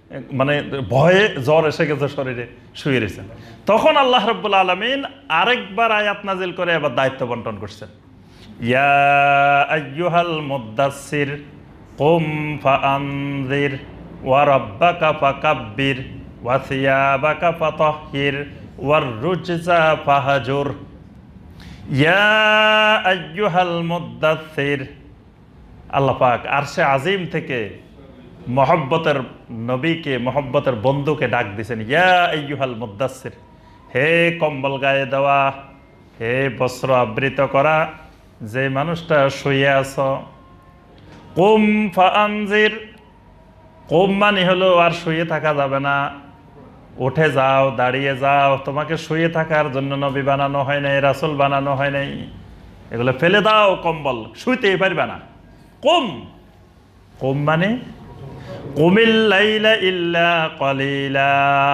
মানে ভয়ে জ্বর এসে গেছে শরীরে, শুয়ে রয়েছেন। তখন আল্লাহ রাব্বুল আলামিন আরেকবার আয়াত নাজিল করে আবার দায়িত্ব বন্টন করছেন। ইয়া আইয়ুহাল মুদ্দাসসির কুম ফাআনযির ওয়া রাব্বাকা ফাকাব্বির ওয়া সিয়াবাকা ফাতাহহির ওয়ার রুজজা ফাহাজুর। ইয়া আইয়ুহাল মুদ্দাসসির, আল্লাহ পাক আরশে আজিম থেকে মহব্বতের নবীকে, মহব্বতের বন্ধুকে ডাক দিছেন, ইয়া আইয়ুহাল মুদ্দাসসির, হে কম্বল গায়ে দেওয়া, হে বস্ত্র আবৃত করা যে মানুষটা শুয়ে আছো। কুম ফাআনজির, কুম মানে হলো আর শুয়ে থাকা যাবে না, উঠে যাও, দাঁড়িয়ে যাও। তোমাকে শুয়ে থাকার জন্য নবী বানানো হয় নাই, রাসূল বানানো হয় নাই। এগুলো ফেলে দাও, কম্বল শুইতেই পারবে না। কুম, কুম মানে কুমিল লাইলা ইল্লা কলিলা।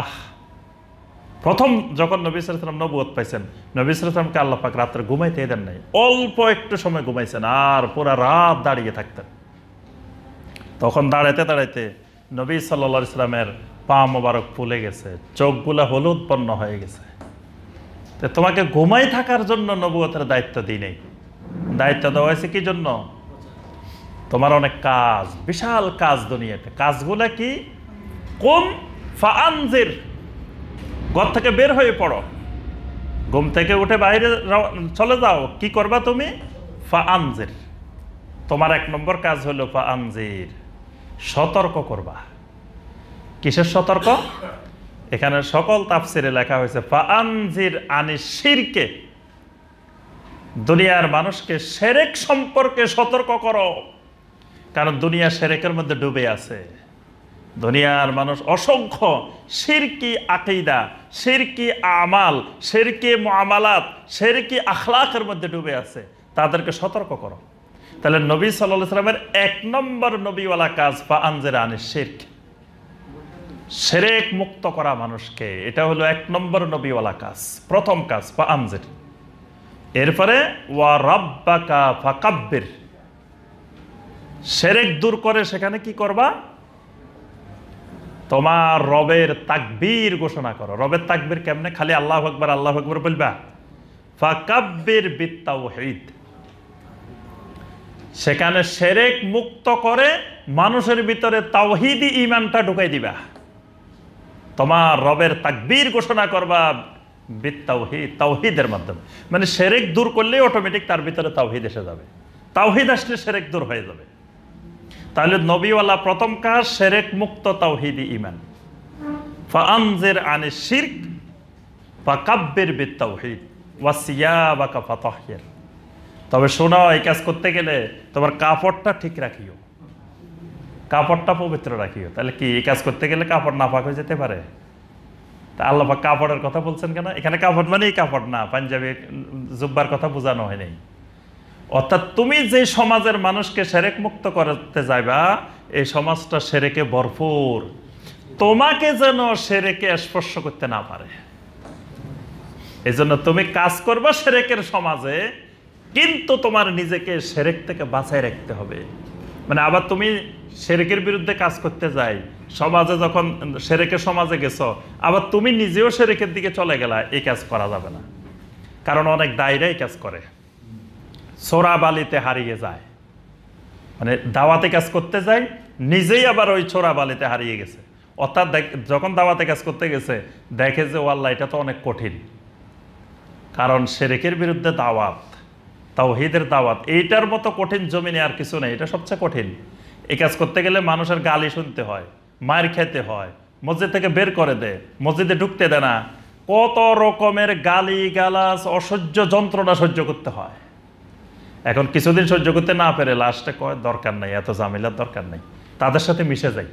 প্রথম যখন নবী সাল্লাল্লাহু আলাইহি ওয়াসাল্লাম নবুয়ত পাইছেন, নবী সাল্লাল্লাহু আলাইহি ওয়াসাল্লামকে আল্লাহ পাক রাত্রে ঘুমাইতে দেন নাই, অল্প একটু সময় ঘুমাইছেন, আর পুরা রাত দাঁড়িয়ে থাকতেন। তখন দাঁড়াইতে দাঁড়াইতে নবী সাল্লাল্লাহু আলাইহি ওয়াসাল্লামের পা মোবারক ফুলে গেছে, চোখগুলা হলুদ বর্ণ হয়ে গেছে। তো তোমাকে ঘুমাই থাকার জন্য নবুয়তের দায়িত্ব দিই নেই। দায়িত্ব দেওয়া হয়েছে কি জন্য? তোমার অনেক কাজ, বিশাল কাজ দুনিয়াতে। কাজগুলা কি? কুম ফাআনজির, ঘর থেকে বের হয়ে পড়ো, ঘুম থেকে উঠে বাইরে চলে যাও। কি করবা তুমি? ফাআনজির, তোমার এক নম্বর কাজ হলো ফাআনজির, সতর্ক করবা। কিসের সতর্ক? এখানে সকল তাফসিরে লেখা হয়েছে ফাআনজির আনি শিরকে, দুনিয়ার মানুষকে শিরক সম্পর্কে সতর্ক করো। কারণ দুনিয়া শিরকের মধ্যে ডুবে আছে। দুনিয়ার মানুষ অসংখ্য শিরকি আকীদা, শিরকি আমাল, শিরকি মুআমালাত, শিরকি আখলাকের মধ্যে ডুবে আছে। তাদেরকে সতর্ক করো। তাহলে নবী সাল্লাল্লাহু আলাইহি ওয়াসাল্লামের এক নম্বর নবীওয়ালা কাজ ফাআনজির আনি শিরক, শিরক মুক্ত করা মানুষকে। এটা হলো এক নম্বর নবীওয়ালা কাজ, প্রথম কাজ ফাআনজির। এরপরে ওয়া রাব্বাকা ফাকাব্বির, শিরক দূর করে সেখানে কি করবা? তোমার রবের তাকবীর ঘোষণা করো। রবের তাকবীর কেমনে? খালি আল্লাহু আকবার আল্লাহু আকবার বলবা। ফাকাব্বির বিত্তাওহীদ, সেখানে শিরক মুক্ত করে মানুষের ভিতরে তাওহীদি ঈমানটা ঢুকাই দিবা। তোমার রবের তাকবীর ঘোষণা করবা বিত্তাওহীদ, তাওহীদের মাধ্যমে। মানে শিরক দূর করলেই অটোমেটিক তার ভিতরে তাওহীদ এসে যাবে। তাওহীদ আসলে শিরক দূর হয়ে যাবে। তাহলে নবীওয়ালা প্রথম কাজ শিরক মুক্ত তাওহীদি ঈমান। ফাআনজির আনি শিরক ফাকাব্বির বিত্তাওহীদ ওয়া সিয়াবাকা ফাতাহহির। তবে শোনো, এই কাজ করতে গেলে তোমার কাপড়টা ঠিক রাখিও, কাপড়টা পবিত্র রাখিও। তাহলে কি এই কাজ করতে গেলে কাপড় নাপাক হয়ে যেতে পারে? তা আল্লাহ পাক কাপড়ের কথা বলছেন কেন? এখানে কাপড় মানেই কাপড় না, পাঞ্জাবি জুব্বার কথা বোঝানো হয় নাই। অর্থাৎ তুমি যে সমাজের মানুষকে শিরক মুক্ত করতে যাইবা, এই সমাজটা শিরকে ভরপুর। তোমাকে যেন শিরকে স্পর্শ করতে না পারে, এই জন্য তুমি কাজ করবা শিরকের সমাজে, কিন্তু তোমার নিজেকে শিরক থেকে বাঁচাই রাখতে হবে। মানে আবার তুমি শিরকের বিরুদ্ধে কাজ করতে যাই, সমাজে যখন শিরকের সমাজে গেছো, আবার তুমি নিজেও শিরকের দিকে চলে গেলা, এই কাজ করা যাবে না। কারণ অনেক দায়ীরা এই কাজ করে, চোরাবালিতে হারিয়ে যায়। মানে দাওয়াতে কাজ করতে যায়, নিজেই আবার ওই চোরাবালিতে হারিয়ে গেছে। অর্থাৎ যখন দাওয়াতে কাজ করতে গেছে, দেখে যে ও আল্লাহ, এটা তো অনেক কঠিন। কারণ শিরকের বিরুদ্ধে দাওয়াত, তাওহীদের দাওয়াত, এইটার মতো কঠিন জমিনে আর কিছু নেই। এটা সবচেয়ে কঠিন। এই কাজ করতে গেলে মানুষের গালি শুনতে হয়, মার খেতে হয়, মসজিদ থেকে বের করে দেয়, মসজিদে ঢুকতে দেয় না, কত রকমের গালি গালাজ, অসহ্য যন্ত্রণা সহ্য করতে হয়। এখন কিছুদিন সহ্য করতে না পেরে লাস্টে কয় দরকার নাই, এত ঝামেলার দরকার নেই, তাদের সাথে মিশে যাই,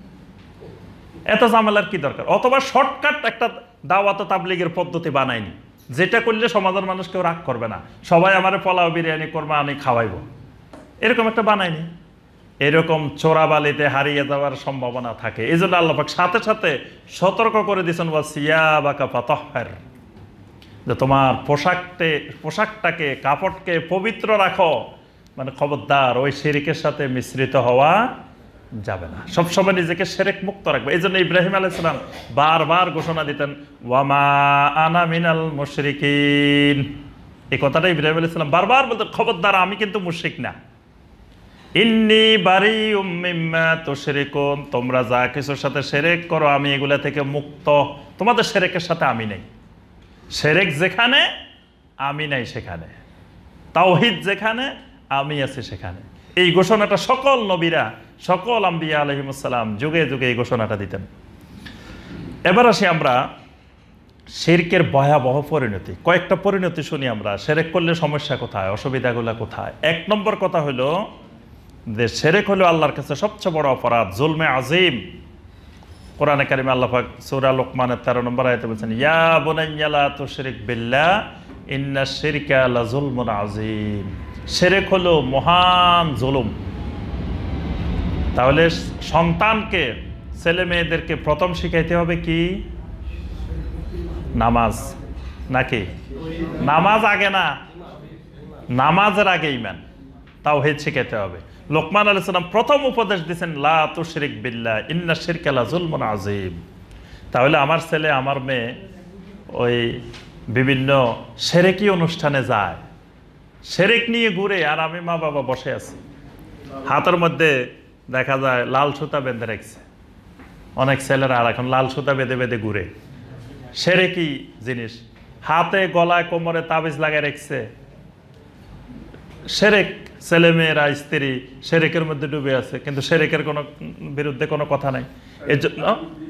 এত ঝামেলার কি দরকার। অথবা শর্টকাট একটা দাওয়াত তাবলীগের পদ্ধতি বানায়নি, যেটা করলে সমাজের মানুষ কেউ রাগ করবে না, সবাই আমারে পোলাও বিরিয়ানি করবা, আমি খাওয়াইব, এরকম একটা বানায়নি। এরকম চোরাবালিতে হারিয়ে যাওয়ার সম্ভাবনা থাকে। এই জন্য আল্লাহ পাক সাথে সাথে সতর্ক করে দিয়েছেন, ওয়া সিয়াবাকা ফাতাহহির, যে তোমার পোশাকতে পোশাকটাকে কাপড়কে পবিত্র রাখো। মানে খবরদার ওই শিরকের সাথে মিশ্রিত হওয়া যাবে না, সবসময় নিজেকে শিরক মুক্ত রাখবে। এই জন্য ইব্রাহিম আলাইহিস সালাম বারবার ঘোষণা দিতেন, ওয়ামা আনা মিনাল মুশরিকিন। এই কথাটা ইব্রাহিম আলাইহিস সালাম বারবার বলতেন, খবরদার আমি কিন্তু মুশরিক না। ইন্নী বারিউম মিম্মা তুশরিকুন, তোমরা যা কিছুর সাথে শিরক করো আমি এগুলা থেকে মুক্ত, তোমাদের শিরকের সাথে আমি নেই। শিরক যেখানে আমি নাই সেখানে, তাওহীদ যেখানে আমি আছি সেখানে। এই ঘোষণাটা সকল নবীরা, সকল আম্বিয়া আলাইহিমুস সালাম যুগে যুগে এই ঘোষণাটা দিতেন। এবার আসি আমরা শিরকের ভয়াবহ পরিণতি, কয়েকটা পরিণতি শুনি আমরা। শিরক করলে সমস্যা কোথায়, অসুবিধাগুলো কোথায়? এক নম্বর কথা হলো যে শিরক হলো আল্লাহর কাছে সবচেয়ে বড় অপরাধ, জুলমে আজিম। কোরআনে কারিমে আল্লাহ পাক সূরা লোকমানের তেরো নম্বর আয়াতে বলেছেন, ইয়া বুনাইয়া লা তুশরিক বিল্লাহ ইন্নাশ শিরকা লাযুলমুন আযীম। শিরক হলো মহান জুলুম। তাহলে সন্তানকে, ছেলে মেয়েদেরকে প্রথম শিখাইতে হবে কি? নামাজ। নাকি নামাজ আগে না, নামাজের আগে ঈমান, তাওহীদ শিখাইতে হবে। লোকমান আলাইহিস সালাম প্রথম উপদেশ দিয়েছেন, লা তুশরিক বিল্লাহ ইন্নাশ শিরকা লাযুলমুন আযীম। তাহলে আমার ছেলে আমার মেয়ে ওই বিভিন্ন শিরকি অনুষ্ঠানে যায়, শিরক নিয়ে ঘুরে, আর আমি মা বাবা বসে আছি, হাতের মধ্যে দেখা যায় লাল সুতা বেঁধে রেখেছে। অনেক ছেলেরা আর এখন লাল সুতা বেঁধে বেঁধে ঘুরে, শিরকি জিনিস। হাতে গলায় কোমরে তাবিজ লাগায় রেখেছে, শিরক। ছেলে মেয়েরা স্ত্রী শিরকের মধ্যে ডুবে আছে, কিন্তু শিরকের কোনো বিরুদ্ধে কোনো কথা নাই। এর জন্য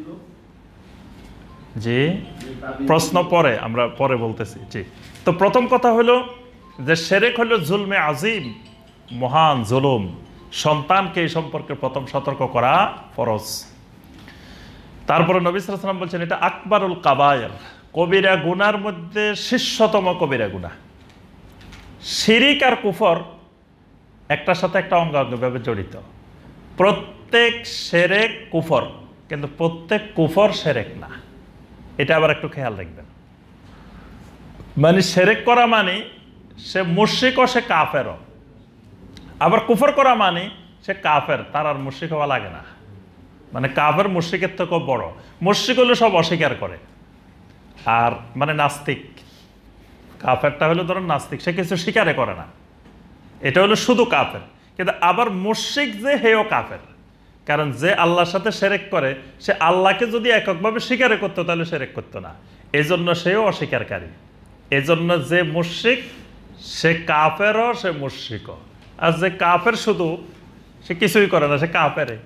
জি প্রশ্ন পরে আমরা পরে বলতেছি। জি, তো প্রথম কথা হলো যে শিরক হলো জুলমে আজিম, মহান জুলুম। সন্তানকে এই সম্পর্কে প্রথম সতর্ক করা ফরজ। তারপরে নবী সাল্লাল্লাহু আলাইহি ওয়াসাল্লাম বলছেন, এটা আকবারুল কাবায়ের, কবিরা গুনার মধ্যে শীর্ষতম কবিরা গুনাহ। শিরিক আর কুফর একটার সাথে একটা অঙ্গাঙ্গভাবে জড়িত। প্রত্যেক শিরক কুফর, কিন্তু প্রত্যেক কুফর শিরক না। এটা আবার একটু খেয়াল রাখবেন। মানে শিরক করা মানে সে মুশরিক ও সে কাফেরও, আবার কুফর করা মানে সে কাফের, তার আর মুশরিক হওয়া লাগে না। মানে কাফের মুশরিকের থেকেও বড়। মুশরিক হলে সব অস্বীকার করে, আর মানে নাস্তিক। কাফেরটা হলো ধরুন নাস্তিক, সে কিছু স্বীকারে করে না, এটা হলো শুধু কাফের। কিন্তু আবার মুশরিক যে, হেও কাফের। কারণ যে আল্লাহর সাথে শিরক করে, সে আল্লাহকে যদি এককভাবে স্বীকার করতো তাহলে শিরক করতো না, এজন্য সেও অস্বীকারী। এজন্য যে মুশরিক সে কাফেরও, সে মুশরিকও। আর যে কাফের শুধু, সে কিছুই করে না, সে কাফেরে।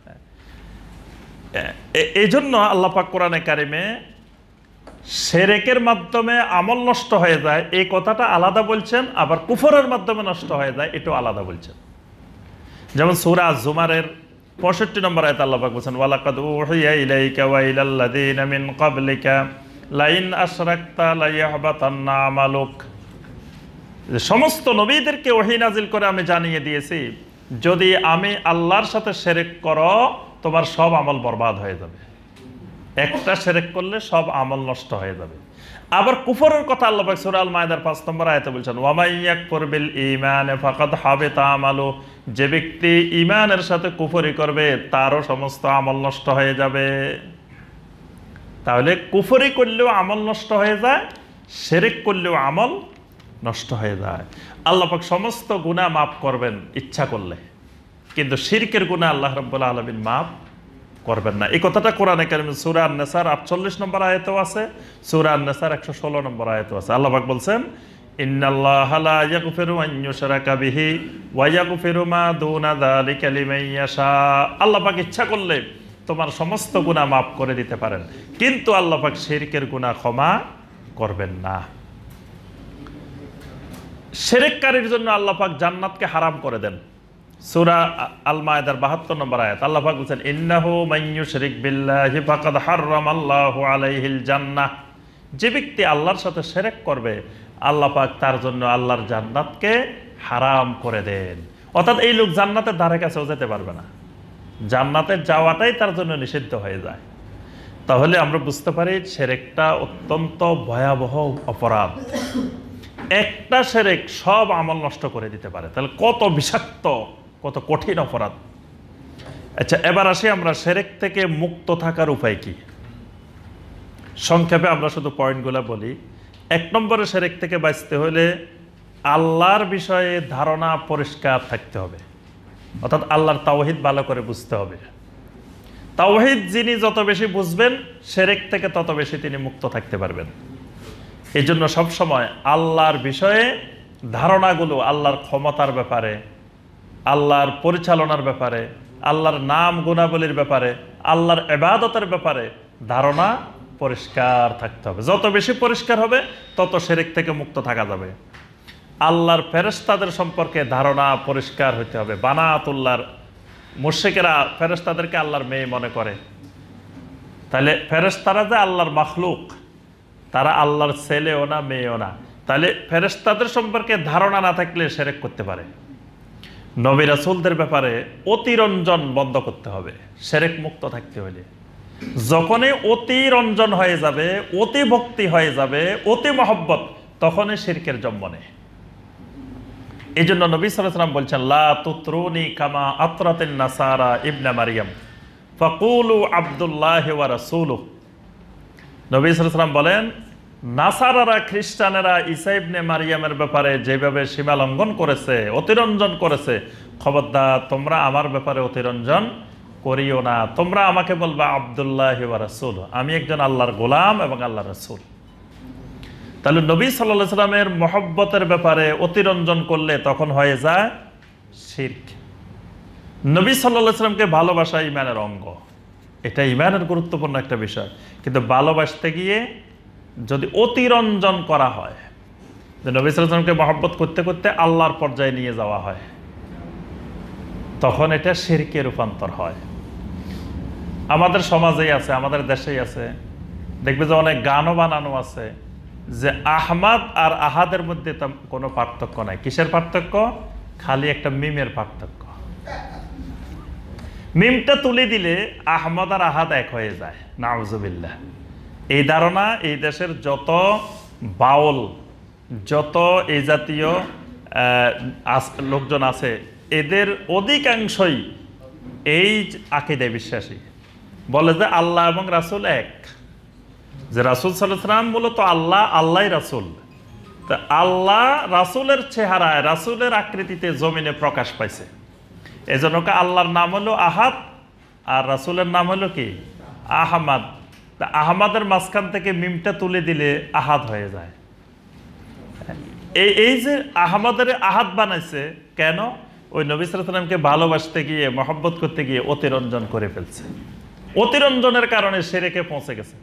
এই জন্য আল্লাহ পাক কোরআনে কারিমে শিরকের মাধ্যমে আমল নষ্ট হয়ে যায় এই কথাটা আলাদা বলছেন, আবার কুফরের মাধ্যমে নষ্ট হয়ে যায় এটাও আলাদা বলছেন। যেমন সূরা আজ-জুমারের পঁয়ষট্টি নম্বর আয়াতে আল্লাহ পাক বলেছেন, ওয়ালাকাদ উহিয়া ইলাইকা ওয়া ইলাল্লাযীনা মিন ক্বাবলিকা লাইন আশরাকতা লাইয়াহবাতান্না আমালুক। সমস্ত নবীদেরকে ওহী নাজিল করে আমি জানিয়ে দিয়েছি, যদি আমি আল্লাহর সাথে শিরক করো তোমার সব আমল বরবাদ হয়ে যাবে। একটা শিরক করলে সব আমল নষ্ট হয়ে যাবে। আবার কুফরের কথা আল্লাহ পাক সূরা আল মায়েদার পাঁচ নম্বর আয়াতে বলছেন, ওয়া মান ইয়াকফুর বিল ঈমান ফাকাদ হাবিতা আমালু। যে ব্যক্তি ঈমানের সাথে কুফরি করবে তারও সমস্ত আমল নষ্ট হয়ে যাবে। তাহলে কুফরি করলেও আমল নষ্ট হয়ে যায়, শিরক করলেও আমল নষ্ট হয়ে যায়। আল্লাহ পাক সমস্ত গুনাহ মাফ করবেন ইচ্ছা করলে, কিন্তু শিরকের গুনাহ আল্লাহ রাব্বুল আলামিন মাফ করবেন না। এই কথাটা কোরআনে কারিমে সূরা আন-নিসার আটচল্লিশ নম্বর আয়াতেও আছে, সূরা আন-নিসার একশো ষোলো নম্বর আয়াতেও আছে। আল্লাহ পাক বলছেন, ইন্নাল্লাহা লা ইয়াগফিরু আন ইউশরাকা বিহি ওয়া ইয়াগফিরু মা দুনা যালিকা লিমান ইয়াশা। আল্লাহ পাক ইচ্ছা করলে তোমার সমস্ত গুনাহ মাফ করে দিতে পারেন, কিন্তু আল্লাহ পাক শিরকের গুনাহ ক্ষমা করবেন না। শিরককারীর জন্য আল্লাহ পাক জান্নাতকে হারাম করে দেন। সূরা আল মায়েদার বাহাত্তর নম্বর আয়াত আল্লাহ পাক বলেন, ইন্নাহু মান ইউশরিক বিল্লাহি ফাকাদ হারামাল্লাহু আলাইহিল জান্নাহ। যে ব্যক্তি আল্লাহর সাথে শিরক করবে আল্লাহ পাক তার জন্য আল্লাহর জান্নাতকে হারাম করে দেন। অর্থাৎ এই লোক জান্নাতের ধারে কাছেও যেতে পারবে না, জান্নাতে যাওয়াটাই তার জন্য নিষিদ্ধ হয়ে যায়। তাহলে আমরা বুঝতে পারি শিরকটা অত্যন্ত ভয়াবহ অপরাধ। একটা শিরক সব আমল নষ্ট করে দিতে পারে। তাহলে কত বিষাক্ত, কত কঠিন অপরাধ। আচ্ছা, এবার আসি আমরা শিরক থেকে মুক্ত থাকার উপায় কি। সংক্ষেপে আমরা শুধু পয়েন্টগুলো বলি। এক নম্বরে শিরক থেকে বাঁচতে হলে আল্লাহর বিষয়ে ধারণা পরিষ্কার থাকতে হবে, অর্থাৎ আল্লাহর তাওহীদ ভালো করে বুঝতে হবে। তাওহীদ যিনি যত বেশি বুঝবেন, শিরক থেকে তত বেশি তিনি মুক্ত থাকতে পারবেন। এই জন্য সবসময় আল্লাহর বিষয়ে ধারণাগুলো, আল্লাহর ক্ষমতার ব্যাপারে, আল্লাহর পরিচালনার ব্যাপারে, আল্লাহর নাম গুণাবলীর ব্যাপারে, আল্লাহর ইবাদতের ব্যাপারে ধারণা পরিষ্কার থাকতে হবে। যত বেশি পরিষ্কার হবে তত শিরক থেকে মুক্ত থাকা যাবে। আল্লাহর ফেরেশতাদের সম্পর্কে ধারণা পরিষ্কার হতে হবে। বানাতুল্লাহর মুশরিকেরা ফেরেশতাদেরকে আল্লাহর মেয়ে মনে করে, তাহলে ফেরেশতারা যে আল্লাহর মাখলুক, তারা আল্লাহর ছেলেও না মেয়েও না। তাহলে ফেরেশতাদের সম্পর্কে ধারণা না থাকলে শিরক করতে পারে। নবী রাসূলদের ব্যাপারে অতিরঞ্জন বন্ধ করতে হবে শিরক মুক্ত থাকতে হলে। যখনই অতিরঞ্জন হয়ে যাবে, অতি ভক্তি হয়ে যাবে, অতি মহব্বত, তখনই শিরকের জন্ম নেয়। এই জন্য নবী সাল্লাল্লাহু আলাইহি ওয়াসাল্লাম বলছেন, লা তুতরুনি কামা আতরাতিন নাসারা ইবনে মারিয়াম ফাকুলু আব্দুল্লাহি ওয়া রাসূলুহু। নবী সাল্লাল্লাহু আলাইহি ওয়াসাল্লাম বলেন, নাসারারা, খ্রিস্টানেরা ঈসা ইবনে মারিয়ামের ব্যাপারে যেভাবে সীমা লঙ্ঘন করেছে, অতিরঞ্জন করেছে, খবরদার তোমরা আমার ব্যাপারে অতিরঞ্জন করিও না। তোমরা আমাকে বলবা আব্দুল্লাহি ওয়া রাসূলুহু, আমি একজন আল্লাহর গোলাম এবং আল্লাহর রাসূল। তাহলে নবী সাল্লাল্লাহু আলাইহি ওয়াসাল্লামের মহব্বতের ব্যাপারে অতিরঞ্জন করলে তখন হয়ে যায় শিরক। নবী সাল্লাল্লাহু আলাইহি ওয়াসাল্লামকে ভালোবাসা ঈমানের অঙ্গ, এটা ঈমানের গুরুত্বপূর্ণ একটা বিষয়। কিন্তু ভালোবাসতে গিয়ে যদি অতিরঞ্জন করা হয়, যে নবী সাল্লাল্লাহু আলাইহি ওয়াসাল্লামকে মহব্বত করতে করতে আল্লাহর পর্যায়ে নিয়ে যাওয়া হয়, তখন এটা শিরকে রূপান্তর হয়। আমাদের সমাজেই আছে, আমাদের দেশেই আছে, দেখবে যে অনেক গানও বানানো আছে যে আহমদ আর আহাদের মধ্যে কোনো পার্থক্য নাই। কিসের পার্থক্য? খালি একটা মিমের পার্থক্য। মিমটা তুলে দিলে আহমদ আর আহাদ এক হয়ে যায়। নাউজুবিল্লাহ। এই ধারণা এই দেশের যত বাউল, যত এই জাতীয় লোকজন আছে, এদের অধিকাংশই এই আকীদায় বিশ্বাসী। বলে যে আল্লাহ এবং রাসূল এক, যে রাসূল সাল্লাল্লাহু আলাইহি ওয়াসাল্লাম মূলত আল্লাহ, আল্লাহই রাসূল। তা আল্লাহ রাসূলের চেহারায়, রাসূলের আকৃতিতে জমিনে প্রকাশ পাইছে। এজন্য আল্লাহর নাম হলো আহাদ আর রাসূলের নাম হলো কি? আহমদ। তা আহমদের মাঝখান থেকে মিমটা তুলে দিলে আহাদ হয়ে যায়। এই এই যে আহমদের আহাদ বানাইছে কেন? ওই নবী সাল্লাল্লাহু আলাইহি ওয়াসাল্লামকে ভালোবাসতে গিয়ে, মহব্বত করতে গিয়ে অতিরঞ্জন করে ফেলছে। অতিরঞ্জনের কারণে শিরকে পৌঁছে গেছে।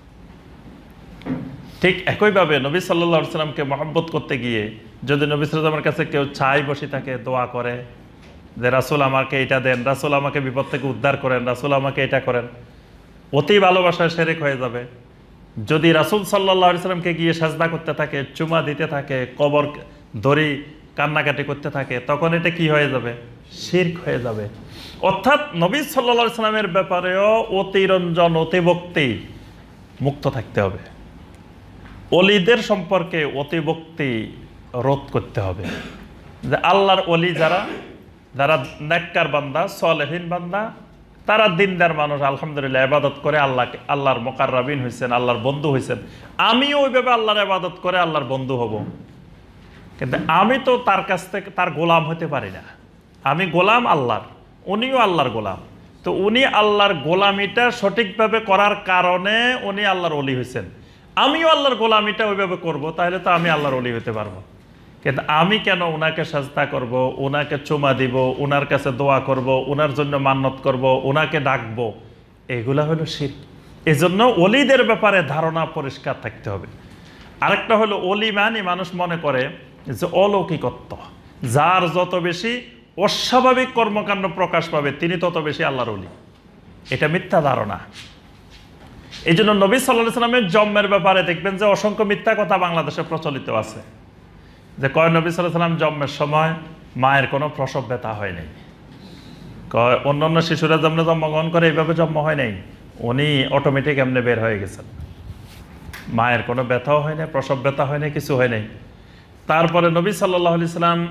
ঠিক একইভাবে নবী সাল্লাল্লাহু আলাইহি ওয়াসাল্লামকে মহব্বত করতে গিয়ে যদি নবী সাল্লাল্লাহু আলাইহি ওয়াসাল্লামের কাছে কেউ চাই বসে থাকে, দোয়া করে যে রাসূল আমাকে এটা দেন, রাসূল আমাকে বিপদ থেকে উদ্ধার করেন, রাসূল আমাকে এটা করেন, অতি ভালোবাসায় শিরক হয়ে যাবে। যদি রাসূল সাল্লাল্লাহু আলাইহি ওয়াসাল্লামকে গিয়ে সাজদা করতে থাকে, চুমা দিতে থাকে, কবর ধরি কান্নাকাটি করতে থাকে, তখন এটা কি হয়ে যাবে? শিরক হয়ে যাবে। অর্থাৎ নবী সাল্লাল্লাহু আলাইহি ওয়াসাল্লামের ব্যাপারেও অতিরঞ্জন, অতিভক্তি মুক্ত থাকতে হবে। অলিদের সম্পর্কে অতিভক্তি রোধ করতে হবে। যে আল্লাহর অলি যারা, যারা নেককার বান্দা, সালেহীন বান্দা, তারা দিনদার মানুষ, আলহামদুলিল্লাহ ইবাদত করে আল্লাহকে, আল্লাহর মুকাররাবিন হয়েছেন, আল্লাহর বন্ধু হয়েছেন। আমিও ওইভাবে আল্লাহর ইবাদত করে আল্লাহর বন্ধু হব, কিন্তু আমি তো তার কাছ থেকে তার গোলাম হতে পারি না। আমি গোলাম আল্লাহর, উনিও আল্লাহর গোলাম। তো উনি আল্লাহর গোলামিটা সঠিকভাবে করার কারণে উনি আল্লাহর অলি হয়েছেন। আমিও আল্লাহর গোলামিটা ওইভাবে করব, তাহলে তো আমি আল্লাহর অলি হতে পারবো। কিন্তু আমি কেন ওনাকে সাজদা করব, ওনাকে চুমা দিব, ওনার কাছে দোয়া করব, ওনার জন্য মান্নত করব, ওনাকে ডাকবো, এগুলা হলো শিরক। এজন্য অলিদের ব্যাপারে ধারণা পরিষ্কার থাকতে হবে। আরেকটা হলো অলি মানে মানুষ মনে করে যে অলৌকিকত্ব, যার যত বেশি অস্বাভাবিক কর্মকাণ্ড প্রকাশ পাবে তিনি তত বেশি আল্লাহর অলি। এটা মিথ্যা ধারণা। এই জন্য নবী সাল্লাল্লাহু আলাইহি ওয়াসাল্লামের জন্মের ব্যাপারে দেখবেন যে অসংখ্য মিথ্যা কথা বাংলাদেশে প্রচলিত আছে। যে কয় নবী সাল্লাল্লাহু আলাইহি ওয়াসাল্লাম জন্মের সময় মায়ের কোনো প্রসব ব্যথা হয় নাই। কয় অন্যান্য শিশুরা যেমন জন্মগ্রহণ করে এইভাবে জন্ম হয় নাই, উনি অটোমেটিক এমনি বের হয়ে গেছেন, মায়ের কোনো ব্যথাও হয় নাই, প্রসব ব্যথা হয় নাই, কিছু হয় নাই। তারপরে নবী সাল্লাল্লাহু আলাইহি ওয়াসাল্লাম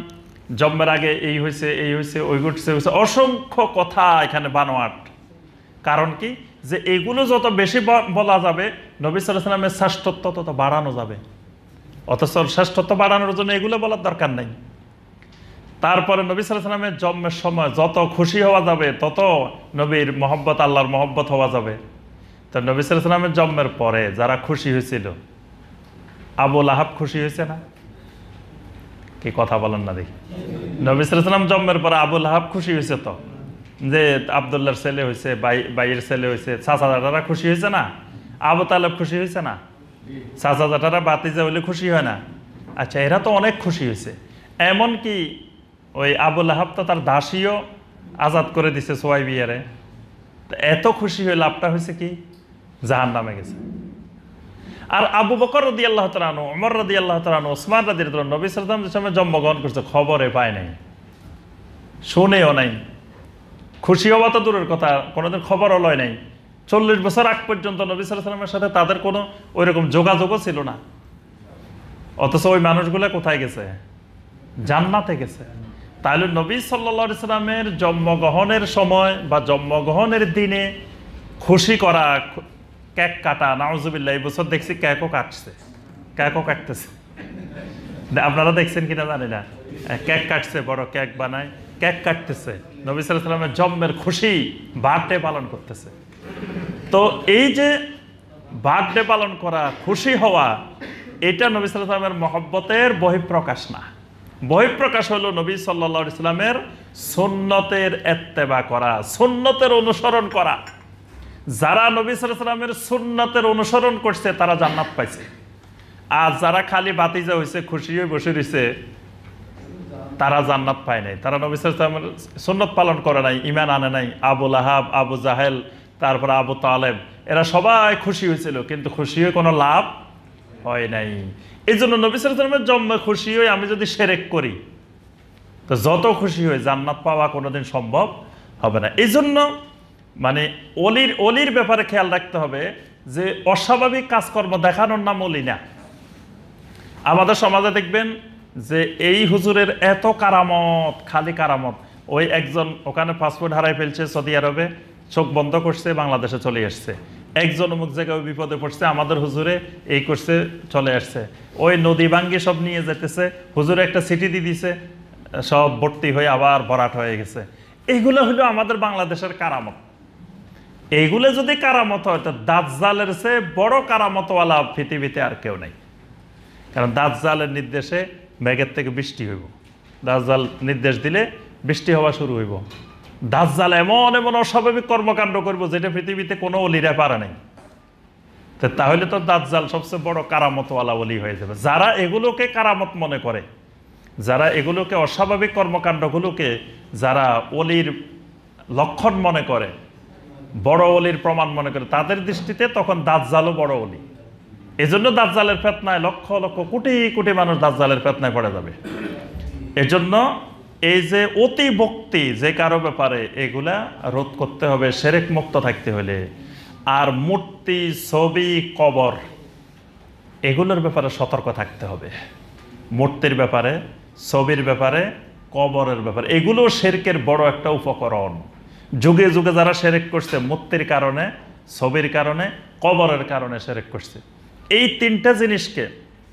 জন্মের আগে এই হয়েছে, এই হয়েছে, ওই ঘটছে, হয়েছে, অসংখ্য কথা এখানে বানোয়াট। কারণ কি, যে এগুলো যত বেশি বলা যাবে নবী সাল্লাল্লাহু আলাইহি ওয়াসাল্লামের শ্রেষ্ঠত্ব তত বাড়ানো যাবে, অথচ শ্রেষ্ঠত্ব বাড়ানোর জন্য এগুলো বলার দরকার নেই। তারপরে নবী সাল্লাল্লাহু আলাইহি ওয়াসাল্লামের জন্মের সময় যত খুশি হওয়া যাবে তত নবীর মহব্বত, আল্লাহর মহব্বত হওয়া যাবে। তো নবী সাল্লাল্লাহু আলাইহি ওয়াসাল্লামের জন্মের পরে যারা খুশি হয়েছিল, আবু লাহাব খুশি হয়েছে না? কি কথা বলেন না দেখি। নবী সাল্লাল্লাহু আলাইহি ওয়াসাল্লাম জন্মের পরে আবু লাহাব খুশি হয়েছে তো, যে আব্দুল্লাহর ছেলে হয়েছে, ভাই ভাইয়ের ছেলে হয়েছে। চাচাজাটারা খুশি হয়েছে না? আবু তালেব খুশি হয়েছে না? চাচাজাটারা বাতিজা হইলে খুশি হয় না? আচ্ছা, এরা তো অনেক খুশি হয়েছে। এমনকি ওই আবু লাহাব তো তার দাসীও আজাদ করে দিছে সুয়াইবিয়ারে। এত খুশি হয়ে লাভটা হয়েছে কি? জাহান্নামে গেছে। আর আবু বকর রাদিয়াল্লাহু তাআলা আনহু, ওমর রাদিয়াল্লাহু তাআলা আনহু, ওসমান রাদিয়াল্লাহু তাআলা, নবী সাল্লাল্লাহু আলাইহি ওয়াসাল্লাম জন্মগ্রহণ করছে, খবরে পায় নাই, শুনেও নাই। খুশি হওয়া তো দূরের কথা, কোনোদিন খবরও লয় নাই। চল্লিশ বছর আগ পর্যন্ত নবী সাল্লাল্লাহু আলাইহি ওয়াসাল্লামের সাথে তাদের কোনো ওই রকম যোগাযোগও ছিল না। অথচ ওই মানুষগুলো কোথায় গেছে? জান্নাতে গেছে। তাহলে নবী সাল্লাল্লাহু আলাইহি ওয়াসাল্লামের জন্মগ্রহণের সময় বা জন্মগ্রহণের দিনে খুশি করা, কেক কাটা, নাউজুবিল্লাহ, এই বছর দেখছি কেকও কাটছে, কেকও কাটতেছে। আপনারা দেখছেন কিনা জানি না, কেক কাটছে, বড় কেক বানায়, কেক কাটতেছে, নবী সাল্লাল্লাহু আলাইহি ওয়াসাল্লামের জন্মের খুশি বার্থডে পালন করতেছে। তো এই যে বার্থডে পালন করা, খুশি হওয়া, এটা নবী সাল্লাল্লাহু আলাইহি ওয়াসাল্লামের মহব্বতের বহিঃপ্রকাশ না। বহিঃপ্রকাশ হলো নবী সাল্লাল্লাহু আলাইহি ওয়াসাল্লামের সুন্নতের ইত্তেবা করা, সুন্নতের অনুসরণ করা। যারা নবী সাল্লাল্লাহু আলাইহি ওয়াসাল্লামের সুন্নতের অনুসরণ করছে তারা জান্নাত পাইছে। আর যারা খালি বাতিজা হয়েছে, খুশি হয়ে বসে রয়েছে, তারা জান্নাত পায় নাই। তারা নবী সাল্লাল্লাহু আলাইহি ওয়াসাল্লামের সুন্নত পালন করে নাই, ঈমান আনে নাই। আবু লাহাব, আবু জাহেল, তারপরে আবু তালেব, এরা সবাই খুশি হয়েছিল, কিন্তু খুশি হয়ে কোনো লাভ হয় নাই। এই জন্য নবী সাল্লাল্লাহু আলাইহি ওয়াসাল্লামের জন্মে খুশি হয়ে আমি যদি শিরক করি, তো যত খুশি হয়ে জান্নাত পাওয়া কোনোদিন সম্ভব হবে না। এই জন্য মানে অলির অলির ব্যাপারে খেয়াল রাখতে হবে যে অস্বাভাবিক কাজকর্ম দেখানোর নাম অলি না। আমাদের সমাজে দেখবেন যে এই হুজুরের এত কারামত, খালি কারামত। ওই একজন ওখানে পাসপোর্ট হারাই ফেলছে সৌদি আরবে, চোখ বন্ধ করছে, বাংলাদেশে চলে আসছে। একজন অমুক জায়গায় বিপদে পড়ছে, আমাদের হুজুরে এই করছে, চলে আসছে। ওই নদী ভাঙ্গি সব নিয়ে যেতেছে, হুজুরে একটা সিটি দিয়ে দিছে, সব ভর্তি হয়ে আবার ভরাট হয়ে গেছে। এইগুলো হলো আমাদের বাংলাদেশের কারামত। এইগুলো যদি কারামত হয়, তো দাজ্জালের চেয়ে বড় কারামতওয়ালা পৃথিবীতে আর কেউ নাই। কারণ দাজ্জালের নির্দেশে মেঘের থেকে বৃষ্টি হইব, দাজ্জাল নির্দেশ দিলে বৃষ্টি হওয়া শুরু হইব। দাজ্জাল এমন এমন অস্বাভাবিক কর্মকাণ্ড করবো যেটা পৃথিবীতে কোনো অলিরা পারে নাই। তাহলে তো দাজ্জাল সবচেয়ে বড় কারামতওয়ালা অলি হয়ে যাবে। যারা এগুলোকে কারামত মনে করে, যারা এগুলোকে অস্বাভাবিক কর্মকাণ্ডগুলোকে যারা অলির লক্ষণ মনে করে, বড় অলির প্রমাণ মনে করে, তাদের দৃষ্টিতে তখন দাজ্জালও বড় অলি। এজন্য দাজ্জালের ফেতনায় লক্ষ লক্ষ কোটি কোটি মানুষ দাজ্জালের ফেতনায় পড়ে যাবে। এজন্য এই যে অতি ভক্তি যে কারো ব্যাপারে, এগুলা রোধ করতে হবে শিরক মুক্ত থাকতে হলে। আর মূর্তি, ছবি, কবর, এগুলোর ব্যাপারে সতর্ক থাকতে হবে। মূর্তির ব্যাপারে, ছবির ব্যাপারে, কবরের ব্যাপারে, এগুলো শিরকের বড় একটা উপকরণ। যুগে যুগে যারা শিরক করছে, মূর্তির কারণে, ছবির কারণে, কবরের কারণে শিরক করছে। এই তিনটা জিনিসকে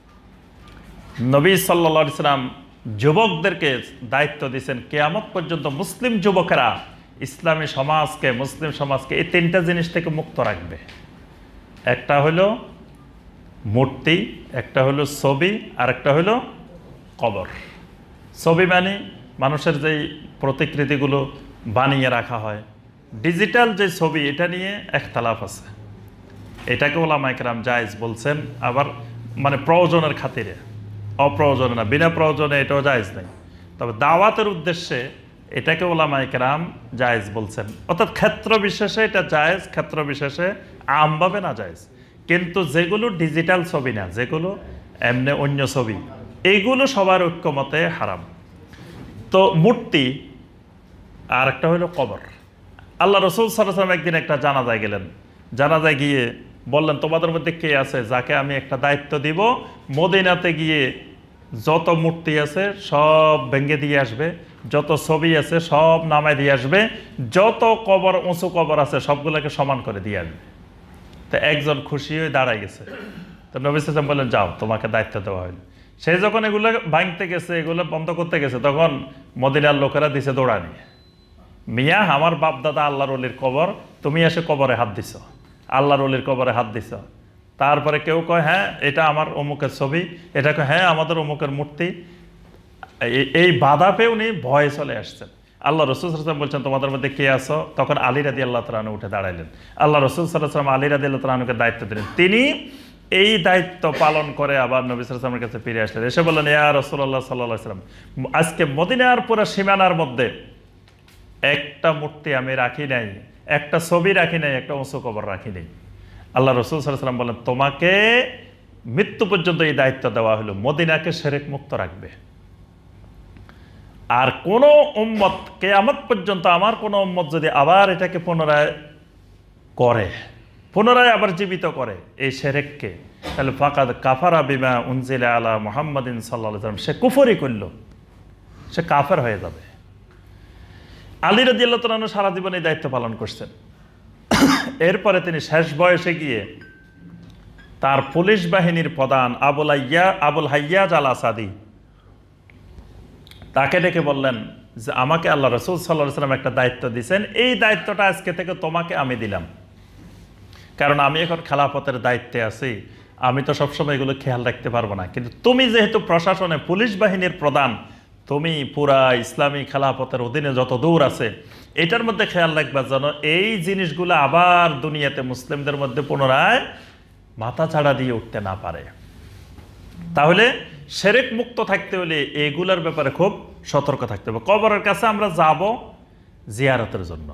নবী সাল্লাল্লাহু আলাইহি ওয়াসাল্লাম যুবকদেরকে দায়িত্ব দিয়েছেন, কিয়ামত পর্যন্ত মুসলিম যুবকেরা ইসলামী সমাজকে, মুসলিম সমাজকে এই তিনটা জিনিস থেকে মুক্ত রাখবে। একটা হলো মূর্তি, একটা হলো ছবি, আর একটা হলো কবর। ছবি মানে মানুষের যেই প্রতিকৃতিগুলো বানিয়ে রাখা হয়, ডিজিটাল যে ছবি, এটা নিয়ে একতলাফ আছে। এটাকে ওলামায়ে কেরাম জায়েজ বলছেন, আবার মানে প্রয়োজনের খাতিরে, অপ্রয়োজনে না, বিনা প্রয়োজনে এটাও জায়েজ নেই। তবে দাওয়াতের উদ্দেশ্যে এটাকে ওলামায়ে কেরাম জায়েজ বলছেন। অর্থাৎ ক্ষেত্র বিশেষে এটা জায়েজ, ক্ষেত্র বিশেষে আমভাবে না জায়েজ। কিন্তু যেগুলো ডিজিটাল ছবি না, যেগুলো এমনি অন্য ছবি, এইগুলো সবার ঐক্যমতে হারাম। তো মূর্তি, আর একটা হলো কবর। আল্লাহ রাসূল সাল্লাল্লাহু আলাইহি ওয়াসাল্লাম একদিন একটা জানাজায় গেলেন। জানাজায় গিয়ে বললেন, তোমাদের মধ্যে কে আছে যাকে আমি একটা দায়িত্ব দিব, মদিনাতে গিয়ে যত মূর্তি আছে সব ভেঙে দিয়ে আসবে, যত ছবি আছে সব নামায় দিয়ে আসবে, যত কবর উঁচু কবর আছে সবগুলোকে সমান করে দিয়ে আসবে। তো একজন খুশি হয়ে দাঁড়ায় গেছে। তো নবী সাল্লাল্লাহু আলাইহি ওয়াসাল্লাম বললেন, যাও, তোমাকে দায়িত্ব দেওয়া হয়নি। সে যখন এগুলো ভাঙতে গেছে, এগুলো বন্ধ করতে গেছে, তখন মদিনার লোকেরা দিছে দৌড়ানি, মিয়া আমার বাপ দাদা আল্লাহর ওলির কবর, তুমি এসে কবরে হাত দিছ, আল্লাহর ওলির কবরে হাত দিছ। তারপরে কেউ কয় হ্যাঁ এটা আমার অমুকের ছবি, এটা কয় হ্যাঁ আমাদের অমুকের মূর্তি। এই বাধা পেয়ে উনি ভয়ে চলে আসছেন। আল্লাহ রসুল সাল্লাল্লাহু আলাইহি ওয়াসাল্লাম বলছেন, তোমাদের মধ্যে কে আছো? তখন আলী রাদিয়াল্লাহু তাআলা আনহু উঠে দাঁড়াইলেন। আল্লাহ রসুল সাল্লাল্লাহু আলাইহি ওয়াসাল্লাম আলী রাদিয়াল্লাহু তাআলা আনহুকে দায়িত্ব দিলেন। তিনি এই দায়িত্ব পালন করে আবার নবী সাল্লাল্লাহু আলাইহি ওয়াসাল্লামের কাছে ফিরে আসলেন। এসে বললেন, ইয়া রাসূলুল্লাহ সাল্লাল্লাহু আলাইহি ওয়াসাল্লাম, আজকে মদিনার পুরো সীমানার মধ্যে একটা মূর্তি আমি রাখি নাই, একটা ছবি রাখি নাই, একটা উঁচু কবর রাখি নাই। আল্লাহ রসুল সাল্লাল্লাহু আলাইহি ওয়াসাল্লাম বলেন, তোমাকে মৃত্যু পর্যন্ত এই দায়িত্ব দেওয়া হলো, মদিনাকে শিরক মুক্ত রাখবে। আর কোন উম্মত কিয়ামত পর্যন্ত, আমার কোন উম্মত যদি আবার এটাকে পুনরায় করে, পুনরায় আবার জীবিত করে এই শিরককে, তাহলে ফাকাদ কাফারা বিমা উনজিলা আলা মুহাম্মাদিন সাল্লাল্লাহু আলাইহি ওয়াসাল্লাম, সে কুফরি করল, সে কাফের হয়ে যাবে। আলী রাদিয়াল্লাহু তাআলা আনহু সারা জীবন এই দায়িত্ব পালন করছেন। এরপরে তিনি শেষ বয়সে গিয়ে তার পুলিশ বাহিনীর প্রধান আবুল হাইয়া আবুল হাইয়াজ আল আসাদি তাকে ডেকে বললেন যে, আমাকে আল্লাহ রাসূল সাল্লাল্লাহু আলাইহি ওয়াসাল্লাম একটা দায়িত্ব দিয়েছেন, এই দায়িত্বটা আজকে থেকে তোমাকে আমি দিলাম, কারণ আমি এখন খেলাফতের দায়িত্বে আছি, আমি তো সবসময় এগুলো খেয়াল রাখতে পারবো না, কিন্তু তুমি যেহেতু প্রশাসনে পুলিশ বাহিনীর প্রধান, তুমি পুরা ইসলামী খেলাফতের অধীনে যত দূর আছে এটার মধ্যে খেয়াল রাখবা যেন এই জিনিসগুলো আবার দুনিয়াতে মুসলিমদের মধ্যে পুনরায় মাথা ছাড়া দিয়ে উঠতে না পারে। তাহলে শিরক মুক্ত থাকতে হলে এগুলার ব্যাপারে খুব সতর্ক থাকতে হবে। কবরের কাছে আমরা যাব জিয়ারতের জন্য,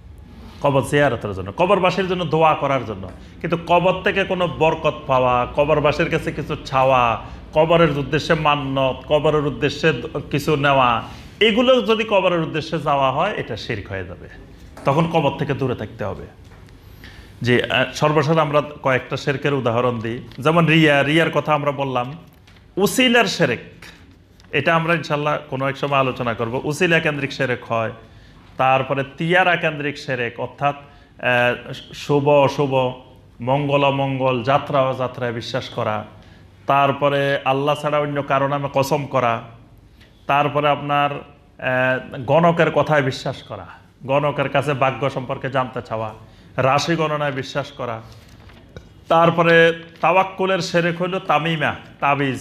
কবর জিয়ারতের জন্য, কবরবাসীর জন্য দোয়া করার জন্য, কিন্তু কবর থেকে কোনো বরকত পাওয়া, কবরবাসীর কাছে কিছু ছাওয়া, কবরের উদ্দেশ্যে মান্নত, কবরের উদ্দেশ্যে কিছু নেওয়া, এগুলো যদি কবরের উদ্দেশ্যে যাওয়া হয় এটা শিরক হয়ে যাবে। তখন কবর থেকে দূরে থাকতে হবে। যে সর্বশেষ আমরা কয়েকটা শিরকের উদাহরণ দিই, যেমন রিয়া, রিয়ার কথা আমরা বললাম। উসিলার শিরক, এটা আমরা ইনশাল্লাহ কোনো এক সময় আলোচনা করব। উসিলা কেন্দ্রিক শিরক হয়। তারপরে তিয়ারা কেন্দ্রিক শিরক, অর্থাৎ শুভ অশুভ, মঙ্গল অমঙ্গল, যাত্রা অযাত্রায় বিশ্বাস করা। তারপরে আল্লাহ ছাড়া অন্য কারো নামে কসম করা। তারপরে আপনার গণকের কথায় বিশ্বাস করা, গণকের কাছে ভাগ্য সম্পর্কে জানতে চাওয়া, রাশি গণনায় বিশ্বাস করা। তারপরে তাওয়াক্কুলের শিরক হইল তামিমা, তাবিজ,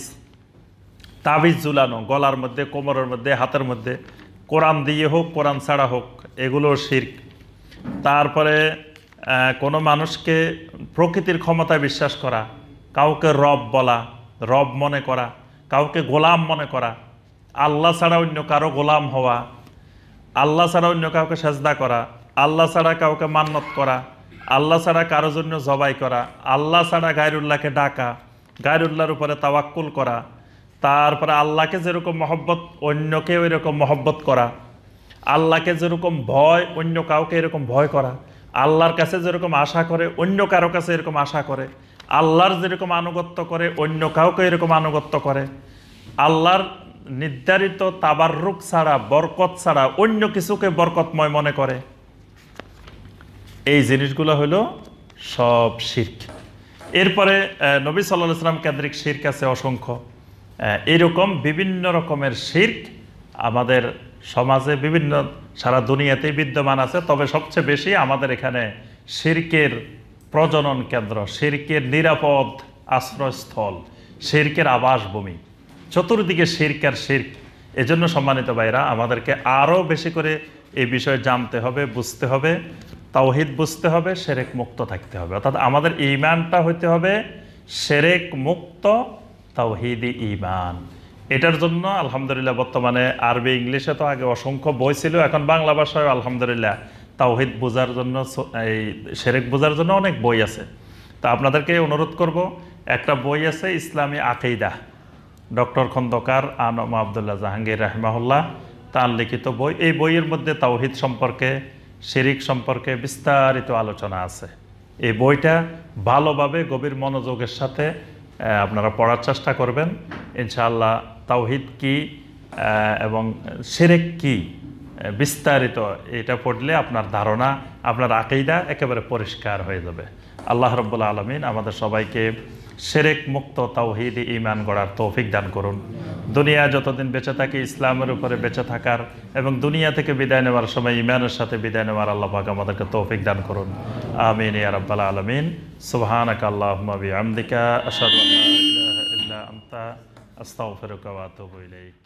তাবিজ ঝুলানো গলার মধ্যে, কোমরের মধ্যে, হাতের মধ্যে, কোরআন দিয়ে হোক কোরআন ছাড়া হোক, এগুলো শিরক। তারপরে কোনো মানুষকে প্রকৃতির ক্ষমতায় বিশ্বাস করা, কাউকে রব বলা, রব মনে করা, কাউকে গোলাম মনে করা, আল্লাহ ছাড়া অন্য কারো গোলাম হওয়া, আল্লাহ ছাড়া অন্য কাউকে সেজদা করা, আল্লাহ ছাড়া কাউকে মান্নত করা, আল্লাহ ছাড়া কারো জন্য জবাই করা, আল্লাহ ছাড়া গায়রুল্লাহকে ডাকা, গায়রুল্লাহর উপরে তাওয়াক্কুল করা। তারপরে আল্লাহকে যেরকম মহব্বত অন্যকে ওই রকম মহব্বত করা, আল্লাহকে যেরকম ভয় অন্য কাউকে এরকম ভয় করা, আল্লাহর কাছে যেরকম আশা করে অন্য কারো কাছে এরকম আশা করে, আল্লাহর যেরকম আনুগত্য করে অন্য কাউকে এরকম আনুগত্য করে, আল্লাহর নির্ধারিত তাবাররুক ছাড়া, বরকত ছাড়া অন্য কিছুকে বরকতময় মনে করে। এই জিনিসগুলো হলো সব শিরক। এরপরে নবী সাল্লাল্লাহু আলাইহি ওয়াসাল্লাম কেন্দ্রিক শিরক আছে অসংখ্য। এরকম বিভিন্ন রকমের শিরক আমাদের সমাজে বিভিন্ন সারা দুনিয়াতেই বিদ্যমান আছে। তবে সবচেয়ে বেশি আমাদের এখানে শিরকের প্রজনন কেন্দ্র, শিরকের নিরাপদ আশ্রয়স্থল, শিরকের আবাসভূমি, চতুর্দিকে শিরক আর শিরক। এজন্য সম্মানিত ভাইরা, আমাদেরকে আরও বেশি করে এই বিষয়ে জানতে হবে, বুঝতে হবে, তাওহীদ বুঝতে হবে, শিরক মুক্ত থাকতে হবে। অর্থাৎ আমাদের ঈমানটা হইতে হবে শিরক মুক্ত তাওহীদি ঈমান। এটার জন্য আলহামদুলিল্লাহ বর্তমানে আরবি ইংলিশে তো আগে অসংখ্য বই ছিল, এখন বাংলা ভাষায় আলহামদুলিল্লাহ তাওহীদ বোঝার জন্য, এই শিরক বোঝার জন্য অনেক বই আছে। তা আপনাদেরকে অনুরোধ করব, একটা বই আছে ইসলামী আকীদা, ডক্টর খন্দকার আনম আবদুল্লাহ জাহাঙ্গীর রাহিমাহুল্লাহ তার লিখিত বই। এই বইয়ের মধ্যে তাওহীদ সম্পর্কে, শিরক সম্পর্কে বিস্তারিত আলোচনা আছে। এই বইটা ভালোভাবে গভীর মনোযোগের সাথে আপনারা পড়ার চেষ্টা করবেন। ইনশাআল্লাহ তাওহীদ কি এবং শিরক কি বিস্তারিত এটা পড়লে আপনার ধারণা, আপনার আকীদা একেবারে পরিষ্কার হয়ে যাবে। আল্লাহ রাব্বুল আলামিন আমাদের সবাইকে শিরক মুক্ত তাওহীদি ঈমান গড়ার তৌফিক দান করুন। দুনিয়া যতদিন বেঁচে থাকি ইসলামের উপরে বেঁচে থাকার এবং দুনিয়া থেকে বিদায় নেওয়ার সময় ঈমানের সাথে বিদায় নেওয়ার আল্লাহ পাক আমাদেরকে তৌফিক দান করুন। আমিন ইয়া রাব্বাল আলামিন। সুবহানাকা আল্লাহুম্মা বিহামদিকা আশহাদু আল্লা ইলাহা ইল্লা আনতা আস্তাগফিরুকা ওয়া আতুবু ইলাইক।